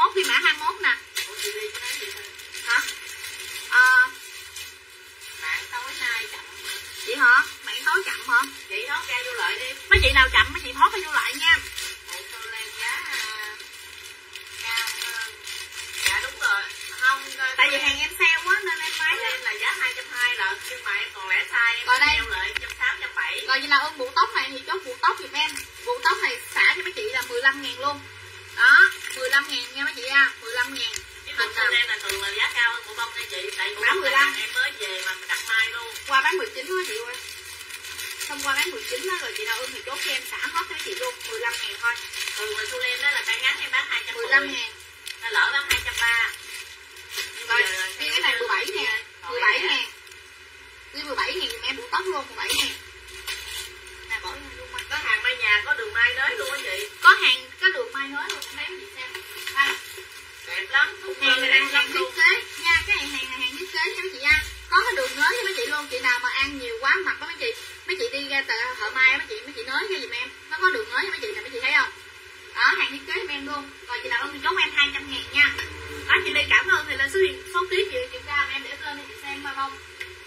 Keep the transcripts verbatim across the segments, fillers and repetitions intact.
mốt, phiên bản hai mốt nè. Hả? À, Mạng tối nay chậm. chị hả? Mạng tối chậm hả? Chị thoát ra vô lại đi. Mấy chị nào chậm mấy chị thoát ra vô lại nha. Một xu lên giá cao hơn. Dạ đúng rồi. Không, tại vì hàng em sale quá nên em máy lên là giá hai trăm hai mươi lận, nhưng mà em còn lẻ sai em còn đây sale lại một trăm sáu mươi, một trăm bảy mươi. Rồi vậy là ưng bộ tóc này thì chốt bộ tóc giùm em. Bộ tóc này xả cho mấy chị là mười lăm ngàn luôn. Đó, mười lăm ngàn nha mấy chị nha, mười lăm ngàn. Chứ bộ xu lên là thường là giá cao hơn bộ bông nha chị. Tại bộ bán bông mười này lăm em mới về mà đặt mai luôn. Qua bán mười chín đó chị ơi. Hôm qua bán mười chín đó rồi chị nào ưng thì chốt cho em xả hết cho mấy chị luôn, mười lăm ngàn thôi. Ừ, mà xu lên đó là tay ngắn em bán hai trăm mười. mười lăm ngàn. Ta lỡ bán hai trăm ba mươi. Rồi, riêng cái này mười bảy ngàn, mười bảy ngàn. Riêng mười bảy ngàn giùm em bộ tóc luôn, mười bảy ngàn. Nè bỏ luôn mà. Có hàng mai nhà, có đường mai nới luôn á chị. Có hàng, có đường mai nới luôn, thấy mấy chị xem. Đây. Đẹp lắm, Hàng này là hàng thiết kế nha, cái này hàng là hàng thiết kế nha mấy chị nha. Có cái đường nới cho mấy chị luôn, chị nào mà ăn nhiều quá mặt đó mấy chị, mấy chị đi ra từ Thợ Mai mấy chị, mấy chị nới cho giùm em, nó có đường nới cho mấy chị nè, mấy chị thấy không? Đó, hàng thiết kế giùm em luôn. Rồi chị nào ưng thì chốt em hai trăm ngàn nha. Đó, chị Ly cảm ơn thì lên số điện số tiếp chị kiểm tra em để lên để chị xem bao không.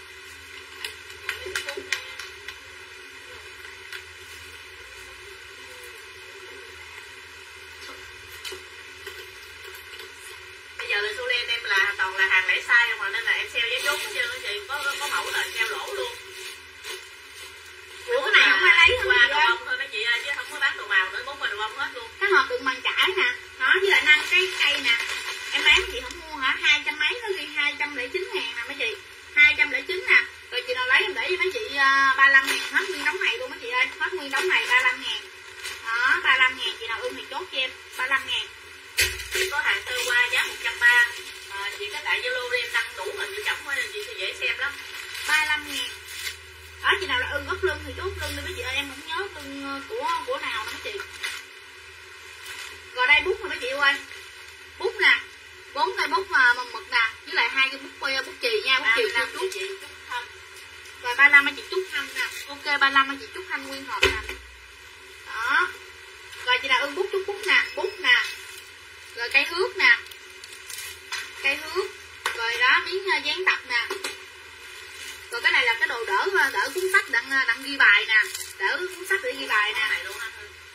Bây giờ là xu lên em là toàn là hàng lẻ sai không mà, nên là em sale giá chốt hết trơn đó chị. Có có mẫu là sale lỗ luôn. Ủa cái này không ai lấy không qua chị đồ ơi? bông thôi mấy chị ơi, chứ không có bán đồ màu nữa, bốn mươi đồ bông hết luôn. Cái hộp đựng bằng chải nè, đó với lại năm cái cây nè. Em bán chị không mua hả? Hai trăm mấy nó ghi hai trăm lẻ chín ngàn nè mấy chị, hai trăm lẻ chín nè. Rồi chị nào lấy em để cho mấy chị uh, ba mươi lăm ngàn hết nguyên đống này luôn mấy chị ơi, hết nguyên đống này ba mươi lăm ngàn. Đó, ba mươi lăm ngàn chị nào ưng thì chốt cho em ba mươi lăm ngàn. Chị có hàng sơ qua giá một trăm ba mươi. À, chị có tại Zalo đi em đăng đủ hình chị chổng nên chị sẽ dễ xem lắm. ba mươi lăm ngàn. Đó, chị nào là ưng gấp lưng thì chốt lưng đi mấy chị ơi, em không nhớ lưng của của nào nè mấy chị. Rồi đây bút nè mấy chị ơi, bút nè, bốn cây bút mà màu mực nè, với lại hai cái bút bút chì nha, bút chì nha chút. Chị chút không. Rồi ba mươi lăm chị Trúc Thanh nè, ok ba mươi lăm chị Trúc Thanh nguyên hộp nè. Đó. Rồi chị nào ưng bút chút bút nè, bút nè. Rồi cây hước nè, cây hước. Rồi đó miếng dán tập nè. Rồi cái này là cái đồ đỡ đỡ cuốn sách đặng đặng ghi bài nè, đỡ cuốn sách để ghi bài nè. Này luôn hả?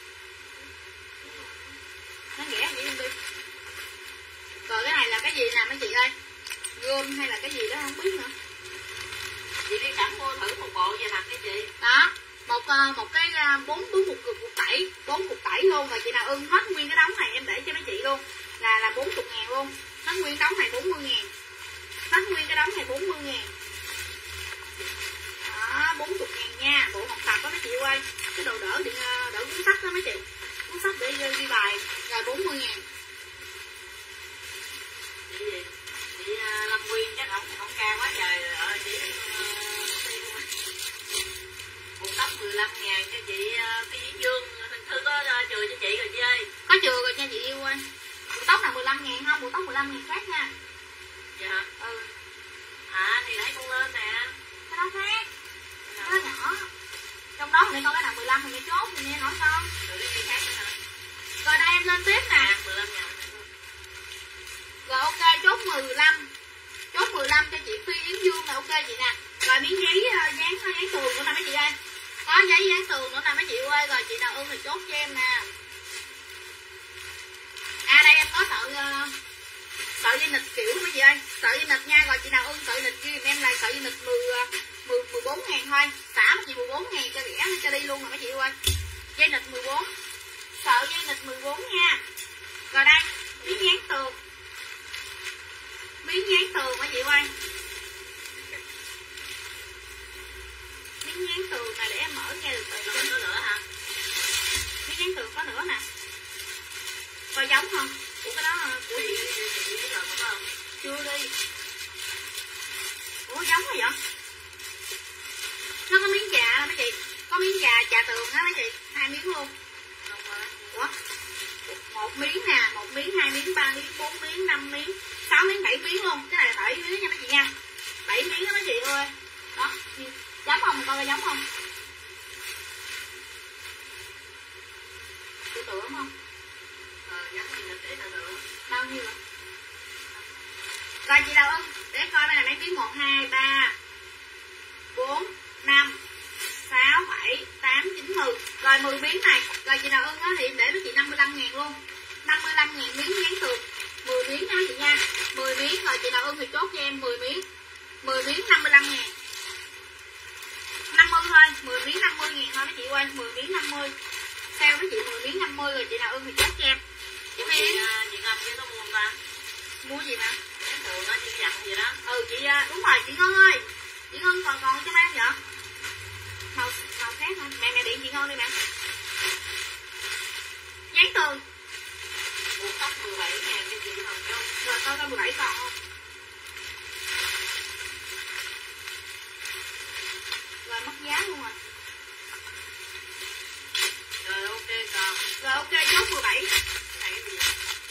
Nó ghẻ vậy đi. Rồi cái này là cái gì nè mấy chị ơi? Gươm hay là cái gì đó không biết nữa. Chị đi sẵn mua thử một bộ về mặt đi chị. Đó, một một cái bốn bốn một cục tẩy, bốn cục tẩy luôn. Rồi chị nào ưng hết nguyên cái đống này em để cho mấy chị luôn. Là là bốn mươi ngàn luôn. Hết nguyên đống này bốn mươi ngàn. Hết nguyên cái đống này bốn mươi ngàn. Đó, bốn mươi ngàn nha. Bộ học tập đó mấy chị ơi. Cái đồ đỡ điện đỡ cuốn sách đó mấy chị. Cuốn sách để ghi bài. Rồi bốn mươi ngàn. Chị gì? Chị uh, Lâm Quyên chắc không không cao quá trời rồi. Ờ, chị bộ tóc mười lăm ngàn cho chị uh, cái Diễn Dương. Thư có uh, chừa cho chị rồi chị ơi. Có chừa rồi nha chị yêu ơi. Bộ tóc là mười lăm ngàn không? Bộ tóc mười lăm ngàn khác nha. Dạ hả? Ừ. À thì lấy con lên nè. Cái đó khác. Cái đó nhỏ. Trong đó thì coi cái nào mười lăm thì mới chốt thì nghe hỏi con. Rồi cái khác nữa hả? Rồi đây em lên tiếp nè. À, mười lăm ngàn. Rồi ok chốt mười lăm. Chốt mười lăm cho chị Phi Yến Dương là ok chị nè. Rồi miếng giấy dán giấy tường nữa nè mấy chị ơi. Có giấy dán tường nữa nè mấy chị ơi. Rồi chị nào ưng thì chốt cho em nè. À đây em có sợi uh, sợi dây nịt kiểu mấy chị ơi. Sợi dây nịt nha. Rồi chị nào ưng sợi nịt ghi em lại sợi dây nịt mười, mười, mười bốn ngàn thôi. Xả mấy chị mười bốn ngàn cho rẻ cho đi luôn nè mấy chị ơi. Dây nịt mười bốn. Sợi dây nịt mười bốn nha. Rồi đây miếng dán tường. Miếng dán tường mấy chị ơi. Miếng dán tường này để em mở nghe từ từ. Có nữa hả? Miếng dán tường có nữa nè. Coi giống không? Của cái đó của chị chị thấy rồi phải không? chưa đi. Ủa giống rồi vậy? Nó có miếng trà đó mấy chị. Có miếng trà trà tường á mấy chị. Hai miếng luôn. Ủa? Một miếng nè, một miếng, hai miếng, ba miếng, bốn miếng, năm miếng, sáu miếng, bảy miếng luôn. Cái này là bảy miếng nha mấy chị nha. Bảy miếng đó mấy chị ơi. Đó, giống không? Mình coi coi giống không? Tự tưởng không? Ờ, giống như là để tự tưởng. Bao nhiêu? nhiêu rồi. Rồi chị Đào Ưng, để coi bên này mấy tiếng một, hai, ba, bốn, năm, sáu, bảy, tám, chín, mười. Rồi mười miếng này. Rồi chị Đào Ưng á thì để với chị năm mươi lăm ngàn luôn. năm mươi lăm ngàn miếng dán tường. mười miếng nha chị nha. mười miếng rồi chị Đào Ưng thì chốt cho em mười miếng. mười miếng năm mươi lăm ngàn. năm mươi thôi, mười miếng năm mươi ngàn thôi mấy chị ơi, mười miếng năm mươi. Sale với chị mười miếng năm mươi rồi chị Đào Ưng thì chốt cho em. Chị chị chị Ngân chứ có mua không ta? Mua gì hả? Cái thường á chị dặn gì đó. Ừ chị đúng rồi chị Ngân ơi. Chị Ngân còn còn cho em vậy? Màu màu khác hả? Mẹ mẹ điện chị Ngân đi mẹ. Dán tường. Buộc tóc mười bảy ngàn cho chị Hồng Nhung. Rồi coi coi mười bảy còn không? Rồi mất giá luôn rồi. Rồi ok còn. Rồi ok chốt mười bảy. Cái này cái gì vậy?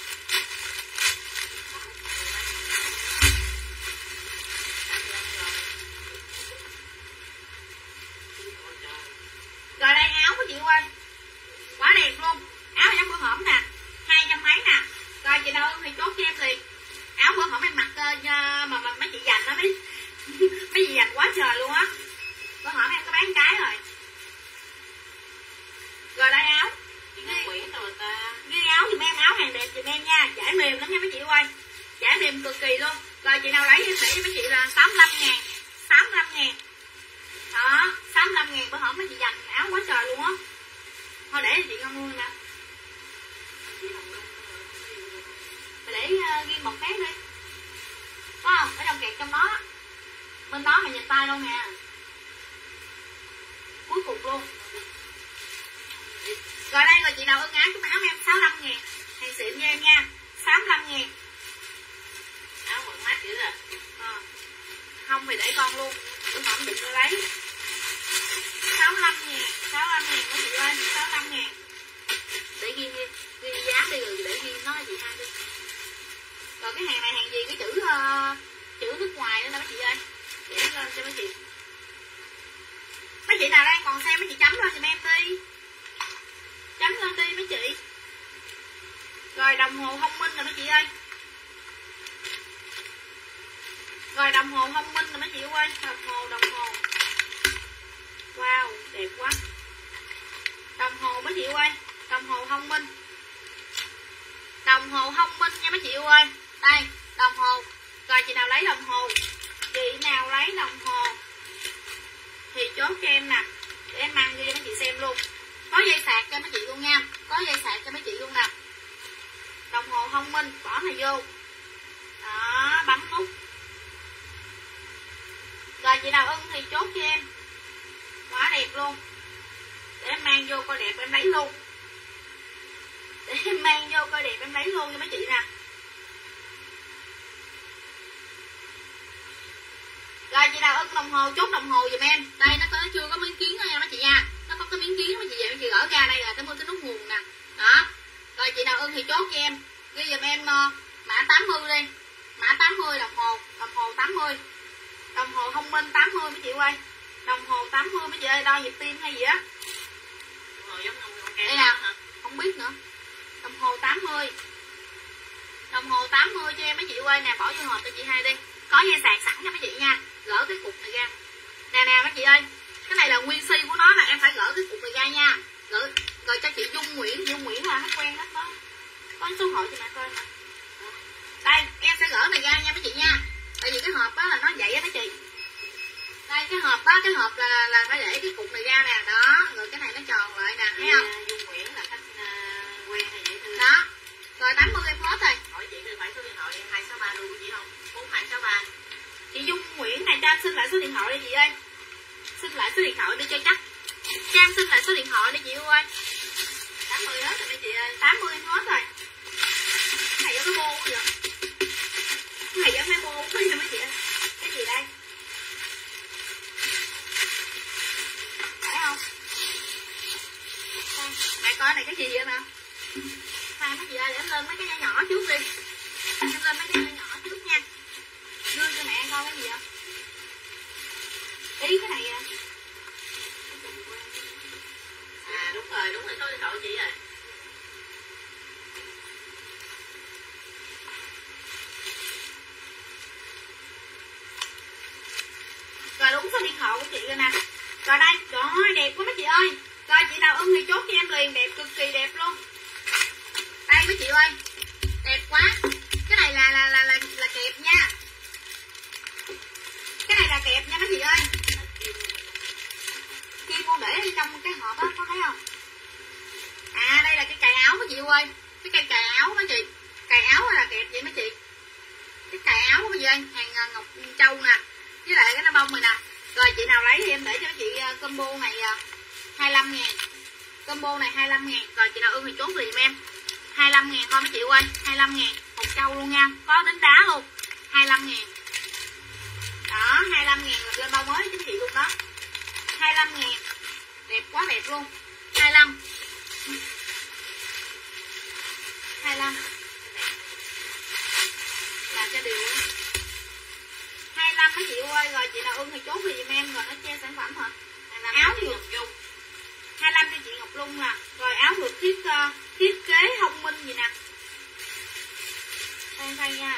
Rồi đây áo của chị ơi. Quá đẹp luôn. Áo giống bữa hổm nè. Hai trăm mấy nè. Rồi chị Đào Ưng thì chốt cho em liền. Áo bữa hổm em mặc uh, mà, mà mấy chị dành đó mấy mấy chị dành quá trời luôn á. Bữa hổm em có bán cái rồi. Rồi đây áo. Chị Ngân Nguyễn rồi ta. Ghi áo giùm em, áo hàng đẹp giùm em nha. Giải mềm lắm nha mấy chị ơi. Giải mềm cực kỳ luôn. Rồi chị nào lấy em sẽ cho mấy chị là sáu mươi lăm ngàn. sáu mươi lăm ngàn. Đó, sáu mươi lăm ngàn bữa hổm mấy chị dành áo quá trời luôn á. Thôi để chị Ngân luôn nè. Để uh, ghi một cái đi. Có không? Ở trong kẹt trong đó. Bên đó mà nhìn tay đâu nè. Cuối cùng luôn. Rồi đây rồi chị Đào Ưng áo chúng áo em sáu mươi lăm ngàn. Hàng xịn cho em nha. sáu mươi lăm ngàn. Áo quần mát dữ rồi. À. Không thì để con luôn. Tôi không định lấy. sáu mươi lăm ngàn. sáu mươi lăm ngàn của chị ơi. sáu mươi lăm ngàn. Để ghi, ghi, ghi giá đi rồi để ghi nó chị hai đi. Rồi cái hàng này hàng gì cái chữ uh, chữ nước ngoài nữa nè mấy chị ơi. Để lên cho mấy chị. Mấy chị nào đang còn xem mấy chị chấm lên giùm em đi. Chấm lên đi mấy chị. Rồi đồng hồ thông minh nè mấy chị ơi. Rồi đồng hồ thông minh nè mấy chị ơi. Đồng hồ đồng hồ. Wow đẹp quá. Đồng hồ mấy chị ơi. Đồng hồ thông minh. Đồng hồ thông minh nha mấy chị ơi. Đây đồng hồ. Rồi chị nào lấy đồng hồ. Chị nào lấy đồng hồ thì chốt cho em nè. Để em mang đi cho mấy chị xem luôn. Có dây sạc cho mấy chị luôn nha. Có dây sạc cho mấy chị luôn nè. Đồng hồ thông minh. Bỏ này vô. Đó bấm nút. Rồi chị nào ưng thì chốt cho em. Quá đẹp luôn. Để em mang vô coi đẹp em lấy luôn. Để em mang vô coi đẹp em lấy luôn cho mấy chị nè. Rồi chị nào ưng đồng hồ chốt đồng hồ giùm em. Đây nó có chưa có miếng kiến đó nha mấy chị nha. Nó có cái miếng kiến mấy chị về mấy chị gỡ ra đây là cái cái nút nguồn nè. Đó. Rồi chị nào ưng thì chốt cho em. Ghi giùm em uh, mã tám mươi đi. Mã tám mươi đồng hồ, đồng hồ tám mươi. Đồng hồ thông minh tám mươi mấy chị ơi. Đồng hồ tám mươi mấy chị ơi, đo nhịp tim hay gì á. Đồng hồ giống đồng đây nào hả? Không biết nữa. Đồng hồ tám mươi. Đồng hồ tám mươi cho em mấy chị ơi nè, bỏ vô hộp cho chị hai đi. Có dây sạc sẵn cho mấy chị nha. Gỡ cái cục này ra. Nè nè mấy chị ơi. Cái này là nguyên si của nó là em phải gỡ cái cục này ra nha. Gỡ rồi cho chị Dung Nguyễn, Dung Nguyễn là nó quen hết đó. Có số hội cho mẹ coi nè. Đây, em sẽ gỡ này ra nha mấy chị nha. Tại vì cái hộp đó là nó vậy á mấy chị. Đây cái hộp đó, cái hộp là là phải để cái cục này ra nè, đó, rồi cái này nó tròn lại nè, thấy không? Dung Nguyễn là khách uh, quen hay dễ thương. Đó. Rồi tám mươi em hết rồi. Hỏi chị phải số điện thoại hai sáu ba luôn của chị không? bốn hai sáu ba. Chị Dung Nguyễn này cho em xin lại số điện thoại đi chị ơi. Xin lại số điện thoại đi cho chắc. Cho em xin lại số điện thoại đi chị ơi. tám mươi hết rồi mấy chị ơi, tám mươi em hết rồi. Cái này có cái bô vậy? Cái này giống cái bô quá vậy mấy chị ơi. Cái gì đây? Phải không? Đây, mẹ coi này cái gì vậy nè? Khoan mấy chị ơi, để em lên mấy cái nhỏ nhỏ trước đi. Em lên mấy cái nhỏ nhỏ trước nha. Đưa cho mẹ coi cái gì vậy? Ý cái này à. À đúng rồi, đúng rồi, số điện thoại chị rồi. độ của chị luôn nè. Rồi đây, trời ơi đẹp quá mấy chị ơi. Rồi chị nào ưng thì chốt cho em liền, đẹp cực kỳ đẹp luôn. Đây mấy chị ơi, đẹp quá. Cái này là là là là, là kẹp nha. Cái này là kẹp nha mấy chị ơi. Kia con để trong cái hộp đó có thấy không? À đây là cái cài áo mấy chị ơi. Cái cây cài áo mấy chị. Cài áo là kẹp vậy mấy chị. Cái cài áo mấy chị ơi, hàng Ngọc Châu nè. Với lại cái nó bông này nè. Rồi chị nào lấy thì em để cho mấy chị combo này hai mươi lăm ngàn. Combo này hai mươi lăm ngàn. Rồi chị nào ưng thì chốt liền em. hai mươi lăm ngàn thôi mấy chị ơi, hai mươi lăm ngàn. Một Châu luôn nha. Có đến đá luôn. hai mươi lăm ngàn. Đó, hai mươi lăm ngàn là lên bao mới cho mấy chị luôn đó. hai mươi lăm ngàn. Đẹp quá đẹp luôn. hai mươi lăm. hai mươi lăm. Làm cho điều luôn. hai mươi lăm mấy chị ơi. Rồi chị nào ưng thì chốt thì giùm em. Rồi nó che sản phẩm hả? Áo ngược dung hai mươi lăm cho chị Ngọc Lung nè. Rồi áo ngược thiết uh, thiết kế thông minh gì nè. Đây đây nha.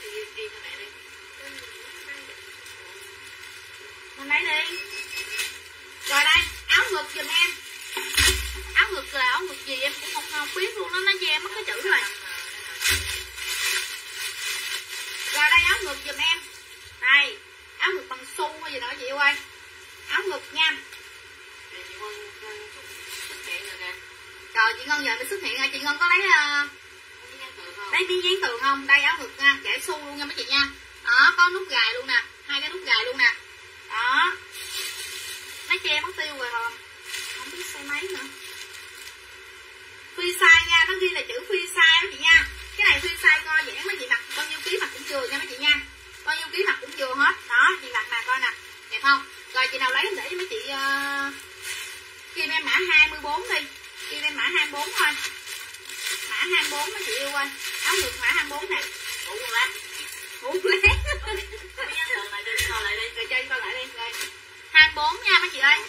Mình lấy đi. Rồi đây, áo ngực giùm em. Áo ngực là áo ngực gì em cũng không, không biết luôn đó, nó che mất cái chữ rồi. Rồi đây áo ngực giùm em. Đây, áo ngực bằng xu hay gì đó chị ơi. Áo ngực nha. Trời chị Ngân giờ mới xuất hiện rồi, chị Ngân có lấy uh, lấy miếng dán tường không? Đây áo ngực nha, kẻ xu luôn nha mấy chị nha. Đó, có nút gài luôn nè, hai cái nút gài luôn nè. Đó. Nó che mất tiêu rồi hả? Không biết size mấy nữa. Free size nha, nó ghi là chữ free size mấy chị nha. Cái này free size co giãn mấy chị mặc bao nhiêu ký mặc cũng vừa nha mấy chị nha. Bao nhiêu ký mặc cũng vừa hết. Đó, chị mặc nè coi nè. Đẹp không? Rồi chị nào lấy để cho mấy chị uh... kim em mã hai mươi bốn đi. Kim em mã hai mươi bốn thôi. Mã hai mươi bốn mấy chị yêu ơi. Áo ngực mã hai mươi bốn nè. Ngủ một lát. Ngủ một lát. Rồi chơi coi lại đi. Rồi hai mươi bốn nha mấy chị ơi.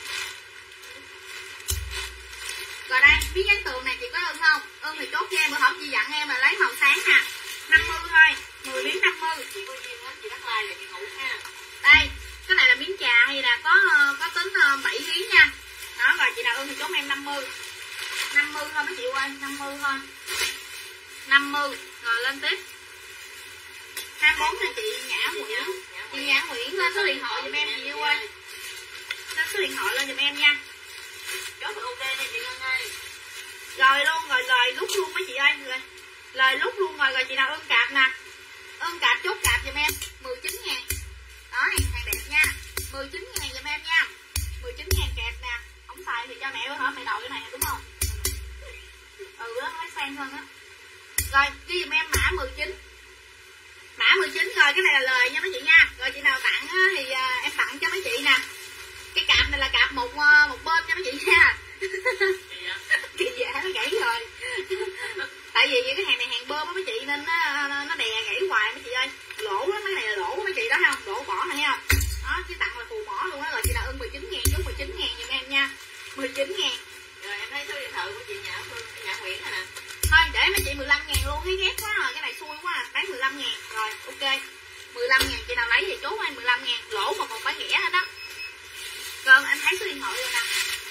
Rồi đây, miếng dán tường này chị có ưng không? Ưng thì chốt cho em, bữa hổm chị dặn em là lấy màu sáng nè. năm mươi thôi, mười miếng năm mươi. Chị có duyên hết, chị bắt like là chị ngủ ha. Đây, cái này là miếng trà hay là có có tính bảy miếng nha. Đó, rồi chị nào ưng thì chốt em năm mươi. năm mươi thôi mấy chị ơi, năm mươi thôi. năm mươi, rồi lên tiếp. hai mươi bốn cho chị Nhã Nguyễn. Chị Nhã Nguyễn lên số điện thoại giùm em chị yêu ơi. Lên số điện thoại lên giùm em nha. Chốt là ok nha chị Ngân ơi. Rồi luôn, rồi lời lúc luôn mấy chị ơi. Rồi lời lúc luôn rồi, rồi chị nào ưng cạp nè. Ưng cạp chốt cạp giùm em mười chín ngàn. Đó, hàng đẹp nha. mười chín ngàn giùm em nha. mười chín ngàn kẹp nè. Không xài thì cho mẹ bữa hả mẹ đòi cái này đúng không? Ừ đó, nó sang hơn á. Rồi ghi giùm em mã mười chín. Mã mười chín rồi, cái này là lời nha mấy chị nha. Rồi chị nào tặng á, thì uh, em tặng cho mấy chị nè. Cái cạp này là cạp một uh, một bên cho mấy chị nha. Kỳ giả nó gãy rồi. Tại vì cái hàng này hàng bơm á mấy chị nên nó, nó đè gãy hoài mấy chị ơi. Lỗ đó, mấy này là lỗ của mấy chị đó không? Lỗ bỏ này thấy không? Đó, chứ tặng là phù mỏ luôn á. Rồi chị nào ưng mười chín ngàn chốt mười chín ngàn giùm em nha. mười chín ngàn. Rồi em thấy số điện thoại của chị Nhã Phương, Nhã Nguyễn rồi nè. Thôi để mấy chị mười lăm ngàn luôn, thấy ghét quá rồi, cái này xui quá à. Bán mười lăm ngàn. Rồi ok. mười lăm ngàn chị nào lấy thì chốt em mười lăm ngàn, lỗ mà còn bán rẻ hết đó. Rồi anh thấy số điện thoại rồi nè.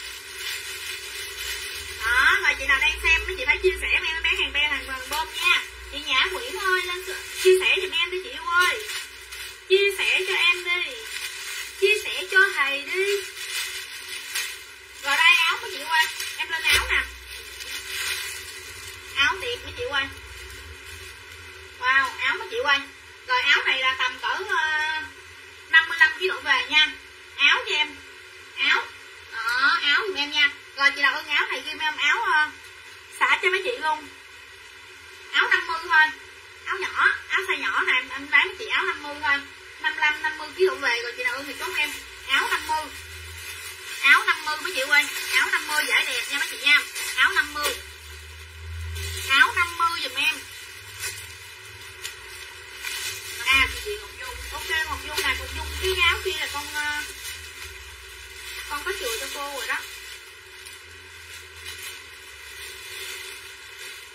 Đó, rồi chị nào đang xem mấy chị phải chia sẻ em bán hàng be hàng vàng bơm nha. Chị Nhã Nguyễn ơi lên chia sẻ giùm em đi chị yêu ơi. Chia sẻ cho em đi. Chia sẻ cho thầy đi. Rồi đây áo mấy chị ơi, em lên áo nè. Áo đẹp mấy chị ơi. Wow, áo mấy chị ơi. Rồi áo này là tầm cỡ uh, năm mươi lăm ki lô về nha. Áo cho em. Áo. Đó, áo giùm em nha. Rồi chị nào ưng áo này ghi em áo uh, xả cho mấy chị luôn. Áo năm mươi thôi. Áo nhỏ, áo size nhỏ nè, em bán chị áo năm mươi thôi. năm mươi lăm năm mươi ki lô về. Rồi chị nào ưng thì chốt em áo năm mươi. Áo năm mươi mấy chị ơi. Áo năm mươi giải đẹp nha mấy chị nha. Áo năm mươi. Áo năm mươi giùm em. À, ok Ngọc Dung nè, Ngọc Dung cái áo kia là con uh, con có chừa cho cô rồi đó.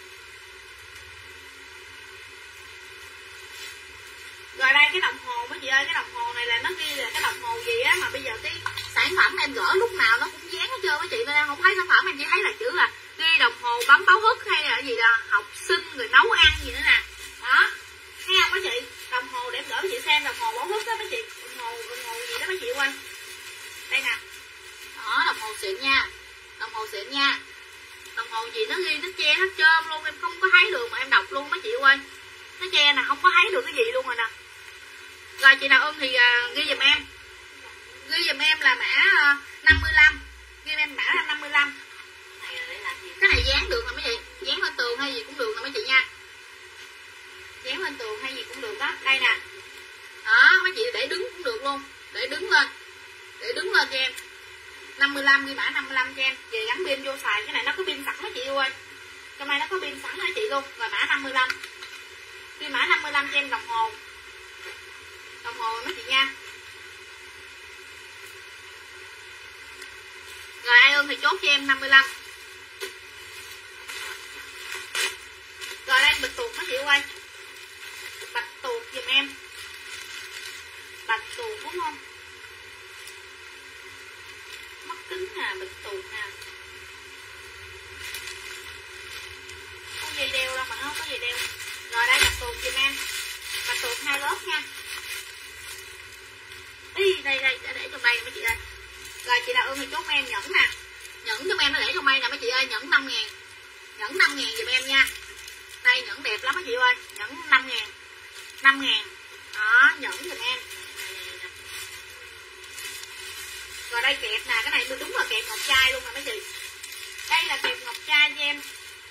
Rồi đây cái đồng hồ mấy chị ơi. ơi, cái đồng hồ này là nó ghi là cái đồng hồ gì á, mà bây giờ cái sản phẩm em gỡ lúc nào nó cũng dán hết trơn á chị, nên em không thấy sản phẩm, em chỉ thấy là chữ là ghi đồng hồ bấm báo thức hay là gì là học sinh rồi nấu ăn gì nữa nè. Đó, thấy không mấy chị? Đồng hồ để em gỡ cho chị xem, đồng hồ báo thức đó mấy chị, đồng hồ đồng hồ gì đó mấy chị ơi. Đây nè. Đó, đồng hồ xịn nha. Đồng hồ xịn nha. Đồng hồ gì nó ghi nó che hết trơn luôn, em không có thấy được mà em đọc luôn mấy chị ơi. Nó che nè, không có thấy được cái gì luôn rồi nè. Rồi chị nào ưng thì uh, ghi giùm em. Ghi giùm em là mã uh, năm mươi lăm. Ghi em mã là năm mươi lăm. Cái này dán được mà mấy chị, dán lên tường hay gì cũng được nè mấy chị nha. Dán lên tường hay gì cũng được đó. Đây nè. Đó, mấy chị để đứng cũng được luôn. Để đứng lên. Để đứng lên cho em. năm mươi lăm, ghi mã năm mươi lăm cho em. Về gắn pin vô xài, cái này nó có pin sẵn đó chị ơi. Trong này nó có pin sẵn đó chị luôn. Rồi mã năm mươi lăm. Ghi mã năm mươi lăm cho em đồng hồ. Đồng hồ mấy chị nha. Rồi ai ơn thì chốt cho em năm mươi lăm. Rồi đây bạch tuộc mấy chị ơi. Bạch tuộc giùm em. Bạch tuộc đúng không? Mắt kính nè, bạch tuộc nè. Có dây đeo đâu mà nó không có dây đeo. Rồi đây bạch tuộc giùm em. Bạch tuộc hai lớp nha. Ý, đây đây để trong đây mấy chị ơi. Rồi chị nào ưng thì chốt em nhẫn nè. Nhẫn cho em nó để trong đây nè mấy chị ơi, nhẫn năm ngàn. Nhẫn năm ngàn giùm em nha. Đây nhẫn đẹp lắm mấy chị ơi, nhẫn năm ngàn. năm ngàn. Đó, nhẫn giùm em. Rồi đây kẹp nè, cái này đúng là kẹp ngọc trai luôn nè mấy chị. Đây là kẹp ngọc trai cho em.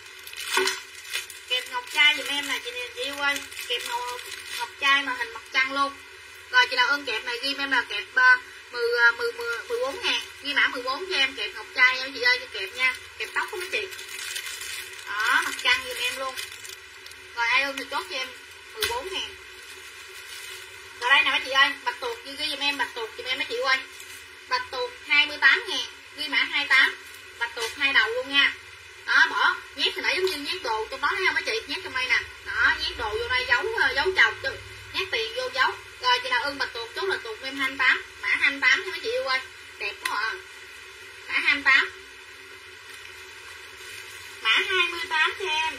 Kẹp ngọc trai giùm em nè chị chị yêu ơi. Kẹp ngọc, ngọc trai mà hình mặt trăng luôn. Rồi chị nào ưng kẹp này ghi em là kẹp uh, mười, mười, mười, mười bốn ngàn. Ghi mã mười bốn cho em, kẹp ngọc trai nha chị ơi, cho kẹp nha. Kẹp tóc của mấy chị. Đó, mặt trăng giùm em luôn. Rồi ai ưng thì chốt cho em mười bốn ngàn. Rồi đây nè mấy chị ơi, bạch tuộc ghi giùm em, bạch tuộc giùm em mấy chị ơi. Bạch tuộc hai mươi tám ngàn. Ghi mã hai mươi tám. Bạch tuộc hai đầu luôn nha. Đó, bỏ nhét thì nãy giống như nhét đồ trong đó thấy không mấy chị, nhét trong đây nè. Đó, nhét đồ vô đây, giấu giấu chồng chứ. Nhét tiền vô giấu. Rồi chị nào ưng bạch tuộc chốt là tuộc em hai mươi tám. Mã hai mươi tám nha mấy chị yêu ơi. Đẹp quá à. Mã hai mươi tám. Mã hai mươi tám cho em.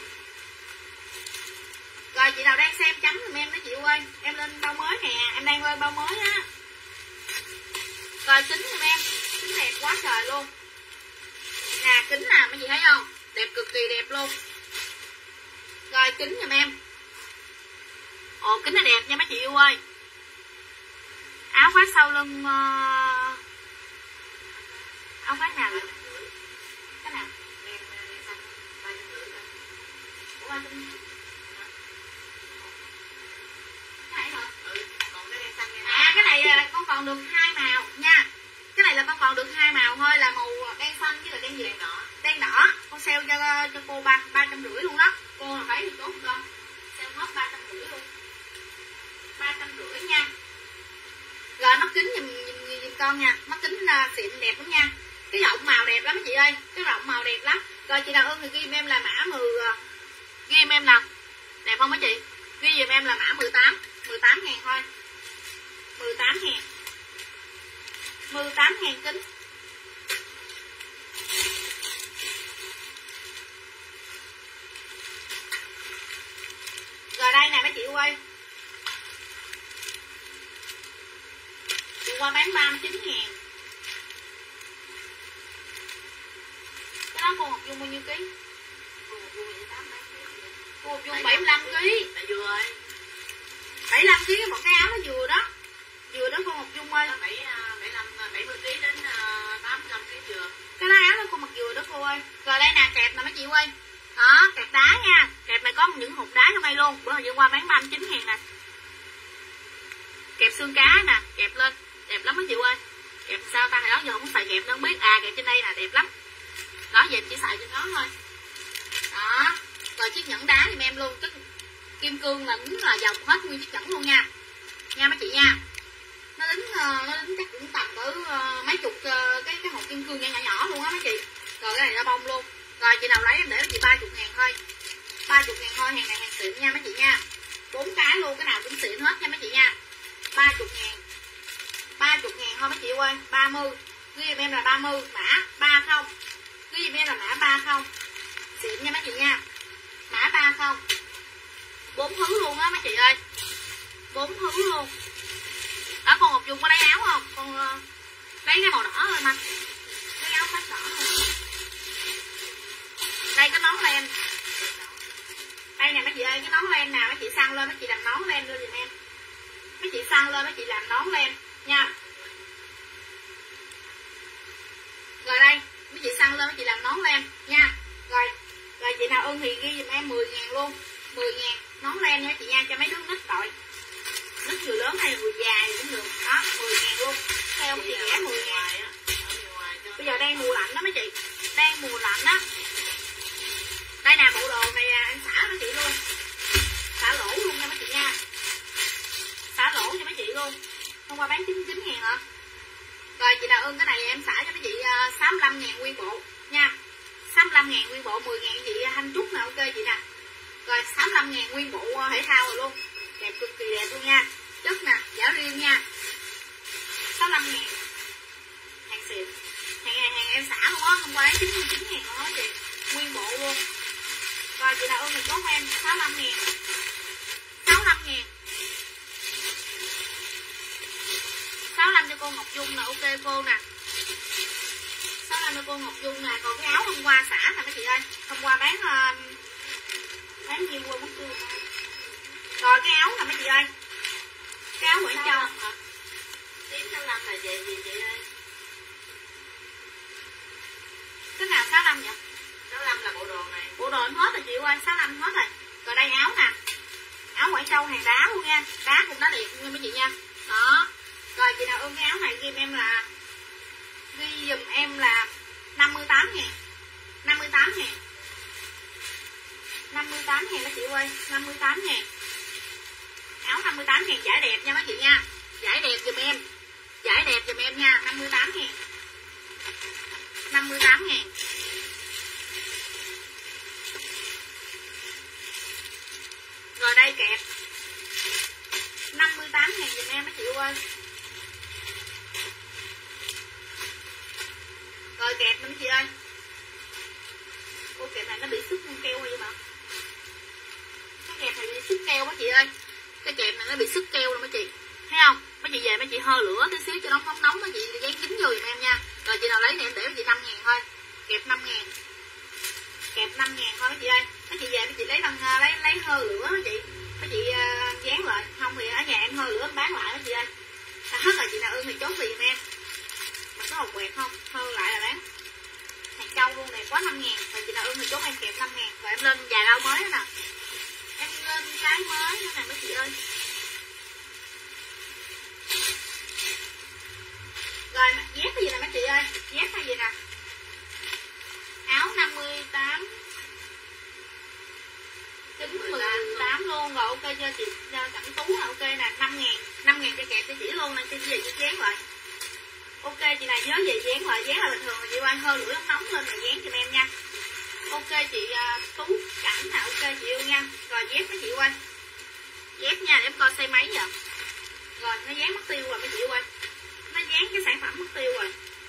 Rồi chị nào đang xem chấm giùm em mấy chị ơi. Em lên bao mới nè, em đang lên bao mới á. Rồi kính giùm em. Kính đẹp quá trời luôn. Nè kính nè mấy chị thấy không? Đẹp cực kỳ đẹp luôn. Rồi kính giùm em. Ồ kính nó đẹp nha mấy chị yêu ơi. Áo khoác sau lưng uh... áo khoác nào vậy? Cái nào? Ủa ba trăm rưỡi. Cái này hả? Ừ, còn cái đen xanh này. À cái này là con còn được hai màu nha. Cái này là con còn được hai màu thôi, là màu đen xanh với là đen gì? Đen đỏ. Đen đỏ. Con sale cho cho cô ba ba trăm rưỡi luôn đó. Cô là thấy thì tốt không? Sale hết ba trăm rưỡi luôn. Ba trăm rưỡi nha. Rồi mắt kính giùm, giùm, giùm con nha. Mắt kính uh, xịn đẹp lắm nha. Cái rộng màu đẹp lắm mấy chị ơi. Cái rộng màu đẹp lắm. Rồi chị nào ưng thì ghi giùm em là mã mười. Uh, ghi giùm em nào. Đẹp không mấy chị? Ghi giùm em là mã mười tám. mười tám ngàn thôi. mười tám ngàn. mười tám ngàn kính. Rồi đây nè mấy chị ơi. Hôm qua bán ba mươi chín ngàn. Cái đó cô Ngọc Dung bao nhiêu ký? Cô Ngọc Dung Cô Ngọc Dung bảy mươi lăm ký. Là vừa rồi. bảy mươi lăm ký một cái áo nó vừa đó. Vừa đó cô Ngọc Dung ơi. bảy mươi lăm bảy mươi ký đến tám mươi lăm ký vừa. Cái đó áo đó cô mặc vừa đó cô ơi. Rồi đây nè kẹp nè mấy chị ơi. Đó, kẹp đá nha. Kẹp này có những hộp đá trong đây luôn. Bữa hôm qua bán ba mươi chín ngàn nè. Kẹp xương cá nè, kẹp lên. Đẹp lắm mấy chị ơi. Kẹp sao ta, hồi đó giờ không xài kẹp đâu không biết. À kẹp trên đây nè, đẹp lắm. Đó giờ chỉ xài trên đó thôi. Đó. Rồi chiếc nhẫn đá thì em luôn. Cái kim cương là đúng là dòng hết nguyên chiếc nhẫn luôn nha. Nha mấy chị nha. Nó đính nó đính chắc cũng tầm cỡ mấy chục cái cái hộp kim cương nhỏ nhỏ, nhỏ luôn á mấy chị. Rồi cái này là bông luôn. Rồi chị nào lấy em để cho chị ba mươi ngàn thôi. ba mươi ngàn thôi, hàng này hàng xịn nha mấy chị nha. Bốn cái luôn, cái nào cũng xịn hết nha mấy chị nha. ba mươi ngàn, ba mươi ngàn thôi mấy chị ơi, ba mươi, ghi giùm em là ba mươi, mã ba không, ghi giùm em là mã ba không, xịn nha mấy chị nha, mã ba không, bốn thứ luôn á mấy chị ơi, bốn thứ luôn. Ở con Ngọc Dung có lấy áo không? Con uh, lấy cái màu đỏ thôi mà, cái áo phát đỏ thôi. Đây cái nón len, đây nè mấy chị ơi, cái nón len nào mấy chị săn lên, mấy chị làm nón len lên giùm em, mấy chị săn lên mấy chị làm nón len nha. Rồi đây mấy chị săn lên mấy chị làm nón len nha. Rồi rồi chị nào ưng thì ghi giùm em mười ngàn luôn, mười ngàn nón len nha chị nha, cho mấy đứa nít đội, nít người lớn hay người già cũng được đó, mười ngàn luôn, theo chị rẻ mười ngàn. Bây giờ đang mùa lạnh đó mấy chị, đang mùa lạnh đó. Đây nè, bộ đồ này anh xả mấy chị luôn, xả lỗ luôn nha mấy chị nha, xả lỗ cho mấy chị luôn. Hôm qua bán chín mươi chín ngàn hả? Rồi chị nào ưng cái này em xả cho mấy chị uh, sáu mươi lăm ngàn nguyên bộ nha, sáu mươi lăm ngàn nguyên bộ, mười ngàn chị Thanh Trúc nè, ok chị nè. Rồi sáu mươi lăm ngàn nguyên bộ uh, thể thao rồi luôn, đẹp cực kỳ đẹp luôn nha, chất nè, giả riêng nha, sáu mươi lăm ngàn, hàng xịn, hàng hàng, hàng em xả luôn á, hôm qua bán chín mươi chín ngàn luôn đó chị, nguyên bộ luôn. Rồi chị nào ưng thì chốt em sáu mươi lăm ngàn, sáu mươi lăm ngàn, sáu mươi lăm cho cô Ngọc Dung nè, ok cô nè, sáu mươi lăm cho cô Ngọc Dung nè. Còn cái áo hôm qua xả nè mấy chị ơi, hôm qua bán uh, bán nhiêu quên mất chưa. Rồi cái áo nè mấy chị ơi, cái áo Quảng Châu tím sáu mươi lăm là về gì chị ơi? Cái nào sáu mươi lăm vậy? sáu mươi lăm là bộ đồ này, bộ đồ em hết rồi chị ơi, sáu mươi lăm hết rồi. Rồi đây áo nè, áo Quảng Châu hàng đá luôn nha, đá cũng đá đẹp nha mấy chị nha. Đó. Rồi chị nào ưng cái áo này ghi em là ghi dùm em là năm mươi tám ngàn, năm mươi tám ngàn, năm mươi tám ngàn mấy chị ơi, năm mươi tám ngàn, áo năm mươi tám ngàn, giải đẹp nha mấy chị nha, giải đẹp dùm em, giải đẹp dùm em nha, năm mươi tám ngàn, năm mươi tám ngàn. Rồi đây kẹp năm mươi tám ngàn dùm em mấy chị ơi. Rồi kẹp nữa mấy chị ơi. Ô kẹp này nó bị sức keo vậy mà. Cái kẹp này bị sức keo mấy chị ơi. Cái kẹp này nó bị sức keo rồi mấy chị. Thấy không? Mấy chị về mấy chị hơ lửa tí xíu cho nó nóng nóng mấy chị dán dính vô giùm em nha. Rồi chị nào lấy này em để mấy chị năm ngàn thôi. Kẹp năm ngàn. Kẹp năm ngàn thôi mấy chị ơi. Mấy chị về mấy chị lấy bằng lấy lấy hơ lửa mấy chị. Mấy chị uh, dán lại, không thì ở nhà em hơ lửa em bán lại mấy chị ơi. À, hết rồi chị nào ưng thì chốt tiền giùm em. Mà có hộp quẹt không? Hơ lại là bán. Hàng Châu luôn đẹp quá, năm ngàn. Rồi chị nào ưng thì chốt em kẹp năm ngàn. Rồi em lên dài áo mới đó nè. Em lên cái mới nữa nè mấy chị ơi. Rồi dép cái gì nè mấy chị ơi. Dép cái gì nè. Áo năm mươi tám, chín mười tám luôn. Rồi ok cho chị cho Cẩm Tú là ok nè, năm ngàn, năm ngàn cho kẹp cho chị luôn nè, cho chị về chị dán lại. Ok chị này nhớ về dán lại, dán là bình thường là chị quay hơi lửa nóng nóng lên rồi dán cho em nha. Ok chị uh, Tú Cảnh nè, ok chị yêu nha. Rồi dép mấy chị quay. Dép nha, để em coi size mấy giờ. Rồi nó dán mất tiêu rồi mấy chị quay. Nó dán cái sản phẩm mất tiêu rồi.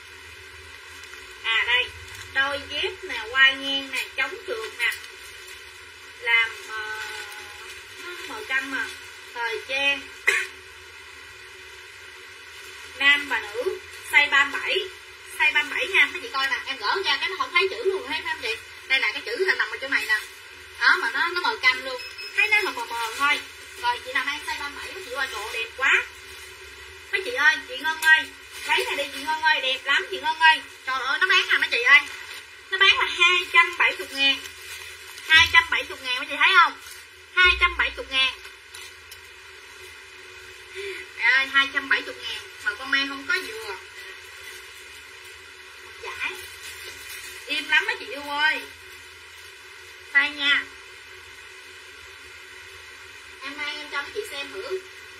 À đây, đôi dép nè, quai ngang nè, chống trượt nè. Làm uh, màu cam mà, thời trang. Nam và nữ, size ba mươi bảy, size ba mươi bảy nha, mấy chị coi nè, em gỡ ra cái nó không thấy chữ luôn, thấy không chị? Đây là cái chữ là nằm ở chỗ này nè. Đó mà nó nó màu cam luôn. Thấy nó mờ mờ thôi. Rồi chị nào mang size ba mươi bảy mấy chị ơi, trời đẹp quá. Mấy chị ơi, chị Ngân ơi, lấy này đi chị Ngân ơi, đẹp lắm chị Ngân ơi. Trời ơi, nó bán à mấy chị ơi. Nó bán là hai trăm bảy mươi ngàn. hai trăm bảy mươi ngàn mấy chị thấy không? hai trăm bảy mươi ngàn. Ơi, hai trăm bảy mươi ngàn. Mà con mang không có dừa. Giải. Im lắm mấy chị yêu ơi. Tay nha. Em mang em cho mấy chị xem thử.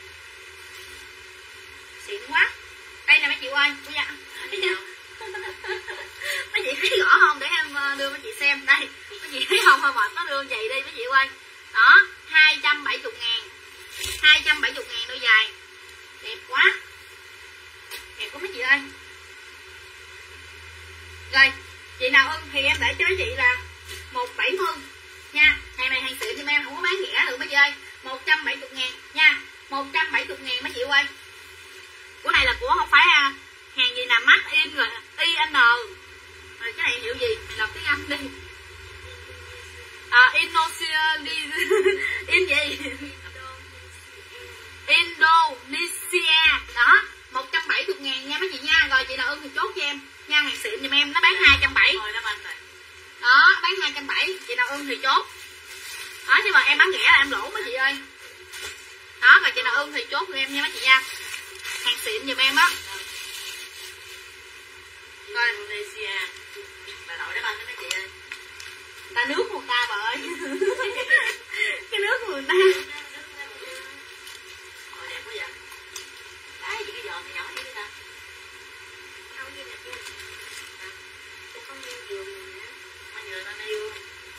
Xịn quá. Đây nè mấy chị ơi. Mấy chị thấy rõ không? Để em đưa mấy chị xem. Đây. Mấy chị thấy không? Thôi mệt nó đưa vậy đi mấy chị ơi. Đó. hai trăm bảy mươi ngàn. hai trăm bảy mươi ngàn đôi dài. Đẹp quá. Đẹp quá mấy chị ơi. Rồi, chị nào ưng thì em để cho chị là một trăm bảy mươi nha. Hàng này hàng xịn giùm em, không có bán rẻ được mấy chị ơi. một trăm bảy mươi ngàn nha. một trăm bảy mươi ngàn mấy chị ơi. Của này là của không phải à, hàng gì nè, mắt in rồi i en. Rồi cái này hiệu gì? Mày đọc tiếng Anh đi. À, Indonesia. In gì? Indonesia. Đó, một trăm bảy mươi ngàn nha mấy chị nha. Rồi chị nào ưng thì chốt cho em nha, hàng xịn giùm em, nó bán hai trăm bảy mươi. Đó, bán hai trăm bảy mươi, chị nào ưng thì chốt. Đó, nhưng mà em bán rẻ là em lỗ mấy chị ơi. Đó, rồi chị nào ưng thì chốt cho em nha mấy chị nha. Hàng xịn giùm em đó. Rồi Indonesia. Bà nội đá banh đó mấy chị ơi. Ta nước của người ta bà ơi. Cái nước của người ta. Ôi đẹp quá vậy. Cái gì cái giò này nhỏ như thế ta? Không như là em. Tôi không như nhiều nữa. Mà nhiều nó yêu.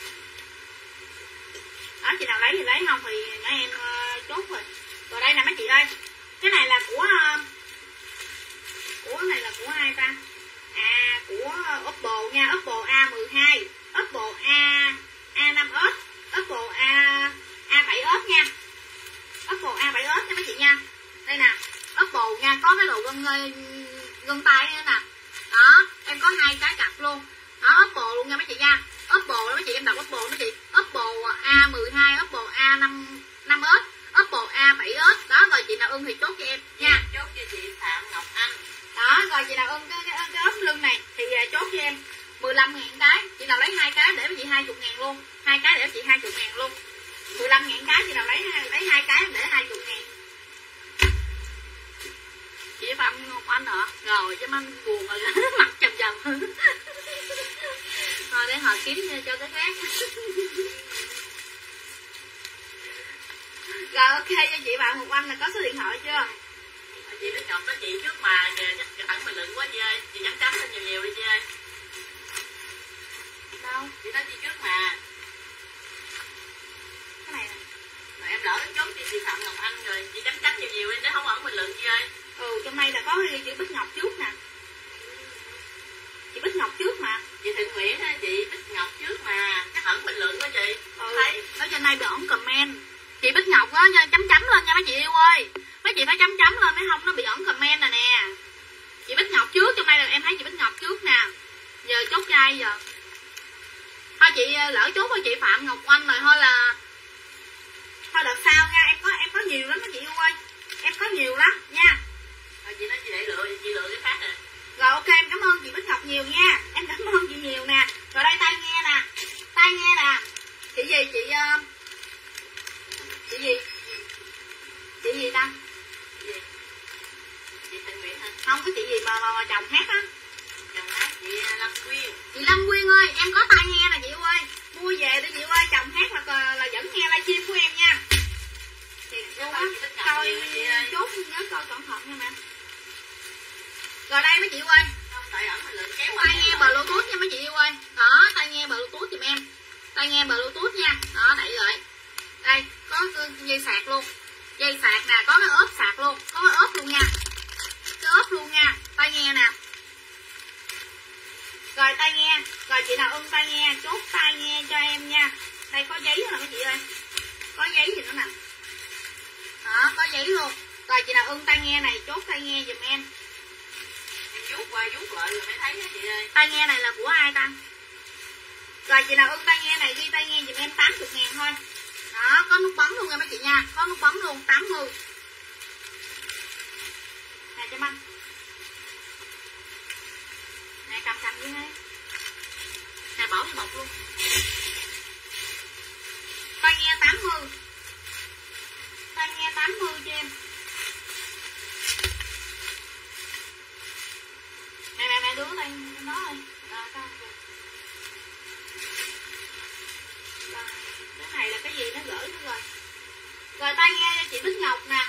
Đó, chị nào lấy thì lấy, không thì nhỏ em uh, chốt rồi. Rồi đây nè mấy chị ơi. Cái này là của uh, của này là của ai ta? À, của Oppo nha, Oppo A mười hai, Oppo A A năm S, Oppo A A bảy S nha. Oppo A bảy S nha mấy chị nha. Đây nè, Oppo nha, có cái đồ gân gân tay nữa nè. Đó, em có hai cái cặp luôn. Đó, Oppo luôn nha mấy chị nha. Oppo đó mấy chị, em đọc Oppo mấy chị. Oppo A mười hai, Oppo A năm năm S, Oppo A bảy S. Đó, rồi chị nào ưng thì chốt cho em nha. Chốt cho chị Phạm Ngọc Anh. Đó, rồi chị nào ưng cái, cái, cái ốp lưng này thì chốt cho em mười lăm ngàn cái. Chị nào lấy hai cái để với chị hai mươi ngàn luôn. Hai cái để với chị hai mươi ngàn luôn. mười lăm ngàn cái, chị nào lấy lấy hai cái để hai mươi ngàn. Chị Phạm Ngọc Anh hả? Rồi cho anh buồn rồi. Mặt trầm trầm. Thôi để họ kiếm cho cái khác. Rồi ok, cho chị Phạm Ngọc Anh là có số điện thoại chưa? Chị Bích Ngọc nói chị trước mà chắc ẩn bình luận quá chị ơi. Chị nhắn chấm lên nhiều nhiều đi chị ơi. Đâu? Chị nói chị trước mà. Cái này nè. Rồi em lỡ chốt chị, chị Phạm Ngọc Anh rồi. Chị chấm chấm nhiều nhiều đi để không ẩn bình luận chị ơi. Ừ, trong đây là có chị Bích Ngọc trước nè. Chị Bích Ngọc trước mà. Chị Thịnh Nguyễn á, chị Bích Ngọc trước mà. Chắc ẩn bình luận đó chị. Ừ. Thấy. Ở trên đây bị ẩn comment. Chị Bích Ngọc á, chấm chấm lên nha mấy chị yêu ơi. Mấy chị phải chấm chấm lên mới không nó bị ẩn comment nè nè. Chị Bích Ngọc trước, trong đây là em thấy chị Bích Ngọc trước nè. Giờ chốt cho ai giờ? Thôi chị lỡ chốt với chị Phạm Ngọc Anh rồi thôi là thôi đợt sau nha, em có em có nhiều lắm mấy chị yêu ơi. Em có nhiều lắm nha. Rồi chị nói chị để lựa, chị lựa cái khác rồi. Rồi ok, em cảm ơn chị Bích Ngọc nhiều nha. Em cảm ơn chị nhiều nè. Rồi đây tai nghe nè. Tai nghe nè. Chị gì chị uh... chị gì? Chị gì ta? Chị gì? Chị Thịnh Nguyễn hả? Không có chị gì mà mà, mà chồng hát á. Chồng hát chị Lâm Quyên. Chị Lâm Quyên ơi, em có tai nghe nè chị ơi. Mua về đi chị ơi, chồng hát là là vẫn nghe livestream của em nha. Thì luôn á, coi chốt nhớ coi cẩn thận nha mẹ. Rồi đây mấy chị ơi. Tai nghe Bluetooth nha mấy chị yêu ơi. Đó, tai nghe Bluetooth giùm em. Tai nghe Bluetooth nha. Đó, đẩy rồi. Đây, có dây sạc luôn. Dây sạc nè, có cái ốp sạc luôn, có cái ốp luôn nha. Cái ốp luôn nha, tai nghe nè. Rồi tai nghe, rồi chị nào ưng tai nghe, chốt tai nghe cho em nha. Đây có giấy nữa nè mấy chị ơi. Có giấy gì nữa nè. Đó, có giấy luôn. Rồi chị nào ưng tai nghe này, chốt tai nghe giùm em. Vuốt qua vuốt lại rồi mới thấy đó chị ơi. Tai nghe này là của ai ta? Rồi chị nào ưng tai nghe này ghi tai nghe giùm em tám mươi ngàn thôi. Đó, có nút bấm luôn nha mấy chị nha. Có nút bấm luôn, tám mươi. Nè cho anh. Nè cầm cầm như thế. Nè bỏ vô bọc luôn. Tai nghe tám mươi. Tai nghe tám mươi cho em. Nè nè nè đứa đây nó ơi. Rồi con kìa. Rồi, cái này là cái gì nó gửi nữa rồi. Rồi tai nghe chị Bích Ngọc nè.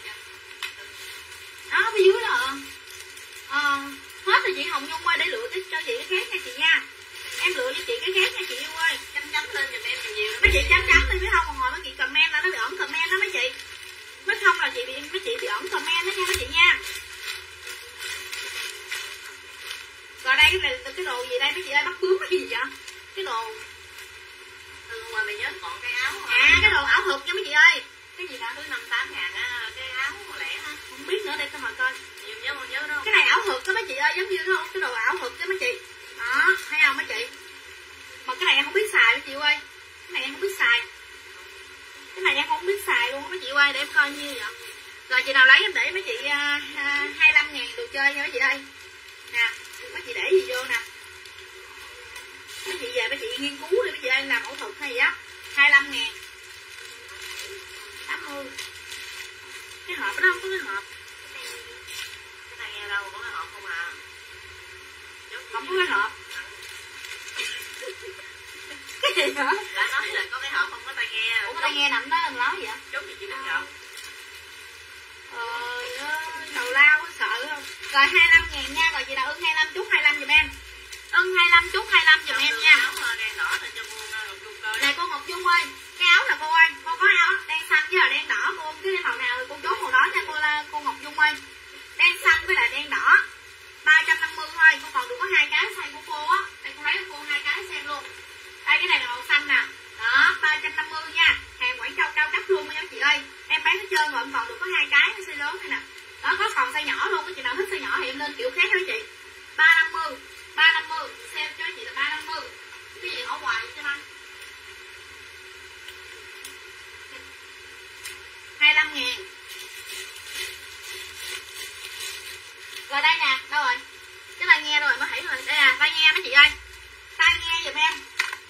Đó phía dưới đó. Ờ, hết rồi chị Hồng Nhung ơi, để lựa cái cho chị cái khác nha chị nha. Em lựa cho chị cái khác nha chị yêu ơi. Chấm chấm lên giùm em nhiều nhiều. Mấy chị chấm chấm lên, biết không, một hồi mấy chị comment là nó bị ẩn comment đó mấy chị. Mấy không là chị bị mấy chị bị ẩn comment đó nha gì đây mấy chị ơi? Bắt bướm cái gì vậy? Cái đồ từ ngoài mày nhớ còn cái áo à, cái đồ áo hộp nha mấy chị ơi. Cái gì nè? thứ năm tám ngàn á, cái áo lẻ á. Không biết nữa, đây tôi hỏi coi. Nhiều nhớ không nhớ đâu. Cái này áo hộp đó mấy chị ơi, giống như cái, cái đồ áo hộp đó mấy chị. Đó, thấy không mấy chị? Mà cái này em không biết xài mấy chị ơi. Cái này em không biết xài. Cái này em không biết xài luôn mấy chị ơi, để em coi như vậy. Rồi chị nào lấy em để mấy chị uh, uh, hai mươi lăm ngàn đồ chơi nha mấy chị ơi. Nè, mấy chị để gì vô nè. Mấy chị về mấy chị nghiên cứu đi mấy chị ơi, làm mẫu thuật hay gì á. hai mươi lăm ngàn. tám mươi. Cái hộp đó không có cái hộp. Cái này nghe đâu có cái hộp không à. Không có cái hộp. Cái gì hả? Đã nói là có cái hộp không có tai nghe. Ủa cái tai nghe nằm đó làm nói vậy? Chốt gì chị đừng nhậu. Trời ơi, đầu lao sợ không? Rồi hai mươi lăm ngàn nha, rồi chị nào ưng hai mươi lăm chút hai mươi lăm giùm em. Ưng hai mươi lăm chút hai mươi lăm giùm em nha. Áo đen đỏ lên cho cô Ngọc Dung coi. Này cô Ngọc Dung ơi, cái áo là cô ơi, cô có áo đen xanh với là đen đỏ, cô cứ màu nào thì cô chốt màu đó nha cô là cô Ngọc Dung ơi. Đen xanh với lại đen đỏ. ba trăm năm mươi thôi, cô còn được có hai cái size của cô á. Đây cô lấy cho cô hai cái xem luôn. Đây cái này là màu xanh nè. Đó, ba trăm năm mươi nha. Hàng Quảng Châu cao cấp luôn nha chị ơi. Em bán hết trơn rồi, còn được có hai cái size lớn này nè. Đó, có còn size nhỏ luôn, cái chị nào thích size nhỏ thì em lên kiểu khác đó chị. ba trăm năm mươi, ba trăm năm mươi, xem cho chị là ba trăm năm mươi. Cái gì ở ngoài cho anh. hai mươi lăm ngàn. Rồi đây nè, đâu rồi? Cái tai nghe rồi mới thấy rồi. Đây là tai nghe mấy chị ơi. Tai nghe giùm em.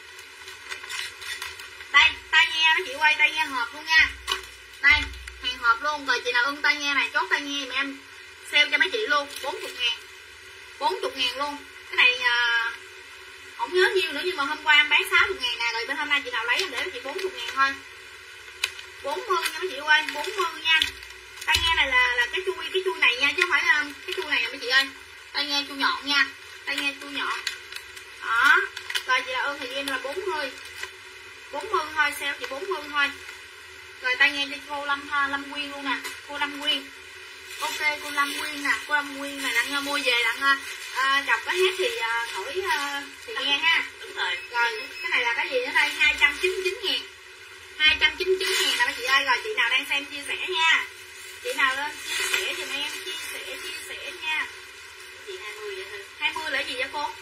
Đây, tai nghe mấy chị quay tai nghe hộp luôn nha. Đây, hàng hộp luôn. Rồi chị nào ưng tai nghe này chốt tai nghe giùm em. Sale cho mấy chị luôn, bốn mươi ngàn. bốn mươi ngàn luôn. Cái này à, không nhớ nhiêu nữa nhưng mà hôm qua em bán sáu mươi ngàn nè. Rồi bên hôm nay chị nào lấy em để cho chị bốn mươi ngàn thôi. bốn mươi nha mấy chị ơi, bốn mươi nha. Tai nghe này là là cái chui cái chui này nha chứ không phải um, cái chui này nè mấy chị ơi. Tai nghe chui nhọn nha. Tai nghe chui nhọn. Đó. Rồi chị nào ưng thì em là bốn mươi. bốn mươi thôi, sale chị bốn mươi thôi. Rồi tai nghe cho cô Lâm Lâm Nguyên luôn nè, cô Lâm Nguyên. Ok cô Lâm Nguyên nè, cô Lâm Nguyên này đang mua về đang à, chồng có hát thì à, thổi à, thì nghe ha. Đúng rồi. Rồi cái này là cái gì ở đây? hai trăm chín mươi chín ngàn. hai trăm chín mươi chín ngàn nè mấy chị ơi. Rồi chị nào đang xem chia sẻ nha. Chị nào lên chia sẻ giùm em, chia sẻ chia sẻ nha. Chị hai mươi vậy thôi. hai mươi là gì vậy cô?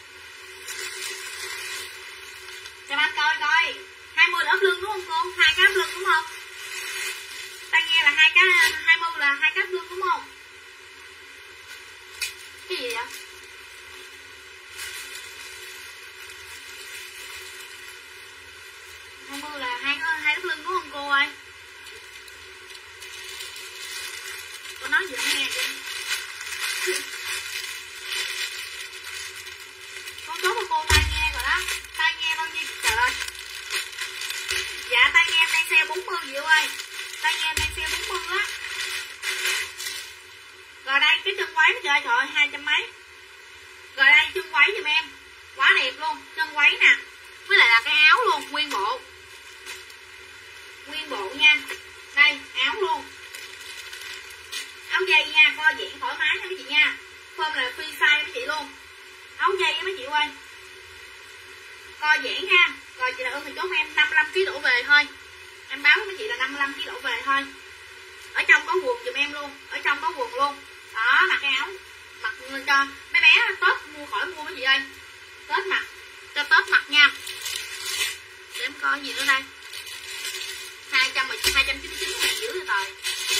Cho anh coi coi. hai mươi là ốp lưng đúng không cô? Hai cái ốp lưng đúng không? Tai nghe là hai cái, hai mươi là hai cái ốp lưng đúng không? Cái gì vậy? hai mươi là hai hai ốp lưng đúng không cô ơi? Cô nói gì không nghe vậy? Con chốt của cô tai nghe rồi đó. Tai nghe bao nhiêu trời ơi? Dạ tai nghe em đang sale bốn mươi Diệu ơi. Tai nghe em đang sale bốn mươi á. Rồi đây cái chân váy trời trời hai trăm mấy. Rồi đây chân váy giùm em. Quá đẹp luôn, chân váy nè. Với lại là cái áo luôn, nguyên bộ. Nguyên bộ nha. Đây, áo luôn. Áo dây nha, co giãn thoải mái nha mấy chị nha. Form là free size mấy chị luôn. Áo dây á mấy chị ơi. Co giãn ha. Rồi chị nào ưng thì chốt em năm mươi lăm ki lô gam đổ về thôi. Em báo với mấy chị là năm mươi lăm ki lô gam đổ về thôi. Ở trong có quần giùm em luôn. Ở trong có quần luôn. Đó, mặc cái áo. Mặc cho mấy bé Tết mua khỏi mua mấy chị ơi. Tết mặc. Cho Tết mặc nha. Để em coi gì nữa đây. hai trăm hai trăm chín mươi chín ngàn dữ rồi trời.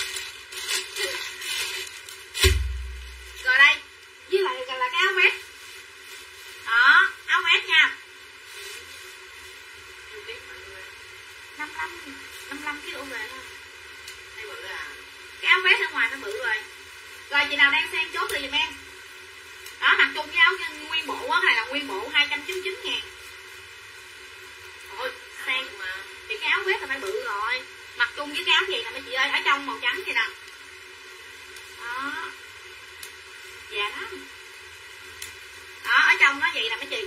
Rồi đây. Với lại là cái áo vest. Đó, áo vest nha. năm mươi lăm năm mươi lăm ki lô gam về thôi. Thấy bự à. Cái áo vest ở ngoài nó bự rồi. Rồi chị nào đang xem chốt lại giùm em. Đó, mặc chung với áo nguyên bộ á, này là nguyên bộ hai trăm chín mươi chín ngàn. Thôi, xem thì cái áo vest là phải bự rồi. Mặc chung với cái áo gì nè mấy chị ơi, ở trong màu trắng vậy nè. Đó. Dạ lắm. Đó, ở trong nó vậy nè mấy chị.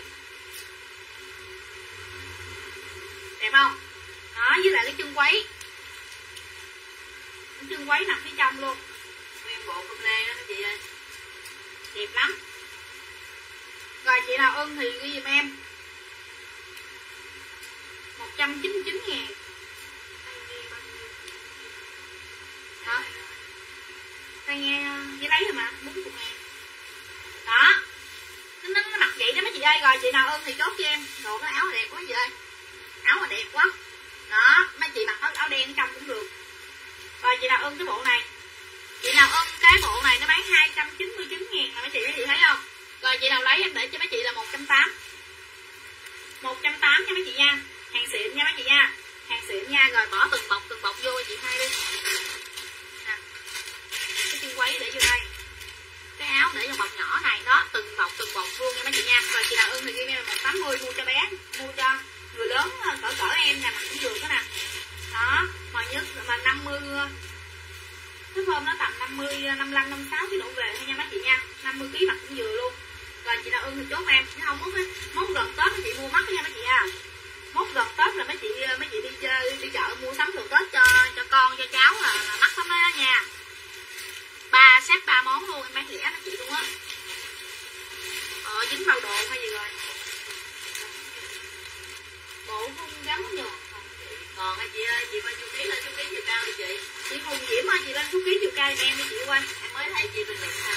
Đẹp không? Đó, với lại cái chân quấy. Cái chân quấy nằm phía trong luôn. Nguyên bộ cơm lê đó mấy chị ơi. Đẹp lắm. Rồi chị nào ưng thì ghi giùm em một trăm chín mươi chín ngàn. Hả? Tai nghe với lấy rồi mà, bốn mươi ngàn. Đó. Nó, nó mặc vậy đó mấy chị ơi. Rồi chị nào ưng thì chốt cho em. Đồ cái áo đẹp quá chị ơi. Áo mà đẹp quá. Đó, mấy chị mặc áo, áo đen trong cũng được. Rồi chị nào ưng cái bộ này. Chị nào ưng cái bộ này nó bán hai trăm chín mươi chín ngàn nè mấy chị, mấy chị thấy không? Rồi chị nào lấy em để cho mấy chị là một trăm tám mươi. một trăm tám mươi nha mấy chị nha. Hàng xịn nha mấy chị nha. Hàng xịn nha. Rồi bỏ từng bọc từng bọc vô chị hai đi. Nè. Cái chân quấy để vô đây. Cái áo để trong bọc nhỏ này đó, từng bọc từng bọc luôn nha mấy chị nha. Rồi chị nào ưng thì ghi em là một trăm tám mươi, mua cho bé, mua cho người lớn cỡ cỡ em nè, mặc cũng được đó nè. Đó, mà nhất mà năm mươi cái hôm nó tầm năm mươi, năm mươi lăm, năm mươi sáu cái độ về thôi nha mấy chị nha. năm mươi ký mặc cũng vừa luôn. Rồi chị nào ưng thì chốt em, chứ không mốt mốt gần Tết mấy chị mua mắc nha mấy chị nha. Mốt gần Tết là mấy chị mấy chị đi chơi đi chợ mua sắm đồ Tết cho cho con cho cháu là, là mắc lắm đó nha. Ba set ba món luôn, em bán lẻ mấy chị luôn á. Ờ dính bao đồ hay gì rồi. Bộ không gắn nhờ. Còn hả chị ơi, chị coi chu ký lên chu ký chiều cao đi chị. Chị Hùng Diễm ơi, chị lên số ký chiều cao em đi chị ơi. Em mới thấy chị bình luận ha.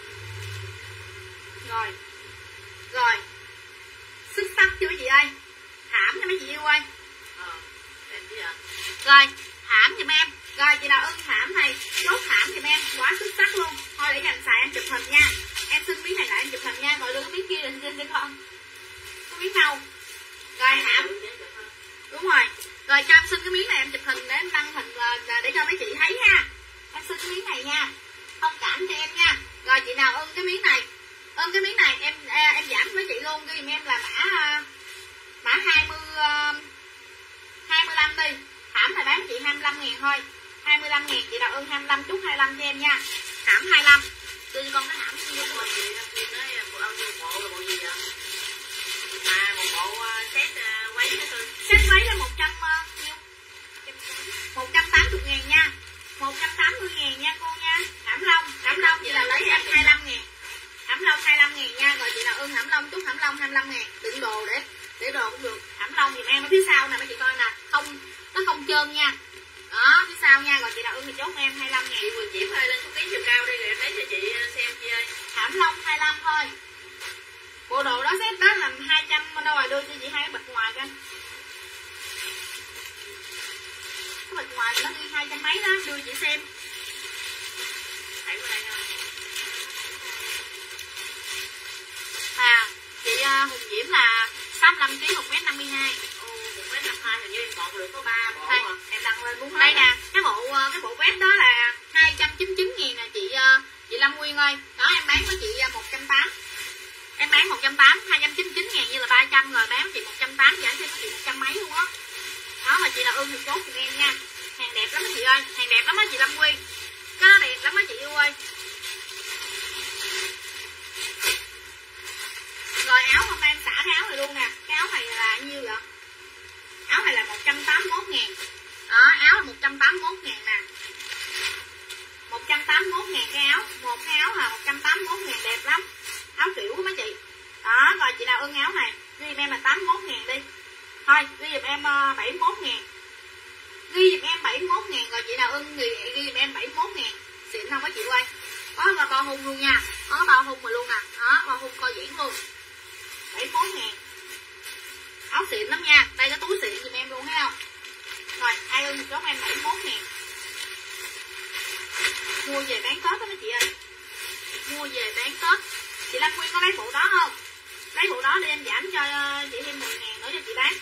Rồi. Rồi. Xuất sắc chưa mấy chị ơi. Thảm cho mấy chị yêu ơi. Ờ, em chứ ạ. Rồi, thảm giùm em. Rồi chị nào ưng thảm này, chốt thảm giùm em, quá xuất sắc luôn. Thôi để dành xài em chụp hình nha. Em xin miếng này lại em chụp hình nha, rồi đưa cái miếng kia là xin cho con. Cái miếng nâu. Rồi thảm. Đúng rồi. Rồi cho em xin cái miếng này em chụp hình để em đăng hình là để cho mấy chị thấy nha. Em xin cái miếng này nha. Thông cảm cho em nha. Rồi chị nào ưng cái miếng này, ưng cái miếng này em em giảm với chị luôn, cái giùm em là mã mã hai mươi hai mươi lăm đi. Thảm này bán chị hai mươi lăm ngàn thôi. hai mươi lăm ngàn chị nào ưng hai mươi lăm chút hai mươi lăm cho em nha. Thảm hai mươi lăm. Đưa cho con cái thảm Nhưng mà chị Kim nói bộ áo bộ là bộ gì vậy? À một bộ set váy hả Thư? Set váy là một trăm nhiêu? một trăm tám mươi ngàn nha. một trăm tám mươi ngàn nha cô nha. Thảm lông, thảm lông chị nào lấy em hai mươi lăm ngàn. Thảm lông hai mươi lăm ngàn nha. Rồi chị nào ưng thảm lông chút thảm lông hai mươi lăm ngàn. Đựng đồ để để đồ cũng được. Thảm lông giùm em ở phía sau nè mấy chị coi nè, không nó không trơn nha. Đó, phía sau nha. Rồi chị nào ưng thì chốt em hai mươi lăm ngàn. Chị Quỳnh Diễm ơi lên số ký chiều cao đi rồi em lấy cho chị xem chị ơi. Thảm lông hai mươi lăm thôi. Bộ đồ đó set đó là hai trăm đâu rồi, đưa cho chị hai cái bịch ngoài coi. Cái bịch ngoài nó ghi hai trăm mấy đó, đưa chị xem. Thấy qua đây không? À, chị uh, Hùng Diễm là sáu mươi lăm ký, một mét năm mươi hai. Ồ, một mét năm mươi hai hình như em còn được có ba bộ đây, mà. em đăng lên bốn. Đây nè, cái bộ uh, cái bộ vest đó là hai trăm chín mươi chín ngàn nè chị uh, chị Lâm Nguyên ơi. Đó em bán với chị uh, một trăm tám mươi. Em bán một trăm tám mươi, hai trăm chín mươi chín ngàn như là ba trăm rồi, bán với chị một trăm tám mươi, giảm cho chị một trăm mấy luôn á. Đó là chị nào ưng thì chốt giùm em nha. Hàng đẹp lắm đó chị ơi, hàng đẹp lắm đó chị Lâm Nguyên. Cái đó đẹp lắm đó chị yêu ơi. Rồi áo hôm nay em xả cái áo này luôn nè. Cái áo này là nhiêu vậy? Áo này là một trăm tám mươi mốt ngàn. Đó, áo là một trăm tám mươi mốt ngàn nè. một trăm tám mươi mốt ngàn cái áo. Một cái áo là một trăm tám mươi mốt ngàn, đẹp lắm. Áo kiểu của mấy chị. Đó, rồi chị nào ưng áo này ghi giùm em là tám mươi mốt ngàn đi. Thôi, ghi giùm em uh, bảy mươi mốt ngàn. Ghi giùm em bảy mươi mốt ngàn. Rồi chị nào ưng ghi, ghi giùm em bảy mươi mốt ngàn. Xịn không có chị ơi. Có là bao hung luôn nha. Có bao hung mà luôn nè. Đó, bao hung coi diễn luôn. bảy mươi mốt ngàn. Áo xịn lắm nha. Đây cái túi xịn giùm em luôn thấy không? Rồi, ai ưng chốt em bảy mươi mốt ngàn. Mua về bán Tết đó mấy chị ơi. Mua về bán Tết. Chị Lâm Nguyên có lấy bộ đó không? Lấy bộ đó để em giảm cho chị thêm mười ngàn nữa cho chị bán.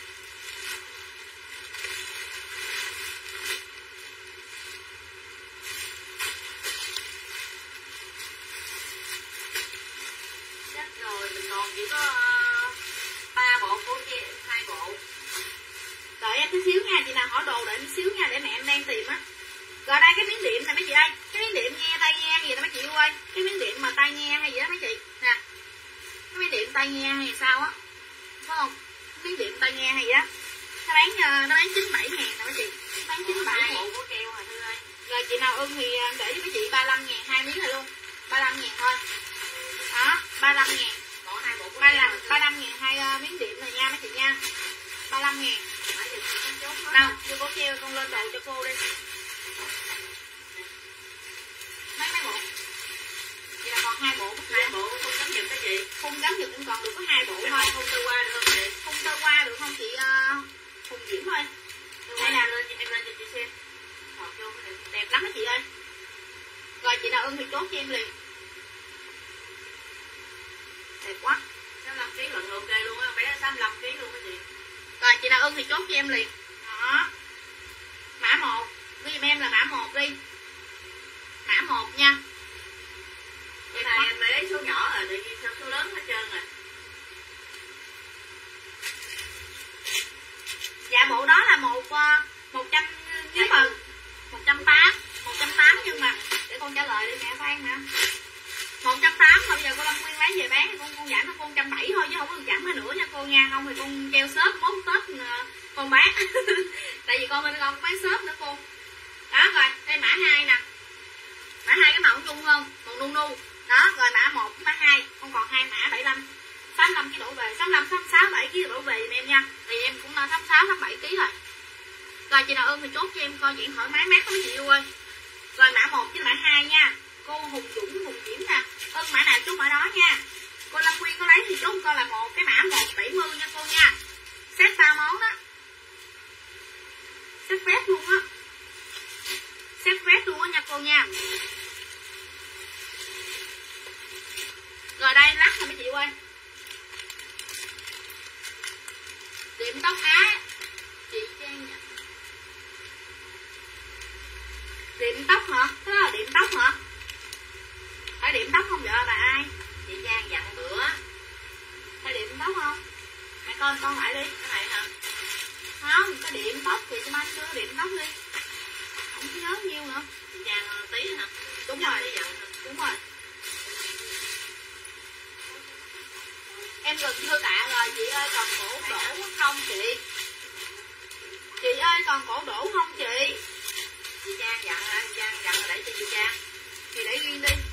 Chắc rồi, mình còn chỉ có ba uh, bộ của chị, hai bộ. Đợi em tí xíu nha, chị nào hỏi đồ đợi em tí xíu nha, để mẹ em đang tìm á. Rồi đây cái miếng điện nè mấy chị ơi. Cái miếng điện nghe tai nghe gì đó mấy chị ơi. Cái miếng điện mà tai nghe hay gì đó mấy chị. Nè. Cái miếng điện tai nghe hay sao á. Phải không? Cái miếng điện tai nghe hay gì đó. Nó bán nó bán chín mươi bảy ngàn nè mấy chị. Nó bán chín mươi bảy ngàn. Bộ của keo hả Thư ơi. Rồi chị nào ưng thì để với mấy chị ba mươi lăm ngàn hai miếng này luôn. ba mươi lăm ngàn thôi. Đó, ba mươi lăm ngàn. Còn hai bộ của ba mươi ba mươi lăm ngàn hai uh, miếng điểm rồi nha mấy chị nha. ba mươi lăm ngàn. Đâu, chưa có treo con lên đồ cho cô đi. Mấy mấy bộ. Vậy là còn hai bộ. Hai bộ không gắn giật cái gì? Không gắn giật cũng còn được có hai bộ thôi. Không tơ qua được không chị? Không tơ qua được không chị uh, Hùng Diễm thôi. Đây nè, lên em lên cho chị xem. Đẹp lắm đó chị ơi. Rồi chị nào ưng thì chốt cho em liền. Đẹp quá. sáu mươi lăm ký lận ok luôn á, bé sáu mươi lăm ký luôn á chị. Rồi chị nào ưng thì chốt cho em liền. Đó. Mã một, ghi giùm em là mã một đi. Mã một nha. Cái này em lấy số nhỏ rồi, tại vì sao số lớn hết trơn rồi. Dạ bộ đó là một một trăm nếu mà một trăm tám, một trăm tám nhưng mà để con trả lời đi mẹ khoan nè. một trăm tám mà bây giờ cô Lâm Nguyên lấy về bán thì con con giảm cho con một trăm bảy mươi thôi chứ không có được giảm hơn nữa nha cô nha, không thì con treo shop mốt Tết con bán. Tại vì con bên con bán shop nữa cô. Đó rồi, đây mã hai nè. Mã hai cái màu chung hơn, màu nu nu. Đó, rồi mã một mã hai, con còn hai mã bảy mươi lăm. sáu mươi lăm ký đổ về, sáu mươi lăm, sáu mươi sáu, bảy ký đổ về giùm em nha. Thì em cũng sáu mươi sáu, sáu mươi bảy ký rồi. Rồi chị nào ưng thì chốt cho em coi chuyện thoải mái mát đó mấy chị yêu ơi. Rồi mã một với mã hai nha. Cô Hùng Dũng, Hùng Diễm nè. Ưng mã nào chốt mã đó nha. Cô Lâm Quyên có lấy thì chốt coi là một cái mã một bảy mươi nha cô nha. Set ba món đó. Set vest luôn á. Set vest luôn á nha cô nha. Rồi đây lắc rồi mấy chị ơi. Điểm tóc Á. Chị Trang nhận. Điểm tóc hả? Thế là điểm tóc hả? Phải điểm tóc không vợ bà ai? Chị Giang dặn bữa. Phải điểm tóc không? Mẹ con con lại đi. Cái này hả? Không, cái điểm tóc thì cho anh đưa điểm tóc đi. Không có nhớ nhiêu nữa. Chị Giang tí hả? Đúng Giang rồi. tí dặn hả? Đúng rồi. Em gần thưa tạ rồi chị ơi, còn cổ đổ không chị? Chị ơi còn cổ đổ không chị? Chị Giang dặn hả? Chị Giang dặn rồi để cho chị Giang. Thì để riêng đi.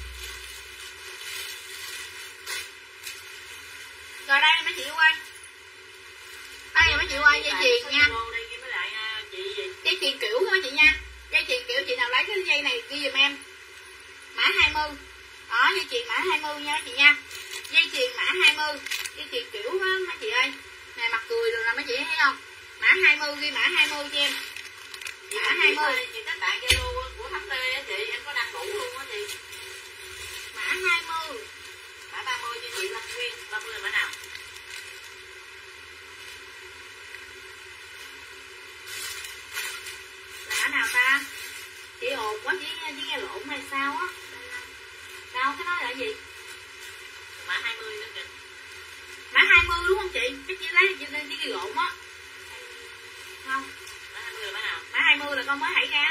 Rồi đây mấy chị ơi. Đây mấy chị ơi, dây chuyền nha. Dây chuyền kiểu thôi chị nha. Dây chuyền kiểu chị nào lấy cái dây này ghi giùm em. Mã hai mươi. Đó, dây chuyền mã hai mươi nha chị nha. Dây chuyền mã hai mươi. Dây chuyền kiểu đó mấy chị ơi. Nè mặt cười rồi nè mấy chị thấy không? Mã hai mươi, ghi mã hai mươi cho em. Mã hai mươi. Chị các bạn Zalo của Thắm Lê á chị, em có đăng đủ luôn á chị. Mã hai mươi. Mã ba mươi cho chị Lâm Nguyên. ba mươi là mã nào? Là mã nào ta? Chị ồn quá, chị, chị nghe lộn hay sao á? Đâu, cái đó là gì? Mã hai mươi nữa kìa. Mã hai mươi đúng không chị? Cái chị lấy chị lên chị ghi lộn á. Không. Mã hai mươi là mã nào? Mã hai mươi là con mới hãy ra.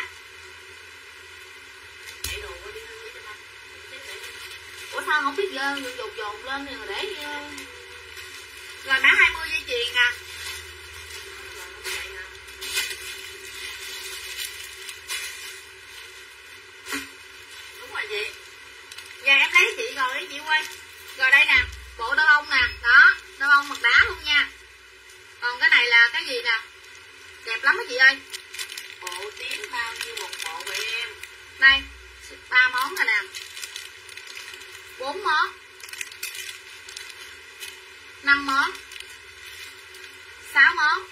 Hãy đồ qua đi thôi cho anh. Ủa sao không biết dồn dồn dồn lên rồi để rồi mã hai mươi dây chuyền à. Đúng rồi chị. Dạ em lấy chị rồi đấy chị ơi. Rồi đây nè, bộ đôi bông nè, đó, đôi bông mặt đá luôn nha. Còn cái này là cái gì nè? Đẹp lắm đó chị ơi. Bộ tím bao nhiêu một bộ vậy em? Đây, ba món rồi nè. bốn món. năm món. sáu món.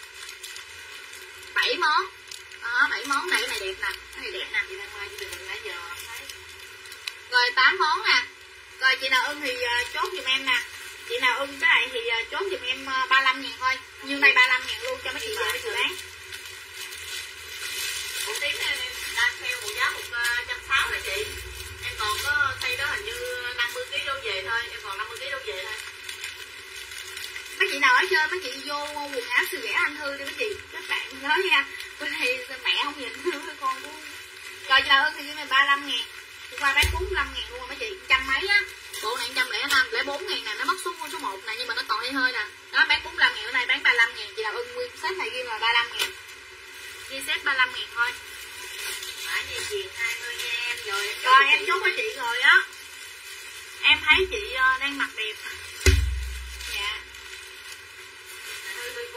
bảy món. Đó, bảy món này, cái này đẹp nè, cái này đẹp nè. Chị đang mai chị đừng nãy giờ thấy. Rồi tám món nè. Rồi chị nào ưng thì uh, chốt giùm em nè. Chị nào ưng cái này thì uh, chốt giùm em uh, ba mươi lăm ngàn thôi. Nhưng đây ba mươi lăm ngàn luôn cho mấy chị về chị bán. Bộ tím này em đang theo một giá một trăm sáu mươi chị. Em còn có xây đó hình như năm mươi ký đâu về thôi, em còn năm mươi ký đâu về thôi. Mấy chị nào ở chơi mấy chị vô quần áo siêu rẻ anh Thư đi mấy chị. Các bạn nói nha. Bên này mẹ không nhìn con cũng. Rồi chị nào ưng thì ghi mình ba mươi lăm ngàn. Hôm qua bán bốn mươi lăm ngàn luôn rồi mấy chị, trăm mấy á. Bộ này một trăm lẻ năm, lẻ bốn ngàn nè, nó mất số số một nè nhưng mà nó còn hơi hơi nè. Đó bán bốn mươi lăm ngàn, bữa nay bán ba mươi lăm ngàn, chị nào ưng nguyên set này ghi là ba mươi lăm ngàn. Ghi set ba mươi lăm ngàn thôi. Mã dây chuyền hai mươi nha em rồi. Em rồi em chốt với chị rồi á. Em thấy chị đang mặc đẹp.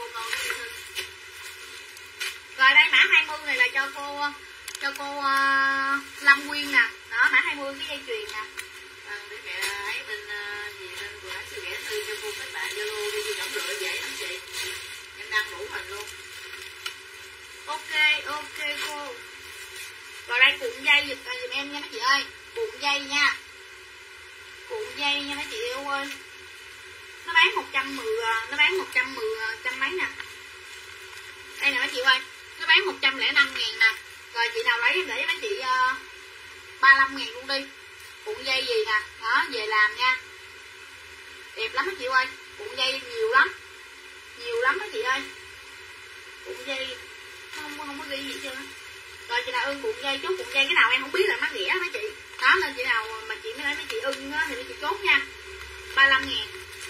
cô ngon đó Diệu Hưng. Rồi đây mã hai mươi này là cho cô cho cô uh, Lâm Nguyên nè. Đó, mã hai mươi cái dây chuyền nè. À, để mẹ ấy bên uh, gì bên bữa sư ghé thư cho cô các bạn Zalo đi đi chọn lựa dễ lắm chị. Em đăng đủ hình luôn. Ok, ok cô. Rồi đây cuộn dây giùm giùm em nha mấy chị ơi. Cuộn dây nha. Cuộn dây nha mấy chị yêu ơi. Nó bán một trăm mười, nó bán một trăm mười trăm mấy nè. Đây nè mấy chị ơi. Nó bán một trăm lẻ năm ngàn nè. Rồi chị nào lấy em để cho mấy chị uh, ba mươi lăm ngàn luôn đi. Cuộn dây gì nè. Đó, về làm nha. Đẹp lắm mấy chị ơi. Cuộn dây nhiều lắm. Nhiều lắm mấy chị ơi. Cuộn dây không không có ghi gì chưa. Rồi chị nào ưng cuộn dây, chốt cuộn dây cái nào em không biết là mắc ghẻ mấy chị. Đó nên chị nào mà chị mới lấy mấy chị ưng thì mấy chị chốt nha. ba mươi lăm ngàn.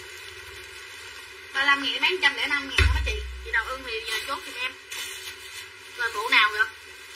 ba mươi lăm ngàn bán một trăm lẻ năm ngàn đó mấy chị. Chị nào ưng thì giờ chốt giùm em. Rồi bộ nào rồi?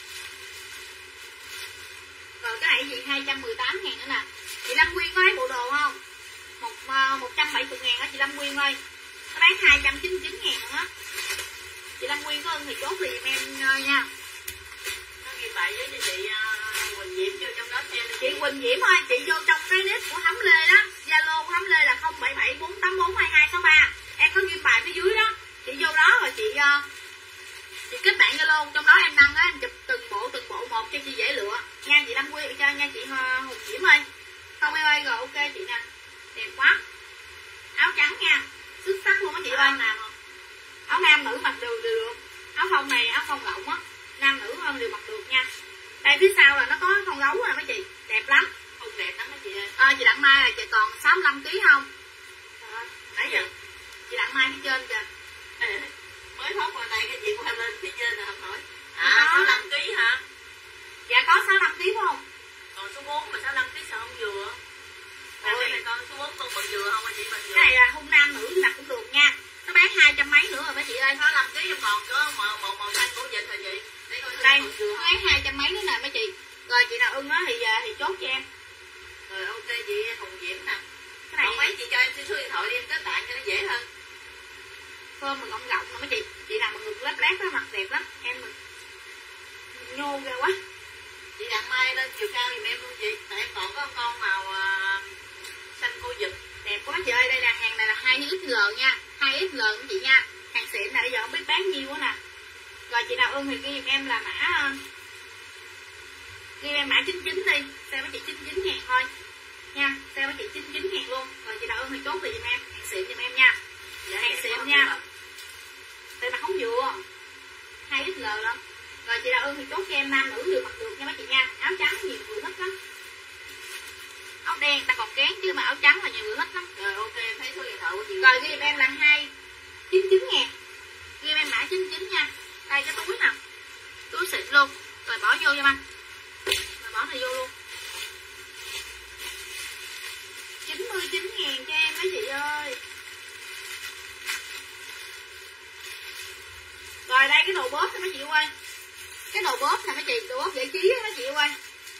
Rồi cái này gì hai trăm mười tám ngàn nữa nè. Chị Lâm Nguyên có lấy bộ đồ không? Một, uh, một trăm bảy mươi ngàn đó chị Lâm Nguyên ơi. Nó bán hai trăm chín mươi chín ngàn nữa. Chị Lâm Nguyên có ưng thì chốt liền em uh, nha. Nó ghi bài với cho chị uh, Quỳnh Diễm vô trong đó theo. Chị Quỳnh Diễm ơi, chị vô trong cái list của Thấm Lê đó. Zalo của Thấm Lê là không bảy bảy bốn tám bốn hai hai sáu ba. Em có ghi bài phía dưới đó. Chị vô đó rồi chị uh, chị kết bạn Zalo, trong đó em đăng á, em chụp từng bộ từng bộ một cho chị dễ lựa. Nha chị Lâm Nguyên cho nha chị uh, Hùng Diễm ơi. Không em ơi, rồi ok chị nè. Đẹp quá. Áo trắng nha. Xuất sắc luôn á chị ơi. Nam không? Áo nam nữ mặc đều đều được. Áo phông này áo phông rộng á, nam nữ hơn đều mặc được nha. Đây phía sau là nó có con gấu nè mấy chị, đẹp lắm. Không đẹp lắm mấy chị ơi. À, chị Đặng Mai là chị còn sáu mươi lăm ký không? À, đấy giờ chị Đặng Mai phía trên kìa. Mới thoát qua đây cái chị qua lên phía trên là không nổi. À sáu mươi lăm ký hả? Dạ có sáu mươi lăm ký không? Còn số bốn mà sáu mươi lăm ký sao không vừa? Ôi này con số bốn con bự vừa không chị bự vừa. Cái này là hung nam nữ đặt cũng được nha. Nó bán hai trăm mấy nữa rồi mấy chị ơi. sáu mươi lăm ký em còn có màu màu, màu xanh cổ vịt rồi chị. Đây, đây nó bán hai trăm mấy nữa nè mấy chị. Rồi chị nào ưng á thì thì chốt cho em. Rồi ok chị Hùng Diễm nè. Cái này còn mấy chị cho em số điện thoại đi em kết bạn cho nó dễ hơn. Phơm mà gọng gọng nè mấy chị. Chị nào mà ngực lép lép đó mặt đẹp lắm. Em mình nhô ra quá. Chị Đặng Mai lên chiều cao giùm em luôn chị. Tại em còn có con, con màu uh, xanh cô vịt. Đẹp quá chị ơi. Đây là hàng này là hai ích lờ nha. hai ích lờ chị nha. Hàng xịn này bây giờ không biết bán nhiêu quá nè. Rồi chị nào ưng thì ghi em là mã ghi em mã chín chín đi. Xe với chị chín chín ngàn thôi nha. Xe với chị chín chín ngàn luôn. Rồi chị nào ưng thì chốt thì giùm em. Hàng xịn giùm em nha. Dạ, hàng xịn nha. Đây mà không vừa hai ích lờ lắm. Rồi chị nào ưng thì chốt cho em nam nữ đều mặc được nha mấy chị nha. Áo trắng nhiều người thích lắm. Áo đen ta còn kén chứ mà áo trắng là nhiều người thích lắm. Rồi ok thấy số điện thoại của chị. Rồi ghi em là hai chín chín ngàn. Ghi em mã chín chín nha. Đây cái túi nè. Túi xịn luôn. Rồi bỏ vô cho anh. Rồi bỏ này vô luôn. chín mươi chín ngàn cho em mấy chị ơi. Rồi đây cái đồ bóp nè mấy chị ơi. Cái đồ bóp nè mấy chị, đồ bóp giải trí đó mấy chị ơi.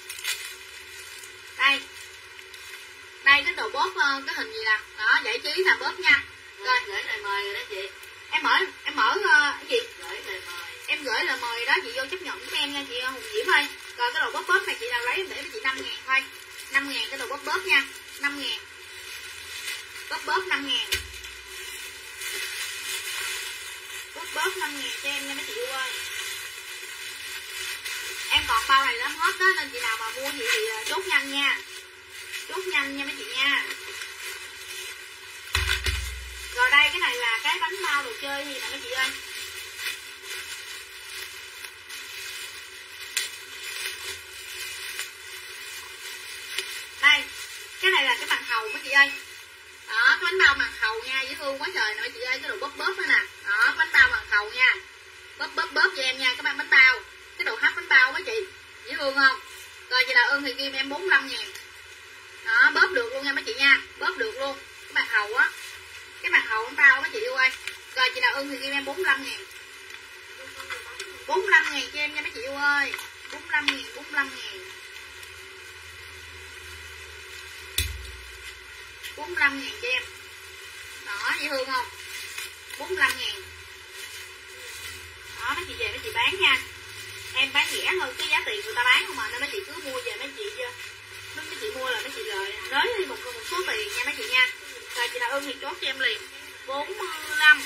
Đây. Đây cái đồ bóp cái hình gì nè. Đó giải trí nè bóp nha. Rồi gửi lời mời rồi đó chị. Em mở em mở cái gì? Gửi lời mời. Em gửi lời mời đó chị vô chấp nhận giúp em nha chị Hùng Diễm ơi. Rồi cái đồ bóp bóp này chị nào lấy em để cho chị năm ngàn thôi. năm ngàn cái đồ bóp bóp nha. năm ngàn. Bóp bóp năm ngàn. Bóp bóp năm ngàn cho em nha mấy chị yêu ơi. Em còn bao này lắm hết đó nên chị nào mà mua gì thì chốt nhanh nha. Chốt nhanh nha mấy chị nha. Rồi đây cái này là cái bánh bao đồ chơi gì nè mấy chị ơi. Đây, cái này là cái bằng hầu mấy chị ơi. Đó, cái bánh bao bằng hầu nha, dễ thương quá trời nè mấy chị ơi, cái đồ bóp bóp đó nè. Đó, cái bánh bao bằng hầu nha. Bóp bóp bóp cho em nha, cái bánh bao. Cái đồ hấp bánh bao mấy chị. Dễ thương không? Rồi chị nào ưng thì ghi em bốn mươi lăm ngàn. Đó, bóp được luôn nha mấy chị nha. Bóp được luôn. Cái bằng hầu á. Cái mặt hầu bánh bao mấy chị yêu ơi. Rồi chị nào ưng thì ghi em bốn mươi lăm ngàn. bốn mươi lăm ngàn cho em nha mấy chị yêu ơi. bốn mươi lăm ngàn, bốn mươi lăm ngàn. bốn mươi lăm ngàn cho em. Đó, dễ thương không? bốn mươi lăm ngàn. chị bán nha. Em bán rẻ hơn cái giá tiền người ta bán không mà, nên mấy chị cứ mua về mấy chị mấy chị mua là mấy chị lời nới đi một một số tiền nha mấy chị nha. Rồi chị nào ưng thì chốt cho em liền bốn mươi lăm.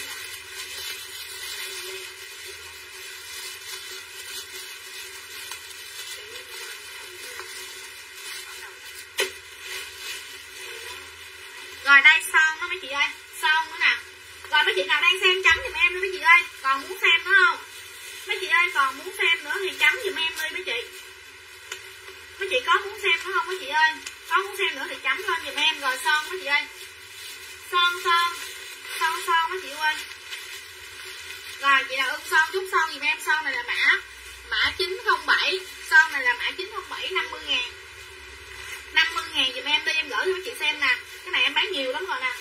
Rồi đây son đó mấy chị ơi, son nữa nè. Rồi mấy chị nào đang xem chấm giùm em đi mấy chị ơi, còn muốn xem nữa không? Mấy chị ơi còn muốn xem nữa thì chấm giùm em đi mấy chị. Mấy chị có muốn xem nữa không mấy chị ơi? Có muốn xem nữa thì chấm lên giùm em. Rồi son mấy chị ơi. Son son. Son son mấy chị ơi. Rồi chị nào ưng son chút son giùm em. Son này là mã mã chín không bảy. Son này là mã chín không bảy năm mươi ngàn. năm mươi ngàn giùm em đi, em gửi cho mấy chị xem nè. Cái này em bán nhiều lắm rồi nè.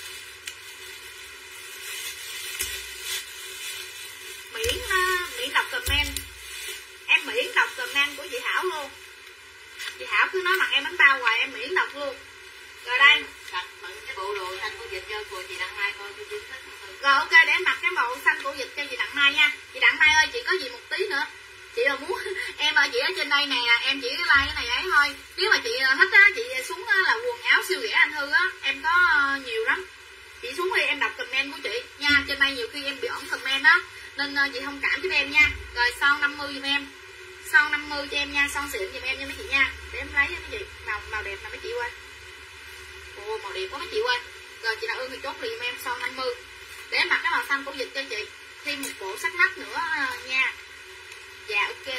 Miễn uh, miễn đọc comment. Em miễn đọc comment của chị Thảo luôn. Chị Thảo cứ nói mặt em bánh bao hoài em miễn đọc luôn. Rồi đây đặt cái bộ đồ xanh của dịch cho của chị Đặng Mai coi cho chính hết. Rồi ok để em mặc cái màu xanh của dịch cho chị Đặng Mai nha. Chị Đặng Mai ơi chị có gì một tí nữa. Chị là muốn em ơi chị ở trên đây nè, em chỉ like cái này ấy thôi. Nếu mà chị thích á, chị xuống á, là quần áo siêu rẻ anh Thư á, em có nhiều lắm. Chị xuống đi em đọc comment của chị nha. Trên đây nhiều khi em bị ẩn comment á, nên chị thông cảm giúp em nha. Rồi son năm mươi giùm em. Son năm mươi cho em nha, son xịn giùm em nha mấy chị nha. Để em lấy cho mấy chị. Màu màu đẹp nè mấy chị ơi. Ồ màu đẹp quá mấy chị ơi. Rồi chị nào ưng thì chốt liền giùm em son năm mươi. Để em mặc cái màu xanh của dịch cho chị. Thêm một bộ sách hắc nữa nha. Dạ ok.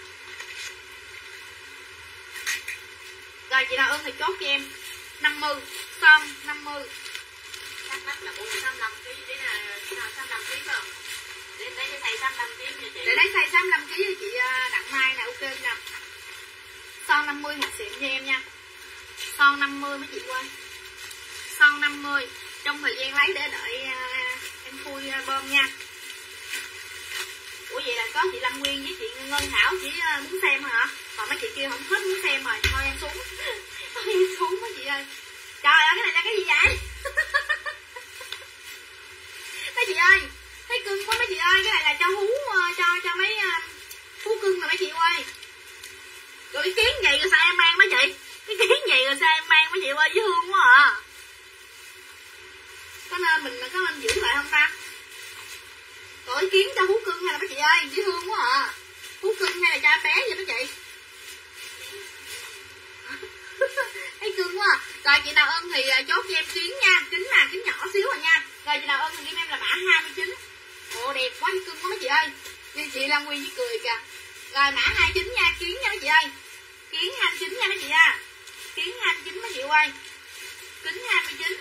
Rồi chị nào ưng thì chốt cho em năm mươi. Son năm mươi. Sách hắc là bốn trăm năm mươi ký. Đấy là sáu mươi lăm ký phải không? Để lấy cái size sáu mươi lăm ký cho chị. Để lấy size sáu mươi lăm ký cho chị Đặng Mai nè, ok nè. Son năm mươi hạt xịn cho em nha. Son năm mươi mấy chị ơi. Son năm mươi. Trong thời gian lấy để đợi uh, em khui uh, bơm nha. Ủa vậy là có chị Lâm Nguyên với chị Ngân Thảo chỉ uh, muốn xem hả? Còn mấy chị kia không hết muốn xem rồi. Thôi em xuống. Thôi em xuống mấy chị ơi. Trời ơi cái này là cái gì vậy? Mấy chị ơi. Thấy cưng quá mấy chị ơi. Cái này là cho hú uh, cho cho mấy uh, hú cưng nè mấy chị ơi. Rồi cái kiến vậy rồi sao em mang mấy chị? Cái kiến vậy rồi sao em mang mấy chị ơi, dễ thương quá à. Có nên mình có nên giữ lại không ta? Rồi ý kiến cho hú cưng hay là mấy chị ơi, dễ thương quá à. Hú cưng hay là cho bé vậy mấy chị? Thấy cưng quá à. Rồi chị nào ưng thì chốt cho em kiến nha. Kính là kính nhỏ xíu rồi nha. Rồi chị nào ưng thì em là mã hai mươi chín. Ồ đẹp quá, cưng quá mấy chị ơi. Như chị Lan Nguyên với cười kìa. Rồi mã hai mươi chín nha, kiến nha mấy chị ơi. Kiến hai mươi chín nha mấy chị nha. Kiến hai mươi chín mấy chị ơi. Kính hai mươi chín.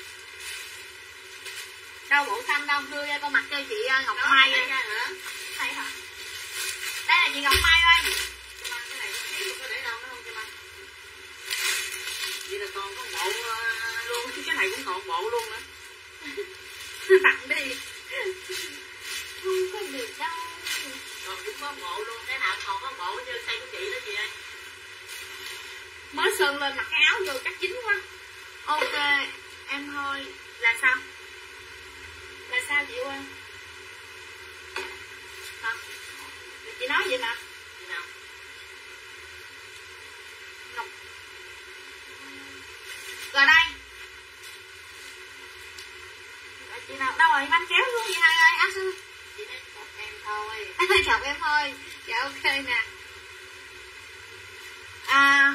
Đâu bộ xanh đâu, đưa ra con mặt cho chị Ngọc đó, Mai đây. Này hả? Đây là chị Ngọc Mai ơi. Cái này có để đâu nó không cho Mai. Vậy là còn có bộ uh, luôn, cái này cũng còn bộ luôn nữa. Tặng đi. Không có được đâu. Còn cũng có bộ luôn, cái nào còn có bộ chứ tay của chị đó chị ơi. Mới sơn lên mặc cái áo vô chắc dính quá. Ok, em thôi. Là sao? Là sao chị ơi? Hả? Chị nói vậy mà. Nào. Ngọc. Rồi đây. Rồi chị nào? Đâu rồi? Bánh kéo luôn vậy hai ơi. Áo sư. Chị nói chọc em thôi. Chọc em thôi. Dạ ok nè. À.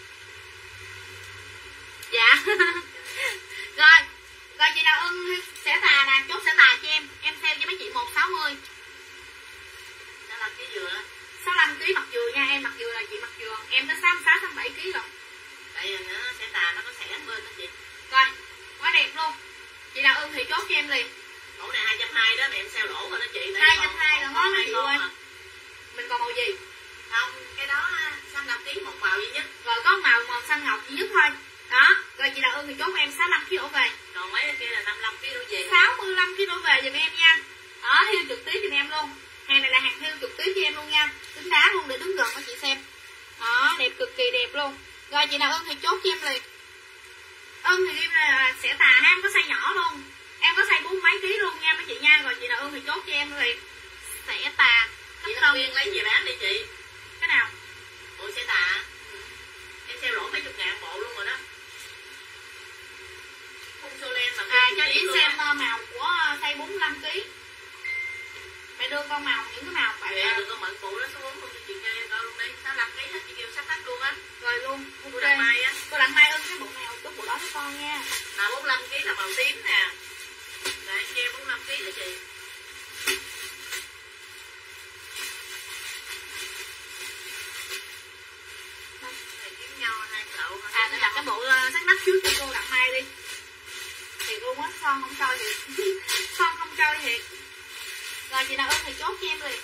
Dạ. Rồi. Rồi chị nào ưng sẽ tà nè, chốt sẽ tà cho em. Em sale cho mấy chị một sáu mươi. sáu mươi lăm ký dừa. sáu mươi lăm ký mặt dừa nha, em mặt dừa là chị mặt dừa. Em tới sáu mươi sáu, sáu mươi bảy ký rồi. Tại vì nó sẽ tà nó có xẻ bên đó chị. Rồi, quá đẹp luôn. Chị nào ưng thì chốt cho em liền. Mẫu này hai trăm hai mươi đó mà em sale lỗ rồi đó chị. hai trăm hai mươi là ngon mấy chị ơi. Mình còn màu gì? Không, cái đó sáu mươi lăm ký một màu duy nhất. Rồi có màu màu xanh ngọc duy nhất thôi. Đó, rồi chị nào ưng thì chốt em sáu mươi lăm ký đổ về. Còn mấy cái kia là năm mươi lăm ký đổ về. sáu mươi lăm ký đổ về giùm em nha. Đó, thiêu trực tiếp giùm em luôn. Hàng này là hàng thiêu trực tiếp cho em luôn nha. Tính đá luôn để đứng gần cho chị xem. Đó, đẹp cực kỳ đẹp luôn. Rồi chị nào ưng thì chốt cho em liền. Ưng thì em là sẽ tà ha, em có size nhỏ luôn. Em có size bốn mấy ký luôn nha mấy chị nha. Rồi chị nào ưng thì chốt cho em liền. Sẽ tà. chị Thanh Nguyên lấy về bán đi chị. Cái nào? Bộ xe tạ. Em sale lỗ mấy chục ngàn bộ luôn rồi đó. Khung Solen mà. À cho chị xem uh, màu của uh, size bốn mươi lăm ký. Mẹ đưa con màu, những cái màu vậy. Mẹ đưa con mận phụ đó số bốn không cho chị kêu em luôn đi. sáu mươi lăm ký hết chị kêu sắp hết luôn á. Rồi luôn. Cô okay. Đặng Mai á. Cô Đặng Mai ưng cái bộ nào chút bộ đó cho con nha. Màu bốn mươi lăm ký là màu tím nè. Rồi em kêu bốn mươi lăm ký hả chị? À để đặt cái bộ uh, sắc nách trước cho cô Đặng Mai đi. Thì cô quá son không trôi thiệt. Son không trôi thiệt. Rồi chị nào ưng thì chốt cho em liền.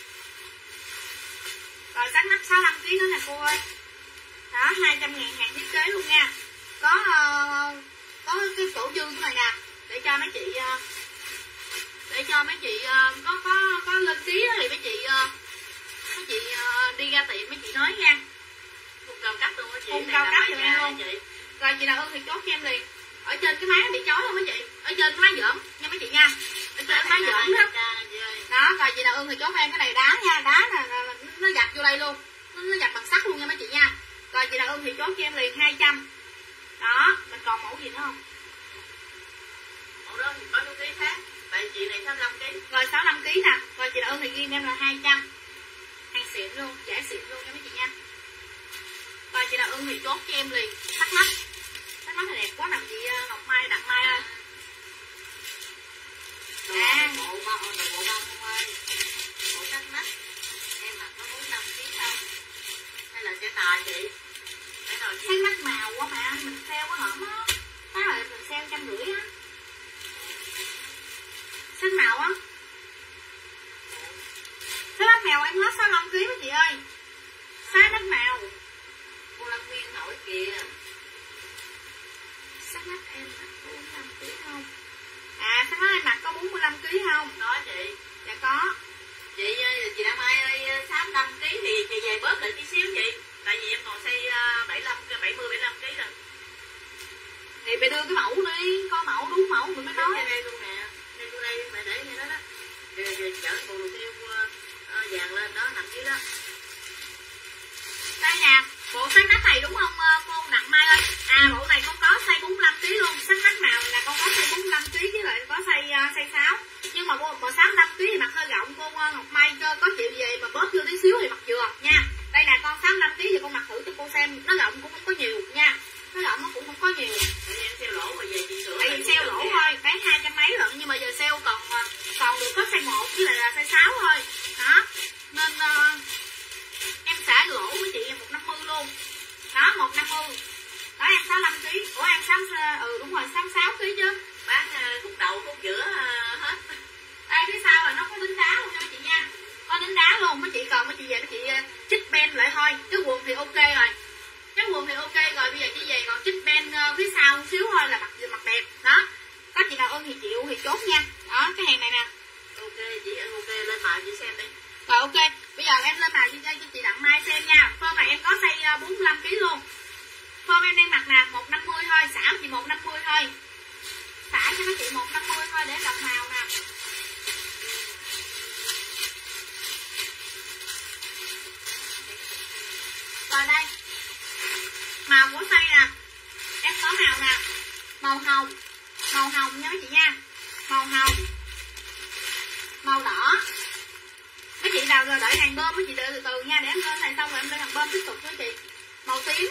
Rồi sắc nách sáu mươi lăm ký nữa nè cô ơi. Đó hai trăm ngàn hàng thiết kế luôn nha. Có uh, có cái cổ dư cái này nè. Để cho mấy chị uh, để cho mấy chị uh, có có có lên ký thì mấy chị uh, mấy chị uh, đi ra tiệm mấy chị nói nha. Khung cao cấp luôn á chị. Khung cao cấp cho em luôn chị. Rồi chị nào ưng thì chốt cho em liền. Ở trên cái máy bị chói không mấy chị? Ở trên cái máy giỡn nha mấy chị nha. Ở trên cái máy giỡn đó. Đó, rồi chị nào ưng thì chốt em cái này đá nha, đá nè, nó giặt vô đây luôn. Nó, nó giặt bằng sắt luôn nha mấy chị nha. Rồi chị nào ưng thì chốt cho em liền hai trăm. Đó, mình còn mẫu gì nữa không? Mẫu đó thì có số ký khác. Tại chị này sáu mươi lăm ký. Rồi sáu mươi lăm ký nè. Rồi chị nào ưng thì ghi em là hai trăm. Hàng xịn luôn, giả xịn luôn nha mấy chị nha. Rồi chị nào ưng thì chốt cho em liền. Thắc mắc. Thắc mắc này đẹp quá, nằm chị Ngọc Mai đặt Mai ơi. À, bộ bao bộ bao không ơi. Bộ thắc mắc. Em mặc có bốn mươi lăm ký không? Hay là sẽ tài chị? Thắc mắc màu quá mà mình sale có hổm á. Cái là mình sale trăm rưỡi á. Sắc màu á. Sắc nách mèo em hết sáu mươi lăm ký mấy chị ơi. Sắc nách màu. Cô Lâm Nguyên hỏi kìa. Sắc nách em mặc có bốn mươi lăm ký không? À sắc nách em mặc có bốn mươi lăm ký không? Có chị. Dạ có. Chị chị Đặng Mai ơi sáu mươi lăm ký thì chị về bớt lại tí xíu chị. Tại vì em còn xây bảy mươi lăm bảy mươi bảy mươi lăm ký rồi. Thì phải đưa cái mẫu đi, coi mẫu đúng mẫu mình mới nói. Đây đây luôn nè. Đây tôi đây mẹ để như đó đó. Rồi rồi chở bộ đồ tiêu uh, vàng lên đó nằm dưới đó. Đây nè, bộ sắc nách này đúng không cô Đặng Mai ơi? À bộ này con có size bốn mươi lăm ký luôn, sắc nách màu là con có size bốn mươi lăm ký với lại có size uh, size sáu. Nhưng mà bộ, bộ sáu mươi lăm ký thì mặc hơi rộng, cô Ngọc Mai cho có chịu về mà bóp vô tí xíu thì mặc vừa nha. Đây nè con sáu mươi lăm ký thì con mặc thử cho cô xem, nó rộng cũng không có nhiều nha. Nó rộng nó cũng không có nhiều. Tại vì em sale lỗ mà về chị sửa. Tại vì sale lỗ thôi, bán hai trăm mấy lận nhưng mà giờ sale còn còn được có size một với lại là size sáu thôi. Đó. Nên uh, em xả lỗ với chị em một trăm năm mươi luôn. Đó, một trăm năm mươi. Đó em sáu mươi lăm ký. Ủa em sáu ừ đúng rồi, sáu mươi sáu ký chứ. Bán uh, khúc đầu khúc giữa uh, hết. Đây phía sau là nó có đính đá luôn nha chị nha. Có đính đá luôn, mấy chị cần mấy chị về mấy chị uh, chích ben lại thôi. Cái quần thì ok rồi. Cái quần thì ok rồi, bây giờ chỉ về còn chích ben uh, phía sau một xíu thôi là mặc mặc đẹp. Đó. Có chị nào ưng thì chịu thì chốt nha. Đó, cái hàng này nè. Ok, chị ưng ok lên màu chị xem đi. Rồi ok, bây giờ em lên màu cho, cho chị Đặng Mai xem nha. Form này em có size bốn mươi lăm ký luôn. Form em đang mặc nè, một trăm năm mươi thôi, xả chị một trăm năm mươi thôi. Xả cho mấy chị một trăm năm mươi thôi để đọc màu nè. Rồi đây. Màu của size nè. Em có màu nè. Màu hồng. Màu hồng nha mấy chị nha. Màu hồng. Màu đỏ. Mấy chị nào rồi đợi hàng bơm mấy chị đợi từ từ nha, để em lên này xong rồi em lên hàng bơm tiếp tục với chị. Màu tím.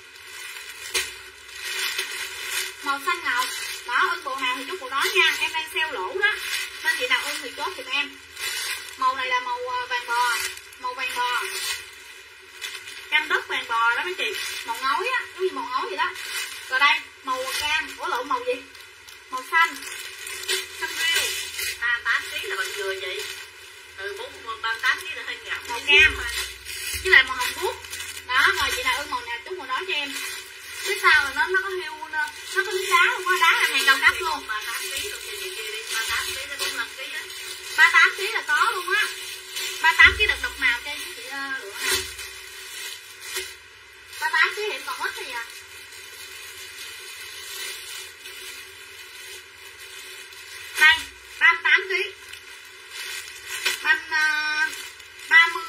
Màu xanh ngọc. Đó, ưng bộ nào thì chút bộ đó nha. Em đang sale lỗ đó. Nên chị nào ưng thì chốt giùm em. Màu này là màu vàng bò. Màu vàng bò. Cam đất vàng bò đó mấy chị. Màu ngói á, giống như màu ngói vậy đó. Rồi đây, màu cam. Ủa lộn màu gì? Màu xanh. Xanh riêu. À tám ký là bằng vừa vậy. Từ bốn mươi ba mươi tám ký là hơi ngập. Màu cam. Với lại màu hồng vuốt. Đó, rồi chị nào ưng màu nào chút màu đó cho em. Phía sau là nó nó có hiu nó, nó có miếng đá luôn á, đá là hàng cao cấp luôn. ba mươi tám ký luôn chị kia đi, ba mươi tám ký đến bốn mươi lăm ký á. ba mươi tám ký là có luôn á. ba mươi tám ký được độc màu cho chị uh, lựa nè. ba mươi tám ký hiện còn hết gì à? Đây, ba mươi tám ký. Banh uh, ba mươi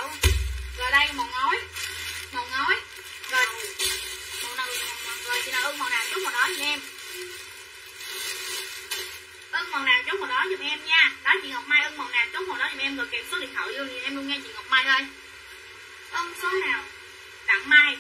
sợ. Rồi đây màu ngói, màu ngói. Rồi màu nào, rồi chị nào ưng màu nào chốt màu đó giùm em. Ưng màu nào chốt màu đó giùm em nha. Đó chị Ngọc Mai ưng màu nào chốt màu đó giùm em, rồi kèm số điện thoại vô em luôn nha chị Ngọc Mai ơi. Ưng số nào? Đặng Mai.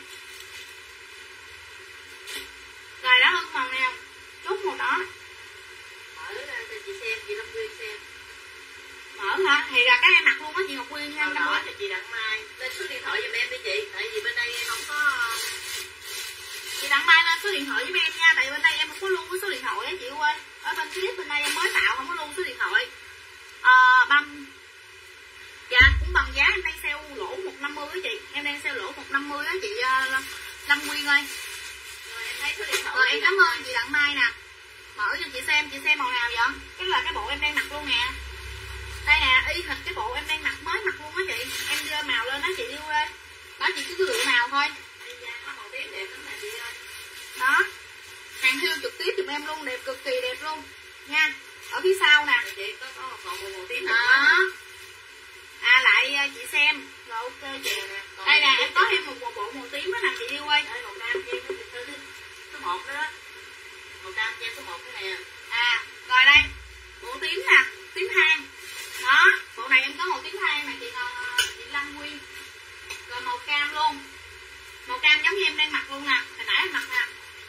Rồi đó ưng màu nào chốt màu đó. Mở ra cho chị xem, chị Lâm Quyên xem. Mở hả? Thì là các em mặc luôn á chị Ngọc Quyên nha. Màu đỏ cho chị Đặng Mai. Lên số điện thoại giùm em đi chị, tại vì bên đây em không có. Chị Đặng Mai lên số điện thoại với em nha, tại bên đây em không có luôn cái số điện thoại á chị ơi. Ở bên clip bên đây em mới tạo không có luôn số điện thoại. À, băm. Dạ cũng bằng giá em đang sale lỗ một trăm năm mươi á chị. Em đang sale lỗ một trăm năm mươi á chị uh, Lâm Nguyên ơi. Rồi em lấy số điện thoại. Rồi em cảm ơn chị Đặng Mai nè. Mở cho chị xem, chị xem màu nào vậy? Cái là cái bộ em đang mặc luôn nè. Đây nè, y hệt cái bộ em đang mặc mới mặc luôn á chị. Em đưa màu lên đó chị yêu ơi. Đó chị cứ lựa màu thôi. Màu tím đẹp lắm nè chị ơi. Đó. Hàng thiêu trực tiếp giùm em luôn, đẹp cực kỳ đẹp luôn nha. Ở phía sau nè chị có có một màu màu tím đó. À lại chị xem rồi ok chị nè. Đây nè em có thêm một bộ, bộ màu tím đó nè chị yêu ơi. Đây màu cam cho em số một đó đó. Màu cam cho em số một cái này. À rồi đây bộ tím nè, tím than đó. Bộ này em có màu tím than nè chị chị Lâm Nguyên. Rồi màu cam luôn, màu cam giống như em đang mặc luôn nè, hồi nãy em mặc nè.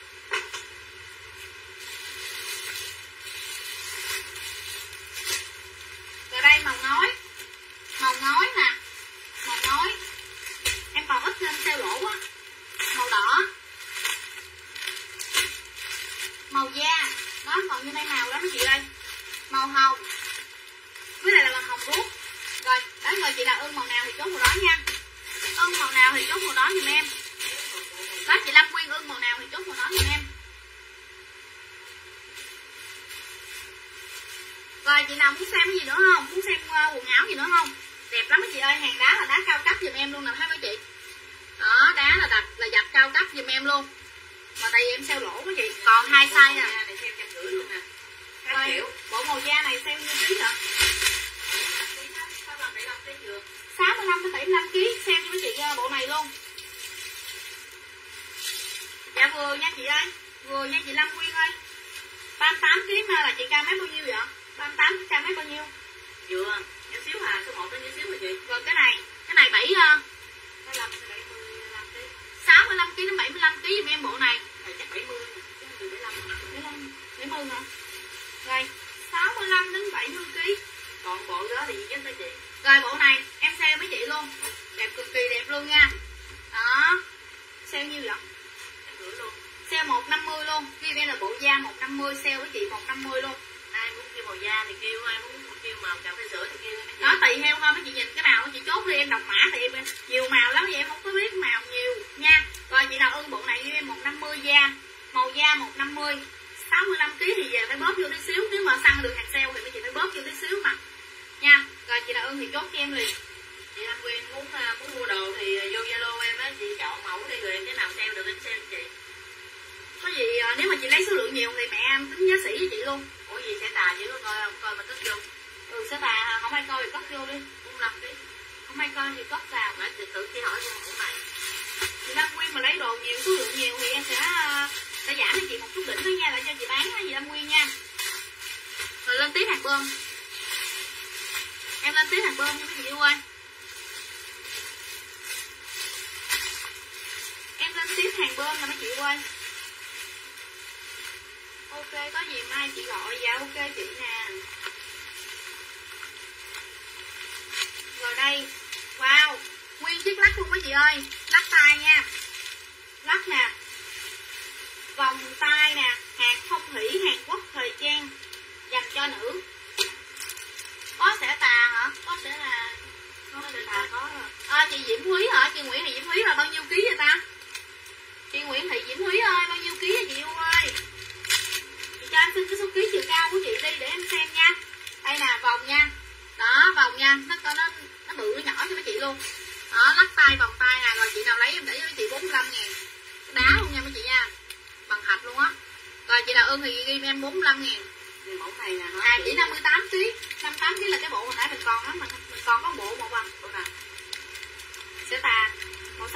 Rồi đây màu ngói, màu ngói nè, màu ngói em còn ít thêm sale lỗ á. Màu đỏ, màu da đó, còn như đây màu đó mấy chị ơi. Màu hồng, cái này là màu hồng ruốc. Rồi đó, rồi chị nào ưng màu nào thì chốt màu đó nha. Ưng màu nào thì chốt màu đó giùm em. Đó chị Lâm Quyên ưng màu nào thì chốt màu đó giùm em. Rồi chị nào muốn xem cái gì nữa không? Muốn xem uh, quần áo gì nữa không? Đẹp lắm mấy chị ơi, hàng đá là đá cao cấp giùm em luôn nè, thấy mấy chị. Đó, đá là đặt là dập cao cấp giùm em luôn. Mà tại vì em sale lỗ mấy chị, còn hai size à. Này xem trăm rưỡi luôn nè. Rồi, bộ màu da này sale nhiêu ký vậy? sáu mươi lăm phẩy năm ký vừa. sáu mươi lăm tới bảy mươi lăm ký, xem cho mấy chị uh, bộ này luôn. Dạ vừa nha chị ơi, vừa nha chị Lâm Nguyên ơi. ba mươi tám ký mà là chị cao mấy bao nhiêu vậy? ba mươi tám cao mấy bao nhiêu? Vừa, nhỏ xíu hà, số một tới nhỏ xíu rồi chị. Rồi cái này, cái này bảy uh, sáu mươi lăm ký đến bảy mươi lăm ký giùm em bộ này. Này chắc bảy mươi, chứ từ bảy mươi lăm. bảy mươi hả? Rồi, sáu mươi lăm đến bảy mươi ký. Còn bộ đó thì chắc đó chị. Rồi bộ này em sale mấy chị luôn. Đẹp cực kỳ đẹp luôn nha. Đó. Sale nhiêu vậy? Em gửi luôn. Sale một trăm năm mươi luôn. Kêu em là bộ da một trăm năm mươi, sale với chị một trăm năm mươi luôn. Ai muốn kêu màu da thì kêu, ai muốn kêu màu cà phê sữa thì kêu. Đó tùy theo thôi, mấy chị nhìn cái màu chị chốt đi, em đọc mã thì em nhiều màu lắm vậy em không có biết màu nhiều nha. Rồi chị nào ưng bộ này kêu em một trăm năm mươi da. Màu da một trăm năm mươi. sáu mươi lăm ký thì về phải bóp vô tí xíu, nếu mà săn được hàng sale thì mấy chị phải bóp vô tí xíu mà. Nha. Rồi chị nào ưng thì chốt cho em liền. Chị Lâm Quyên muốn muốn mua đồ thì vô Zalo em á, chị chọn mẫu đi rồi em cái nào sale được em sale chị. Có gì nếu mà chị lấy số lượng nhiều thì mẹ em tính giá sĩ với chị luôn. Ủa gì sẽ tà chứ có coi không, coi mà cất vô. Ừ sẽ tà, không ai coi thì cất vô đi. bốn mươi lăm ký. Không ai coi thì cất vào. Nãy chị tự chị hỏi luôn mẫu này. Chị Lâm Nguyên mà lấy đồ nhiều, số lượng nhiều thì em sẽ sẽ giảm cho chị một chút đỉnh đó nha, để cho chị bán chị Lâm Nguyên nha. Rồi lên tiếp hàng bơm. Em lên tiếp hàng bơm nha mấy chị yêu ơi. Em lên tiếp hàng bơm nè mấy chị ơi. Ok, có gì mai chị gọi. Dạ ok chị nè. Rồi đây. Wow, nguyên chiếc lắc luôn mấy chị ơi. Lắc tay nha. Lắc nè. Vòng tay nè. Hàng phong thủy Hàn Quốc thời trang dành cho nữ. Có sẽ tà hả? Có sẽ là Có sẽ tà có rồi. À, chị Diễm Thúy hả? Chị Nguyễn Thị Diễm Thúy là bao nhiêu ký vậy ta? Chị Nguyễn Thị Diễm Thúy ơi, bao nhiêu ký vậy chị yêu ơi? Chị cho em xin cái số ký chiều cao của chị đi để em xem nha. Đây nè, vòng nha. Đó, vòng nha. Nó nó nó bự nó nhỏ cho mấy chị luôn. Đó, lắc tay vòng tay nè. Rồi chị nào lấy em để cho mấy chị bốn mươi lăm ngàn. Đá luôn nha mấy chị nha. Bằng thạch luôn á. Rồi chị nào ưng thì ghi em bốn mươi lăm ngàn. Mẫu này nè. À chỉ năm mươi tám ký. năm mươi tám ký là cái bộ hồi nãy mình còn á, mình mình còn có bộ một à. Bộ nào?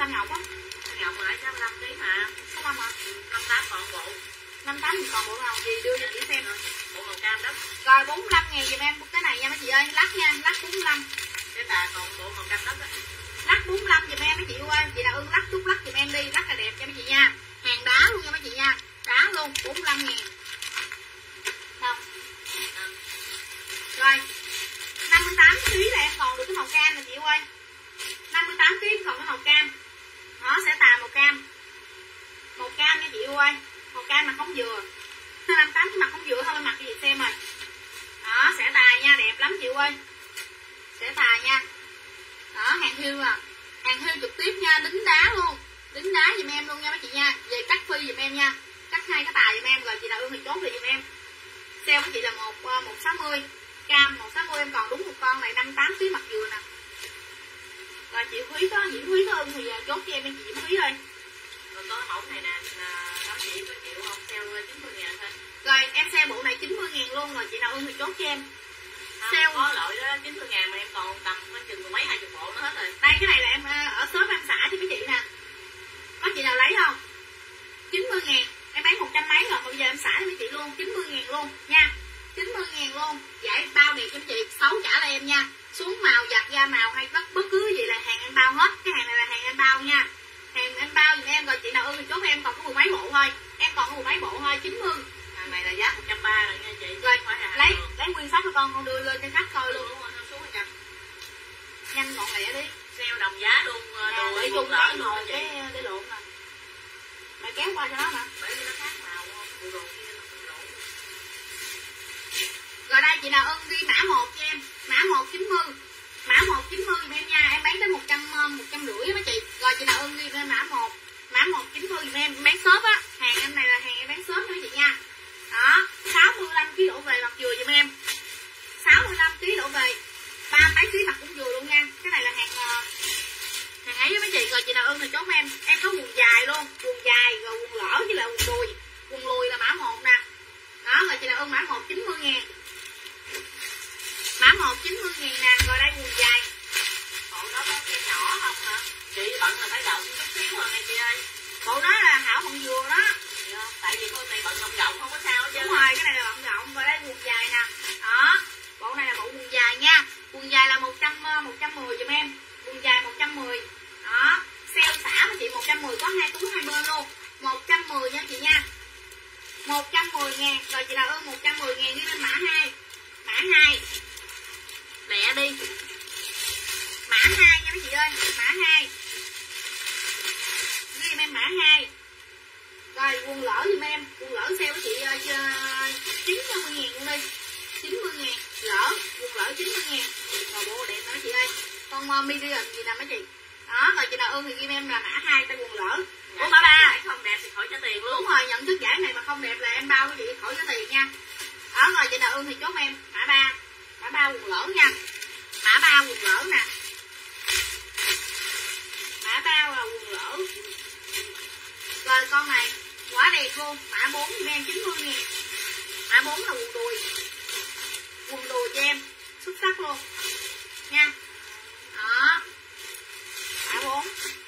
Ngọc á. Ngọc lại sáu mươi lăm ký mà. sáu mươi lăm hả? năm tám còn bộ. năm tám còn bộ nào gì đưa cho chị xem. Bộ màu cam đó. Rồi bốn mươi lăm ngàn giùm em cái này nha mấy chị ơi, lắc nha, lắc bốn mươi lăm. Cái bà còn bộ màu cam đất á. Lắc bốn mươi lăm giùm em mấy chị ơi, chị nào ưng lắc chút lắc giùm em đi, lắc là đẹp nha mấy chị nha. Hàng đá luôn nha mấy chị nha. Đá luôn, bốn mươi lăm ngàn. Đâu? À. Rồi. năm mươi tám ký là em còn được cái màu cam nè chị ơi. năm mươi tám ký còn cái màu cam. Nó sẽ tà màu cam. Màu cam nha chị ơi. Màu cam mà không dừa. năm mươi tám cái mặt không dừa thôi, mặc cho chị xem rồi. Đó, sẽ tài nha, đẹp lắm chị ơi. Sẽ tài nha. Đó, hàng hiêu à. Hàng hiêu trực tiếp nha, đính đá luôn. Đính đá giùm em luôn nha mấy chị nha. Về cắt phi giùm em nha. Cắt hai cái tài giùm em, rồi chị nào ưng thì chốt lại giùm em. Sale với chị là một một sáu mươi. Cam một sáu mươi em còn đúng một con này năm mươi tám ký mặt dừa nè. Rồi chị Thúy có, Diễm Thúy có ưng thì chốt cho em em chị Diễm Thúy ơi. Rồi có mẫu này nè, nó chỉ có chịu không, sale chín mươi ngàn thôi. Rồi em sale bộ này chín mươi ngàn luôn, rồi chị nào ưng thì chốt cho em. Không, sale có loại đó chín mươi ngàn mà em còn tầm có chừng mười mấy hai chục bộ nữa hết rồi. Đây cái này là em ở shop em xả cho mấy chị nè. Có chị nào lấy không? chín mươi ngàn, em bán một trăm mấy rồi, bây giờ em xả cho mấy chị luôn, chín mươi ngàn luôn nha. chín mươi ngàn luôn, giải bao đẹp cho chị, xấu trả lại em nha. Xuống màu, giặt ra màu hay bất bất cứ gì là hàng em bao hết. Cái hàng này là hàng em bao nha. Hàng em bao giùm em, rồi chị nào ưng thì chốt em còn có mười mấy bộ thôi. Em còn có mười mấy bộ thôi, chín mươi. Hàng này là giá một trăm ba mươi rồi nha chị. Rồi, lấy lấy nguyên sách của con con đưa lên cho khách coi luôn. Đúng rồi, xuống một trăm. Nhanh gọn lẹ đi. Sale đồng giá luôn, đồ để dùng lỡ luôn cái để lộn nè. Mày kéo qua cho nó mà. Bởi vì nó khác màu không, đồ kia nó không lộn. Rồi đây chị nào ưng ghi mã một cho em, mã một chín mươi. Mã một chín mươi giùm em nha, em bán tới một trăm một trăm rưỡi mấy chị. Rồi chị nào ưng ghi mã một, mã một chín mươi giùm em, bán shop á. Hàng em này là hàng em bán shop nha mấy chị nha. Đó, sáu mươi lăm ký đổ về mặt dừa giùm em. sáu mươi lăm ký đổ về. ba mấy ký mặt cũng dừa luôn nha. Cái này là hàng hàng ấy với mấy chị. Rồi chị nào ưng thì chốt em. Em có quần dài luôn, quần dài rồi quần lỡ với lại quần đùi. Quần lùi là mã một nè. Đó, rồi chị nào ưng mã một chín mươi ngàn. Mã một chín mươi ngàn nè, rồi đây quần dài. Bộ đó có cái nhỏ không hả? Chị bận là phải rộng chút xíu rồi này chị ơi. Bộ đó là Hảo bằng dừa đó. Dạ, tại vì con này bận rộng rộng không có sao hết. Đúng rồi, cái này là bận rộng, rồi đây quần dài nè. Đó, bộ này là bộ quần dài nha. Quần dài là một trăm một trăm mười giùm em. Quần dài một trăm mười. Đó, sale xả với chị một trăm mười, có hai túi hai bên luôn. một trăm mười nha chị nha. một trăm mười ngàn, rồi chị nào ơn một trăm mười ngàn đi lên mã hai. Mã hai. Lẹ đi. Mã hai nha mấy chị ơi, mã hai. Ghi em em mã hai. Rồi quần lỡ giùm em, quần lỡ sale với chị chín mươi ngàn luôn đi. chín mươi ngàn, lỡ, quần lỡ chín mươi ngàn. Rồi bộ đẹp đó chị ơi. Con uh, medium gì nè mấy chị. Đó, rồi chị nào ơn thì ghi em là mã hai tay quần lỡ. Ủa mã ba không đẹp thì khỏi trả tiền luôn. Đúng rồi, nhận thức giải này mà không đẹp là em bao với chị khỏi trả tiền nha. Đó, rồi chị nào ơn thì chốt em mã ba. Mã ba quần lỡ nha. Mã ba quần lỡ nè. Mã ba là quần lỡ. Rồi con này quá đẹp luôn. Mã bốn thì em chín mươi ngàn. Mã bốn là quần đùi. Quần đùi cho em xuất sắc luôn nha. Đó, mã bốn.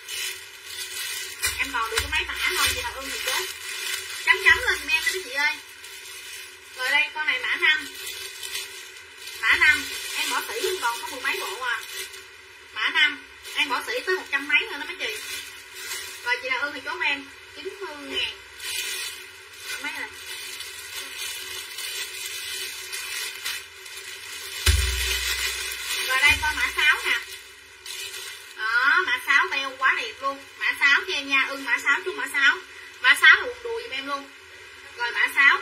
Em còn được cái máy mã thôi, chị nào ưng thì chốt. Chấm chấm lên giùm em đi chị ơi. Rồi đây con này mã năm. Mã năm, em bỏ sỉ không còn có mười mấy bộ à. Mã năm, em bỏ sỉ tới một trăm mấy nữa đó mấy chị. Rồi chị nào ưng thì chốt em chín mươi ngàn. Mấy rồi. Rồi đây con mã sáu nè. Đó, mã sáu beo quá đẹp luôn. Mã sáu cho em nha, ưng mã sáu chút mã sáu. Mã sáu là quần đùi giùm em luôn. Rồi mã sáu.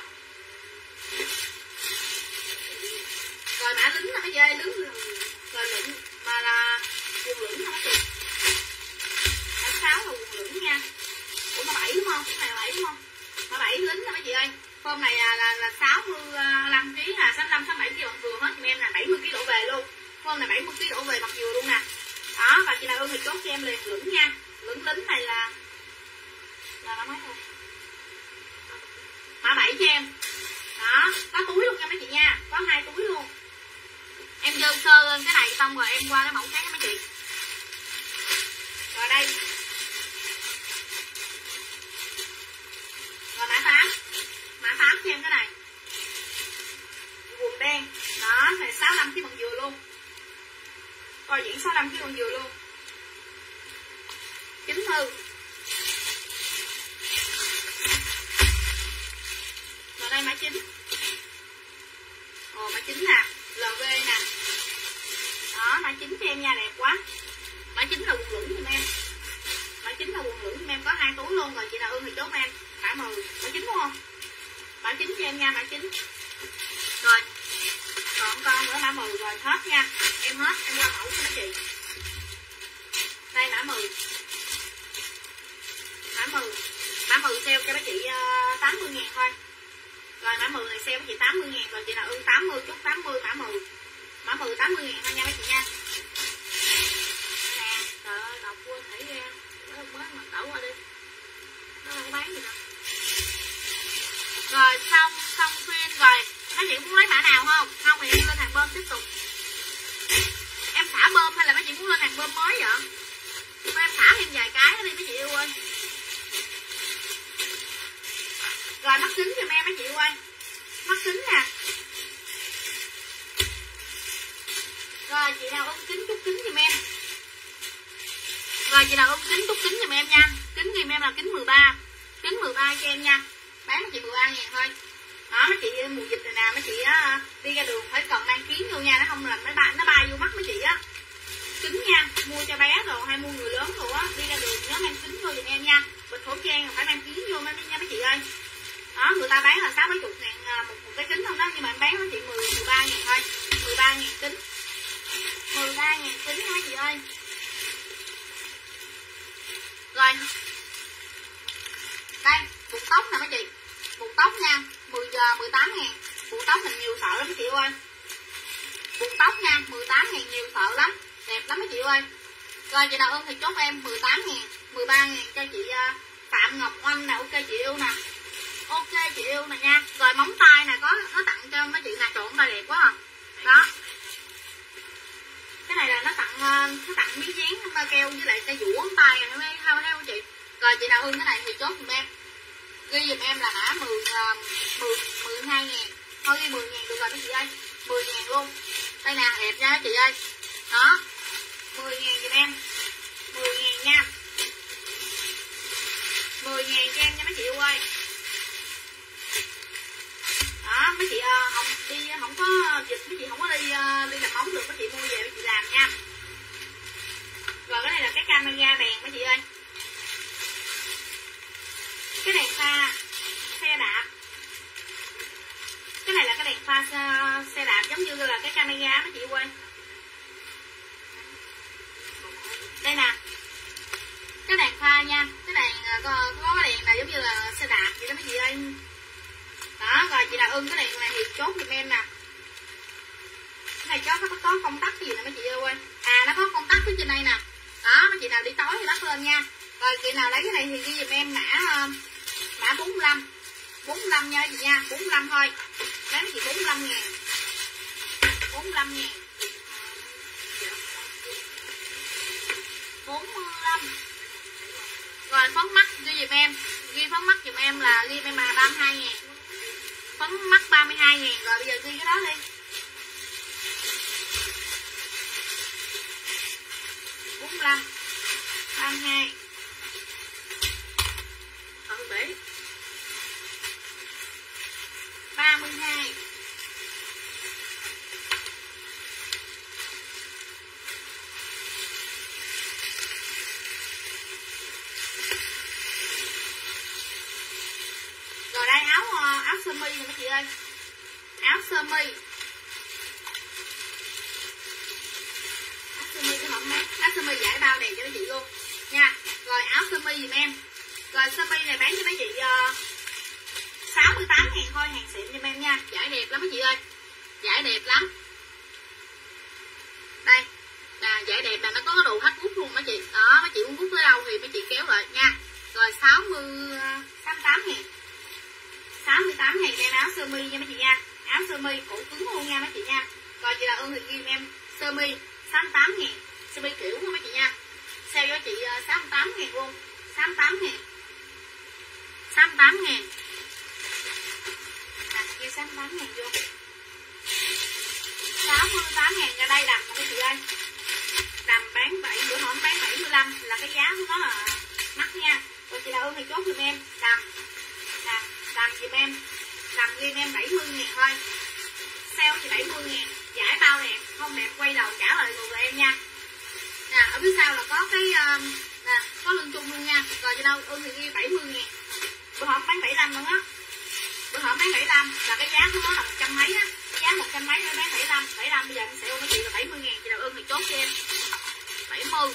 Rồi mã lính là mấy dây lính. Rồi lĩnh mà là quần lửng hả mấy chị. Mã sáu là quần lửng nha. Ủa mã bảy đúng không? Cái này là bảy đúng không? Mã bảy lính nè mấy chị ơi. Hôm này là là, là sáu mươi lăm ký là sáu mươi lăm sáu mươi bảy ký bằng vừa hết giùm em là bảy mươi ký đổ về luôn. Hôm này bảy mươi ký đổ về mặt vừa luôn nè. Đó, và chị nào ưng thì chốt cho em liền lửng nha. Lửng lính này là là mã mấy thôi. Mã bảy cho em. Đó, có túi luôn nha mấy chị nha. Có hai túi luôn. Em dơ sơ lên cái này xong rồi em qua cái mẫu khác mấy chị. Rồi đây chín mươi. Rồi đây mã chín. Ồ mã chín nè, lờ vê nè. Đó, mã chín cho em nha, đẹp quá. Mã chín là quần lửng giùm em. Mã chín là quần lửng giùm em, có hai túi luôn rồi, chị nào ưng thì chốt em. Mã mười, mã chín đúng không? Mã chín cho em nha, mã chín. Rồi. Còn con nữa mã mười rồi, hết nha. Em hết, em qua mẫu cho mấy chị. Đây mã mười. Mã mười. Mã mười sale cho mấy chị uh, tám mươi ngàn thôi. Rồi mã mười này sale với chị tám mươi ngàn. Rồi chị nào ưng tám mươi chút tám mươi mã mười. Mã mười tám mươi ngàn thôi nha mấy chị nha. Nè, trời ơi đọc quên thấy ra. Mới mới mà đổ qua đi. Nó không có bán gì đâu. Rồi xong xong khuyên rồi. Mấy chị muốn lấy mã nào không? Không thì em lên hàng bơm tiếp tục. Em xả bơm hay là mấy chị muốn lên hàng bơm mới vậy? Thôi em xả thêm vài cái đi mấy chị yêu ơi. Rồi mắt kính giùm em mấy chị ơi. Mắt kính nè. Rồi chị nào ưng kính chút kính giùm em. Rồi chị nào ưng kính chút kính giùm em nha. Kính giùm em là kính mười ba. Kính mười ba cho em nha. Bán mấy chị mười ba ngàn thôi. Đó mấy chị mùa dịch này nè mấy chị á, đi ra đường phải cần mang kiến vô nha, nó không làm nó bay nó bay vô mắt mấy chị á. Kính nha, mua cho bé rồi hay mua người lớn rồi á, đi ra đường nhớ mang kính vô giùm em nha. Bịch khẩu trang là phải mang kiến vô nha mấy chị ơi. Đó người ta bán là sáu bảy chục ngàn một, một cái kính không đó, nhưng mà em bán với chị mười mười ba ngàn thôi. Mười ba ngàn kính. Mười ba ngàn kính nha mấy chị ơi. Rồi đây buộc tóc nè mấy chị, buộc tóc nha, mười giờ mười tám ngàn. Buộc tóc mình nhiều sợ lắm mấy chị ơi. Buộc tóc nha, mười tám ngàn nhiều sợ lắm, đẹp lắm mấy chị ơi. Rồi chị nào ưng thì chốt em mười tám ngàn, mười ba ngàn cho chị uh, Phạm Ngọc Oanh nè, ok chị yêu nè. Ok chị yêu nè nha. Rồi móng tay nè, có nó tặng cho mấy chị nè, trộn tay đẹp quá à. Đó. Cái này là nó tặng uh, nó tặng miếng dán keo với lại cây vũ móng tay nè, thấy không thấy không chị? Rồi chị nào ưng cái này thì chốt giùm em. Ghi giùm em là mã mười, mười, mười hai ngàn. Thôi ghi mười ngàn được rồi mấy chị ơi. mười ngàn luôn. Đây nè đẹp nha mấy chị ơi. Đó. mười ngàn giùm em. mười ngàn nha. mười ngàn cho em nha mấy chị ơi. Đó mấy chị uh, không đi không có dịch, mấy chị không có đi uh, đi làm móng được, mấy chị mua về mấy chị làm nha. Rồi cái này là cái camera đèn mấy chị ơi. Cái đèn pha xe đạp. Cái này là cái đèn pha xe, xe đạp giống như là cái camera mấy chị ơi. Đây nè. Cái đèn pha nha. Cái đèn có, có cái đèn này giống như là xe đạp vậy đó mấy chị ơi. Đó, rồi chị nào ưng cái đèn này thì chốt giùm em nè. Cái này có, có, có công tắc gì nè mấy chị ơi. À nó có công tắc phía trên đây nè. Đó, mấy chị nào đi tối thì bắt lên nha. Rồi chị nào lấy cái này thì ghi giùm em mã mã bốn mươi lăm. bốn mươi lăm nha chị nha, bốn mươi lăm thôi. Lấy mấy chị bốn mươi lăm ngàn. bốn mươi lăm ngàn. bốn mươi lăm. Rồi phấn mắt ghi giùm em. Ghi phấn mắt giùm em là ghi em là ba mươi hai ngàn. Phấn mắt ba mươi hai ngàn. Rồi bây giờ ghi cái đó đi. bốn mươi lăm. ba mươi hai. Ừ bể. ba mươi hai. Rồi đây áo áo sơ mi nè mấy chị ơi. Áo sơ mi. Áo sơ mi cái mỏng mát. Áo sơ mi giải bao đẹp cho mấy chị luôn nha. Rồi áo sơ mi giùm em. Rồi sơ mi này bán cho mấy chị uh, sáu mươi tám ngàn thôi, hàng xịn giùm em nha. Giải đẹp lắm mấy chị ơi. Giải đẹp lắm. Đây. Là giải đẹp là nó có cái đồ hết hút luôn mấy chị. Đó, mấy chị muốn hút tới đâu thì mấy chị kéo lại nha. Rồi sáu mươi, sáu mươi tám ngàn. sáu mươi tám ngàn em áo sơ mi nha mấy chị nha. Áo sơ mi cổ cứng luôn nha mấy chị nha. Rồi chị là ưng thì ghi em sơ mi sáu mươi tám ngàn. Sơ mi kiểu nha mấy chị nha. Sale cho chị sáu mươi tám ngàn luôn. sáu mươi tám ngàn. sáu mươi tám ngàn. Nè, ghi sáu mươi tám ngàn vô. sáu mươi tám ngàn ra đây đầm mấy chị ơi. Đầm bán bảy, bữa hôm bán bảy mươi lăm là cái giá của nó là mắt nha. Rồi chị nào ưng thì chốt giùm em đầm nè, đầm giùm em, đầm ghi em bảy mươi ngàn thôi, sale thì bảy mươi ngàn, giải bao đẹp, không đẹp quay đầu trả lại người em nha. Nè ở phía sau là có cái uh, nè có lưng chung luôn nha. Rồi chị nào ưng thì ghi bảy mươi ngàn, bữa hổm bán bảy mươi lăm luôn á, bữa hổm bán bảy mươi lăm là cái giá của nó là một trăm mấy á, cái giá một trăm mấy nó bán bảy mươi lăm, bảy mươi lăm bây giờ em sẽ ưng với chị là bảy mươi ngàn. Chị nào ưng thì chốt cho em bảy mươi,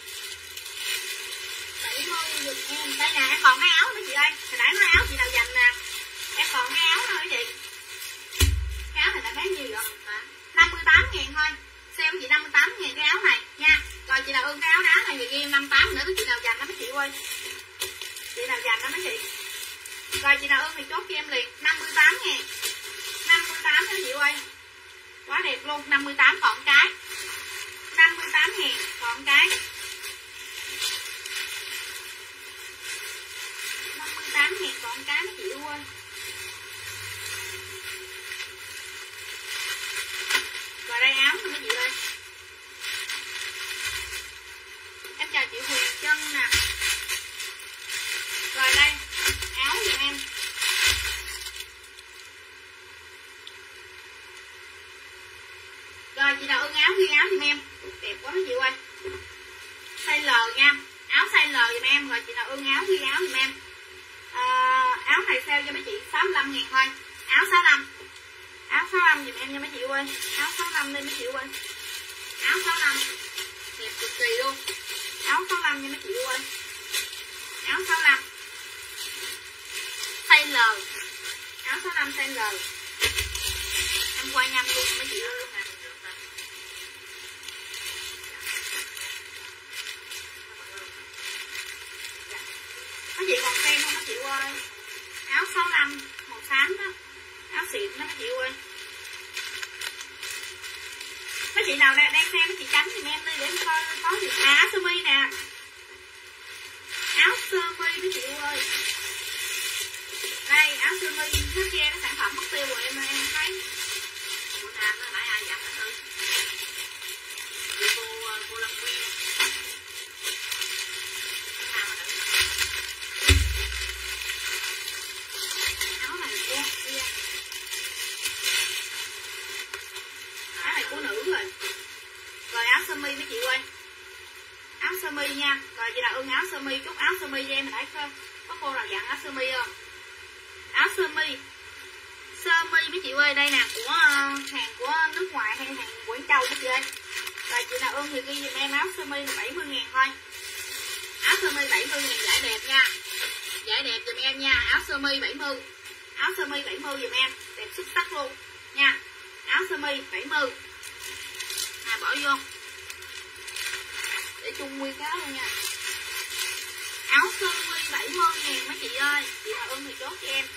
bảy mươi được em. Đây nè em còn cái áo nữa chị ơi, hồi nãy nói áo chị nào dành nè, em còn cái áo nữa chị. Cái áo này đã bán nhiều rồi, năm mươi tám ngàn thôi, sale chị năm mươi tám ngàn cái áo này nha. Rồi chị nào ưng cái áo đá này thì ghi em năm mươi tám nữa, có chị nào dành đó mấy chị ơi, chị nào dành đó mấy chị. Rồi chị nào ưng thì chốt cho em liền năm mươi tám ngàn, năm mươi tám đó chị ơi, quá đẹp luôn. Năm mươi tám còn cái, năm mươi tám ngàn còn cái, năm mươi tám ngàn còn cái mấy chị ơi. Rồi đây áo nữa mấy chị ơi, em chào chị Huyền Trân nè. Rồi đây áo giùm em, rồi chị nào ưng áo ghi áo giùm em, đẹp quá mấy chị ơi, size L nha, áo size L giùm em. Rồi chị nào ưng áo ghi áo giùm em. À, áo này sale cho mấy chị sáu mươi lăm ngàn thôi, áo sáu mươi lăm, áo sáu mươi lăm giùm em nha mấy chị ơi, áo sáu mươi lăm lên mấy chị ơi, áo sáu mươi lăm đẹp cực kỳ luôn, áo sáu mươi lăm nha mấy chị ơi, áo sáu mươi lăm size L, áo sáu mươi lăm size L. Em quay nhanh luôn mấy chị ơi. Mấy chị còn xem không mấy chị ơi, áo sáu mươi lăm màu xám đó, áo xịn đó mấy chị ơi. Mấy chị nào đang, đang xem mấy chị tránh thì em đi để em coi có gì. À áo sơ mi nè, áo sơ mi mấy chị ơi, đây áo sơ mi nó che cái sản phẩm mất tiêu rồi em em thấy. Của Nam nó nãy ai dặn nó Tư, chị cô cô Lâm Quyên Áo này của kia, áo này của nữ rồi. Rồi áo sơ mi mấy chị ơi, áo sơ mi nha. Rồi chị nào ưng áo sơ mi chút áo sơ mi cho em. Hồi nãy có, có cô nào dặn áo sơ mi không? Áo sơ mi, sơ mi mấy chị ơi, đây nè, của uh, hàng của nước ngoài hay hàng Quảng Châu mấy chị ơi. Rồi chị nào ưng thì ghi giùm em áo sơ mi là bảy mươi ngàn thôi, áo sơ mi bảy mươi ngàn giải đẹp nha, giải đẹp giùm em nha. Áo sơ mi bảy mươi, áo sơ mi bảy mươi giùm em, đẹp xuất sắc luôn nha. Áo sơ mi bảy mươi à, bỏ vô để chung nguyên cái luôn nha. Áo sơ mi bảy mươi ngàn mấy chị ơi, chị nào ưng thì chốt cho em.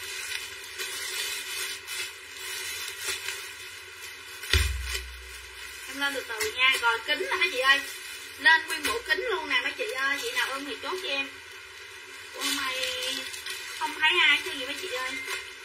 Em lên từ từ nha. Rồi kính là mấy chị ơi, lên nguyên bộ kính luôn nè mấy chị ơi, chị nào ưng thì chốt cho em. Ủa mày không thấy ai chứ gì mấy chị ơi.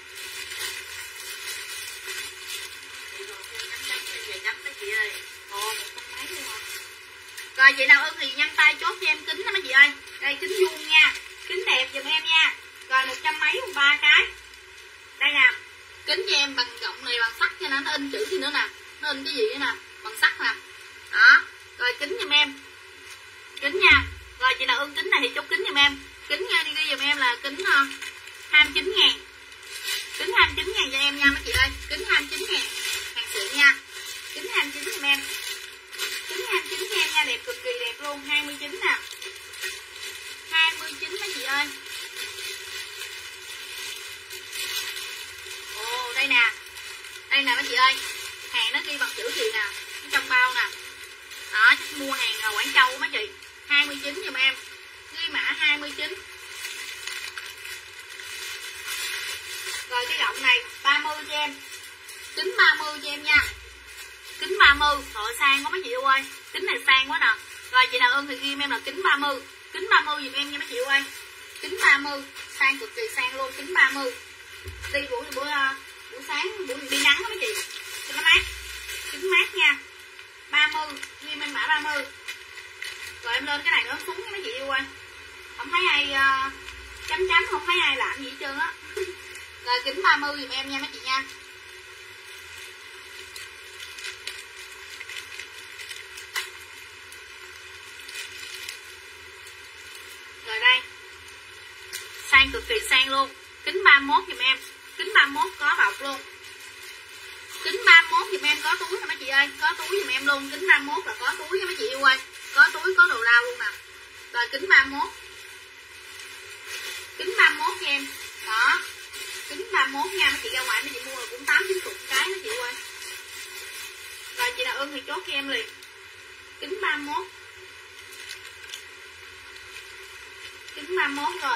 chị còn thêm nhắm trắng về nhắm đó chị ơi. Ồ một trăm mấy luôn hả? Rồi chị nào ưng thì nhanh tay chốt cho em kính đó mấy chị ơi. Đây kính vuông nha, kính đẹp giùm em nha. Rồi một trăm mấy ba cái. Đây nè, kính cho em bằng gọng này bằng sắt cho nó, nó in chữ gì nữa nè, nó in cái gì nữa nè, bằng sắt nè. Đó, rồi kính giùm em, kính nha. Rồi chị nào ưng kính này thì chốt kính giùm em. Kính nha, đi ghi giùm em là kính uh, hai mươi chín ngàn, kính hai mươi chín ngàn cho em nha mấy chị ơi. Kính hai mươi chín ngàn, hàng xịn nha. Kính hai mươi chín giùm em, kính hai mươi chín cho em nha, đẹp cực kỳ đẹp luôn. Hai mươi chín nè, hai mươi chín mấy chị ơi. Ồ đây nè, đây nè mấy chị ơi, hàng nó ghi bằng chữ gì nè, trong bao nè. Đó, chắc mua hàng ở Quảng Châu mấy chị. Hai mươi chín giùm em, ghi mã hai mươi chín. Rồi cái gọng này ba mươi cho em, kính ba mươi cho em nha, kính ba mươi. Trời sang quá mấy chị yêu ơi, kính này sang quá nè. Rồi chị nào ưng thì ghi em là kính ba mươi, kính ba mươi giùm em nha mấy chị yêu ơi. Kính ba mươi, sang cực kỳ sang luôn, kính ba mươi. Đi buổi buổi buổi sáng, buổi đi nắng đó mấy chị, cho nó mát, kính mát nha. Ba mươi, ghi em mã ba mươi. Rồi em lên cái này nữa xuống nha mấy chị yêu ơi. Không thấy thấy ai uh, chấm chấm, không thấy ai làm gì hết trơn á. Rồi kính ba mươi giùm em nha mấy chị nha. Rồi đây, sang cực kỳ sang luôn. Kính ba mươi mốt giùm em. Kính ba mươi mốt có bọc luôn. Kính ba mươi mốt giùm em có túi nha mấy chị ơi. Có túi giùm em luôn. Kính ba mươi mốt là có túi nha mấy chị yêu ơi. Có túi, có đồ lao luôn nè. Rồi kính ba mươi mốt. Kính ba mươi mốt nha em. Đó. Kính ba mươi mốt nha mấy chị, ra ngoài mấy chị mua là cũng tám chín mươi cái đó chị ơi. Rồi chị nào ưng thì chốt cho em liền. Kính ba mươi mốt. Kính ba mươi mốt rồi.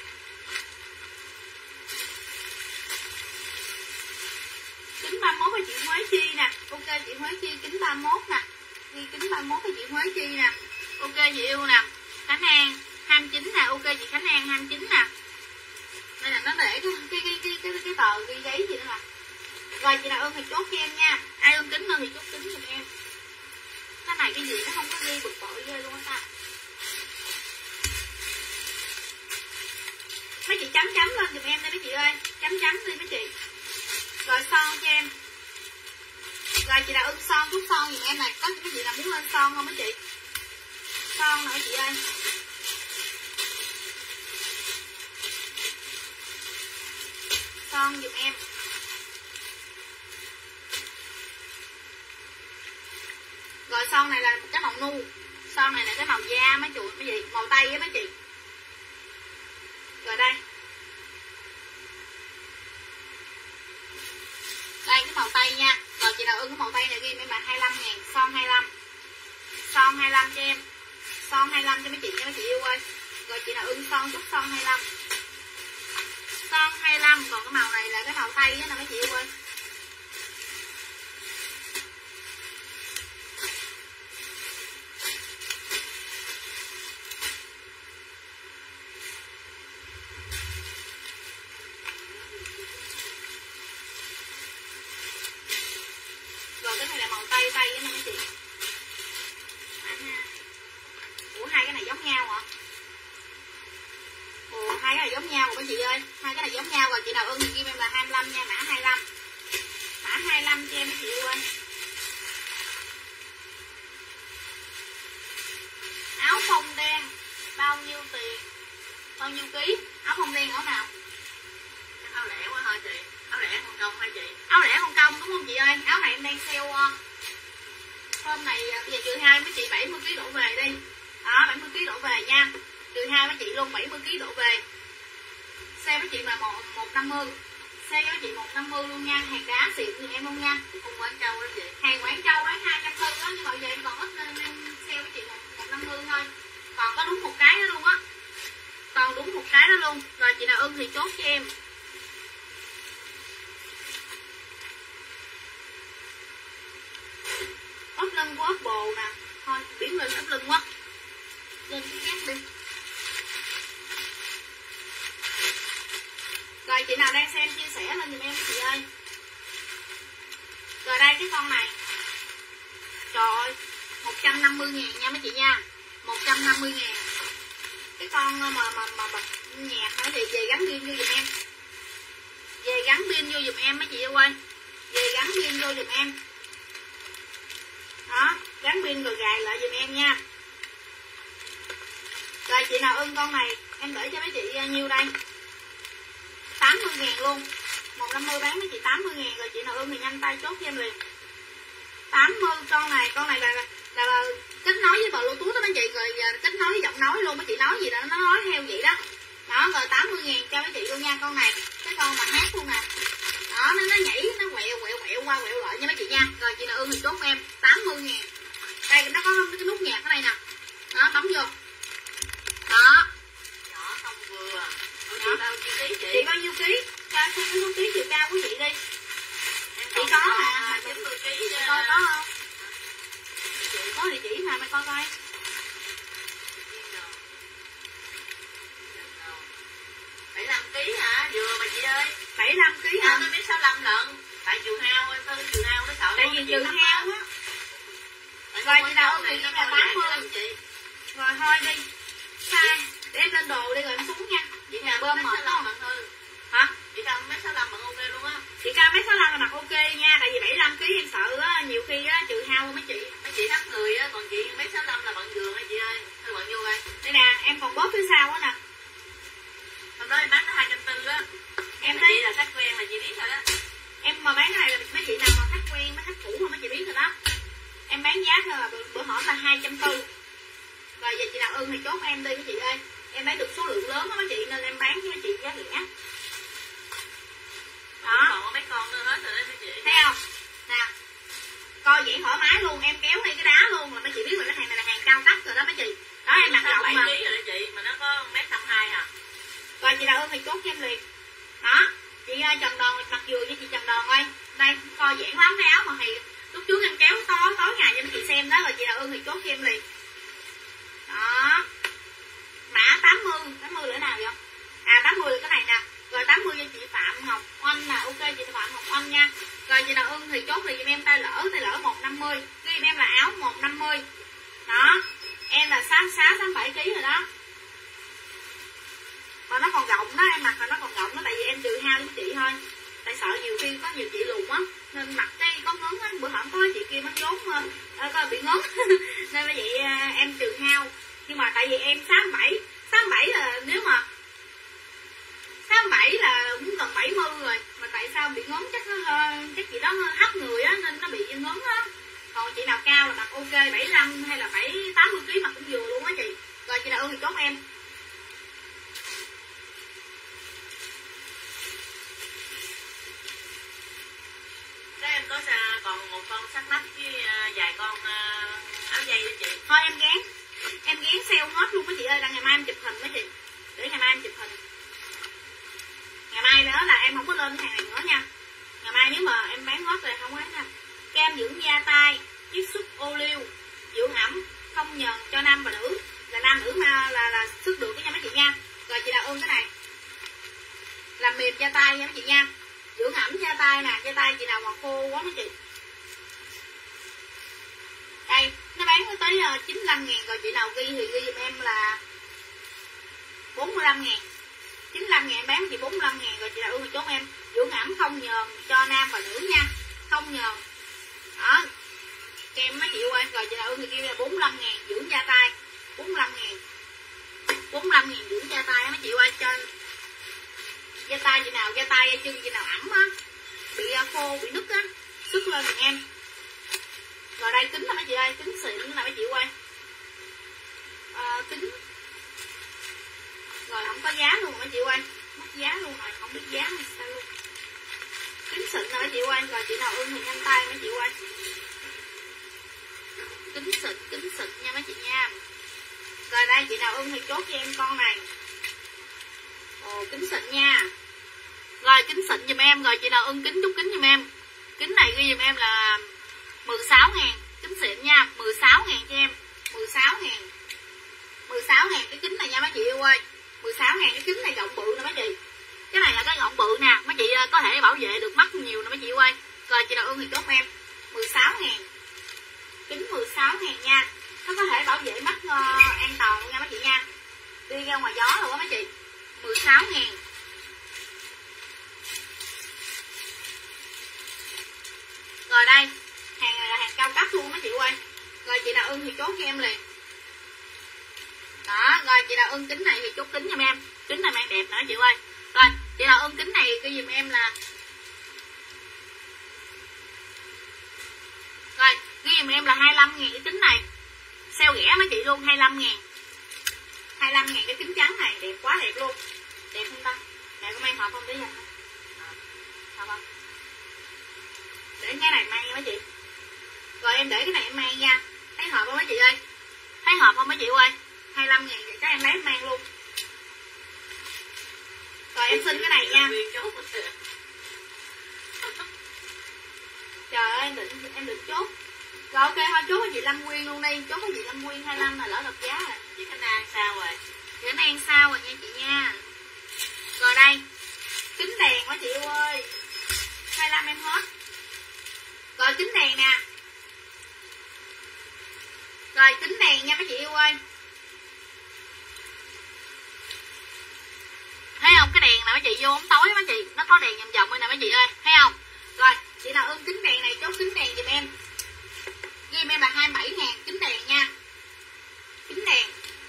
Kính ba mươi mốt là chị Huế Chi nè. Ok chị Huế Chi kính ba mươi mốt nè. Ghi kính ba mươi mốt là chị Huế Chi nè. Ok chị yêu nè. Khánh An hai mươi chín nè. Ok chị Khánh An hai mươi chín nè. Đây là nó để cái cái cái cái cái, cái tờ ghi giấy gì nữa nè. Rồi chị nào ưng thì chốt cho em nha. Ai ưng kính hơn thì chốt kính giùm em. Cái này cái gì nó không có ghi bực bội ghê luôn á ta. Mấy chị chấm chấm lên giùm em đây mấy chị ơi. Chấm chấm đi mấy chị. Rồi son cho em. Rồi chị nào ưng son chút son giùm em này. Có mấy chị nào muốn lên son không mấy chị? Son nè mấy chị ơi. Son giùm em. Rồi son này là một cái màu nu. Son này là cái màu da mấy chị, mấy chị, màu tây á mấy chị. Rồi đây. Đây cái màu tây nha. Rồi chị nào ưng cái màu tây này ghi mấy bạn hai mươi lăm ngàn. Son hai mươi lăm. Son hai mươi lăm cho em. Son hai mươi lăm cho mấy chị nha mấy chị yêu ơi. Rồi chị nào ưng son chút son hai mươi lăm. Son hai mươi lăm. Còn cái màu này là cái màu tây á nè mấy chị yêu ơi. Rồi cái này là màu tây tây á nè mấy chị. Ủa hai cái này giống nhau hả? Ủa hai cái này giống nhau rồi mấy chị ơi. Hai cái này giống nhau rồi. Chị nào ưng thì kim em là hai mươi lăm nha. Mã hai mươi lăm. Mã hai mươi lăm cho em mấy chị yêu ơi. Áo phông đen bao nhiêu tiền? Bao nhiêu ký? Áo phông đen ở nào? Áo lẻ quá thôi chị. Áo lẻ Hồng Kông hả chị? Áo lẻ Hồng Kông đúng không chị ơi? Áo này em đang sale uh, hôm này uh, bây giờ trừ hai mấy chị bảy mươi ký đổ về đi. Đó bảy mươi ký đổ về nha. Trừ hai mấy chị luôn bảy mươi ký đổ về. Xe mấy chị mà một trăm năm mươi. Xe với chị một trăm năm mươi luôn nha. Hàng đá xịn như em luôn nha. Không Quảng Châu đó chị. Hàng Quảng Châu đấy hai trăm bốn mươi đó. Nhưng mà giờ em còn ít nên em xe với chị một trăm năm mươi thôi. Còn có đúng một cái đó luôn á. Còn đúng một cái đó luôn. Rồi chị nào ưng thì chốt cho em. Ốp lưng của ốp bồ nè. Thôi biến lên ốp lưng quá. Lên cái khác đi. Rồi chị nào đang xem chia sẻ lên giùm em chị ơi. Rồi đây cái con này. Trời ơi một trăm năm mươi ngàn nha mấy chị nha. Một trăm năm mươi ngàn. Cái con mà mà mà bật nhạc hả thì về gắn pin vô giùm em. Về gắn pin vô giùm em mấy chị yêu ơi. Về gắn pin vô giùm em. Đó gắn pin rồi gài lại giùm em nha. Rồi chị nào ưng con này em để cho mấy chị nhiêu đây? tám mươi ngàn luôn. một trăm năm mươi bán mấy chị tám mươi ngàn. Rồi chị nào ưng thì nhanh tay chốt cho em liền. tám mươi con này. Con này là, là, là, là kết nối với Bluetooth đó mấy chị. Rồi kết nối với giọng nói luôn. Mấy chị nói gì đó nó nói theo vậy đó. Đó rồi tám mươi ngàn cho mấy chị luôn nha. Con này cái con mà hát luôn nè. Đó nó, nó nhảy nó quẹo quẹo quẹo qua quẹo lại nha mấy chị nha. Rồi chị nào ưng thì chốt em tám mươi ngàn. Đây nó có cái nút nhạc ở đây nè. Đó bấm vô. Đó Nhỏ không vừa. Chị bao nhiêu ký chị? Chị bao nhiêu ký? Cho xem cái số ký chiều cao của chị đi. Em Chị có mà chín mươi ký coi có không? Có địa chỉ mà mày coi coi. bảy mươi lăm ký hả? Vừa mà chị ơi. bảy mươi lăm ký hả? Tôi biết sáu mươi lăm lận. Tại chiều hao ơi, tôi chiều hao nó sợ. Tại vì chiều hao á. Rồi chị nào ưng thì là tám mươi. Rồi thôi đi. Sai. Để em lên đồ đi. ôm mệt không? Hả? Chị cao mét sáu lăm bằng ok luôn á. Chị cao mét sáu lăm là mặc ok nha, tại vì bảy mươi lăm ký em sợ á, nhiều khi á trừ hao mấy chị. Mấy chị thấp người á, còn chị mét sáu lăm là bận giường á chị ơi. Thôi bận vô coi. Đây nè, em còn bóp phía sau á nè. Hôm đó em bán tới hai trăm tư á. Em thấy chị là khách quen là chị biết rồi đó. Em mà bán cái này là mấy chị nào mà khách quen, mấy khách cũ mà mấy chị biết rồi đó. Em bán giá thôi là bữa, bữa hỏi là hai trăm tư. Rồi giờ chị nào ưng thì chốt em đi mấy chị ơi. Em bán được số lượng lớn á mấy chị nên em bán với mấy chị giá rẻ. Đó. Còn có mấy con nữa hết rồi đấy mấy chị. Thấy không? Nè. Coi vậy thoải mái luôn, em kéo ngay cái đá luôn là mấy chị biết là cái hàng này là hàng cao cấp rồi đó mấy chị. Đó em mặc rộng mà. bảy ký rồi đó chị, mà nó có mét năm hai à. Rồi chị nào ưng thì chốt cho em liền. Đó. Chị Trần Đòn mặc vừa cho chị Trần Đòn ơi. Đây coi giãn lắm cái áo mà thì lúc trước em kéo to tối ngày cho mấy chị xem đó, rồi chị nào ưng thì chốt cho em liền. Đó. Mã tám mươi, tám mươi là nào vậy? À tám mươi là cái này nè. Rồi tám mươi cho chị Phạm Ngọc Oanh nè, ok chị Phạm Ngọc Oanh nha. Rồi chị nào ưng thì chốt thì giùm em tay lỡ, tay lỡ một trăm năm mươi. Cái giùm em là áo một trăm năm mươi. Đó. Em là sáu sáu sáu bảy ký rồi đó. Mà nó còn rộng đó, em mặc là nó còn rộng đó, tại vì em trừ hao với chị thôi. Tại sợ nhiều khi có nhiều chị lùn á, nên mặc cái có ngấn á, bữa hổm có chị kia nó trốn có bị ngấn nên là vậy em trừ hao. Nhưng mà tại vì em sáu bảy, sáu bảy là nếu mà sáu bảy là cũng gần bảy mươi rồi, mà tại sao bị ngấn chắc nó chắc chị đó hấp người á nên nó bị ngấn á. Còn chị nào cao là mặc ok bảy mươi lăm hay là bảy tám mươi ký mặc cũng vừa luôn á chị. Rồi chị nào ưng thì chốt em. Thế em có còn một con sắc nách với vài con áo dây đó chị. Thôi em gán, em gán sale hết luôn á chị ơi, là ngày mai em chụp hình với chị. Để ngày mai em chụp hình. Ngày mai nữa là em không có lên cái hàng này nữa nha. Ngày mai nếu mà em bán hết rồi không ấy nha. Kem dưỡng da tay, chiết xuất ô liu, dưỡng ẩm, không nhờn cho nam và nữ. Là nam nữ mà là là sức được cái nha mấy chị nha. Rồi chị nào ưng cái này. Làm mềm da tay nha mấy chị nha. Dưỡng ẩm da tay nè, da tay chị nào mà khô quá mấy chị. Đây, nó bán tới chín mươi lăm ngàn, rồi chị nào ghi thì ghi giùm em là bốn mươi lăm ngàn. chín mươi lăm ngàn bán chị bốn mươi lăm ngàn, rồi chị nào ưng thì chốt em. Dưỡng ẩm không nhờn cho nam và nữ nha. Không nhờn. Đó. Kem mấy chị ơi, rồi chị nào ưng thì kêu là bốn mươi lăm ngàn dưỡng da tay. bốn mươi lăm ngàn. bốn mươi lăm ngàn dưỡng da tay mấy chị ơi, cho da tay chị nào, da tay chân chị nào ẩm á, bị khô, bị nứt á, sức lên giùm em. Rồi đây kính nè mấy chị ơi, kính xịn nè mấy chị ơi. À, kính. Rồi không có giá luôn mấy chị ơi, mất giá luôn rồi, không biết giá hay sao luôn. Kính xịn nè mấy chị ơi, rồi chị nào ưng thì nhanh tay mấy chị ơi. Kính xịn, kính xịn nha mấy chị nha. Rồi đây chị nào ưng thì chốt cho em con này. Ồ kính xịn nha. Rồi kính xịn giùm em, rồi chị nào ưng kính chút kính giùm em. Kính này ghi giùm em là mười sáu ngàn, kính xịn nha, mười sáu ngàn cho em. mười sáu ngàn. mười sáu ngàn cái kính này nha mấy chị yêu ơi. mười sáu ngàn cái kính này rộng bự nè mấy chị. Cái này là cái rộng bự nè, mấy chị có thể bảo vệ được mắt nhiều nè mấy chị yêu ơi. Rồi chị nào ưng thì chốt em. mười sáu ngàn. Kính mười sáu ngàn nha. Nó có thể bảo vệ mắt uh, an toàn luôn nha mấy chị nha. Đi ra ngoài gió luôn á mấy chị. mười sáu ngàn. Rồi đây, hàng này là hàng cao cấp luôn mấy chị ơi. Rồi chị nào ưng thì chốt cho em liền. Đó, rồi chị nào ưng kính này thì chốt kính giùm em. Kính này mang đẹp nữa chị ơi. Rồi, chị nào ưng kính này cái giùm em là. Rồi, ghi giùm em là hai mươi lăm ngàn cái kính này. Sale rẻ mấy chị luôn, hai mươi lăm ngàn. hai mươi lăm ngàn cái kính trắng này, đẹp quá đẹp luôn. Đẹp không ta? Đẹp có mang hộp không để dành không? Hộp không? Để cái này mang nha mấy chị. Rồi em để cái này em mang nha. Thấy hộp không mấy chị ơi? Thấy hộp không mấy chị ơi? hai mươi lăm ngàn thì các em lấy em mang luôn. Rồi em xin cái này nha. Trời ơi em định em định chốt. Rồi ok thôi chốt với chị Lâm Nguyên luôn đi. Chốt với chị Lâm Nguyên hai mươi lăm là lỡ đập giá rồi. Chị Khánh An sao rồi? Chị Khánh An sao rồi nha chị nha. Rồi đây. Kính đèn quá chị yêu ơi. hai mươi lăm em hết. Rồi kính đèn nè. Rồi kính đèn nha mấy chị yêu ơi. Thấy không? nè mấy chị, vô bóng tối mấy chị, nó có đèn vòng vòng đây nè mấy chị ơi, thấy không? Rồi chị nào ưng kính đèn này chốt kính đèn giùm em, ghi em là hai mươi bảy ngàn kính đèn nha, kính đèn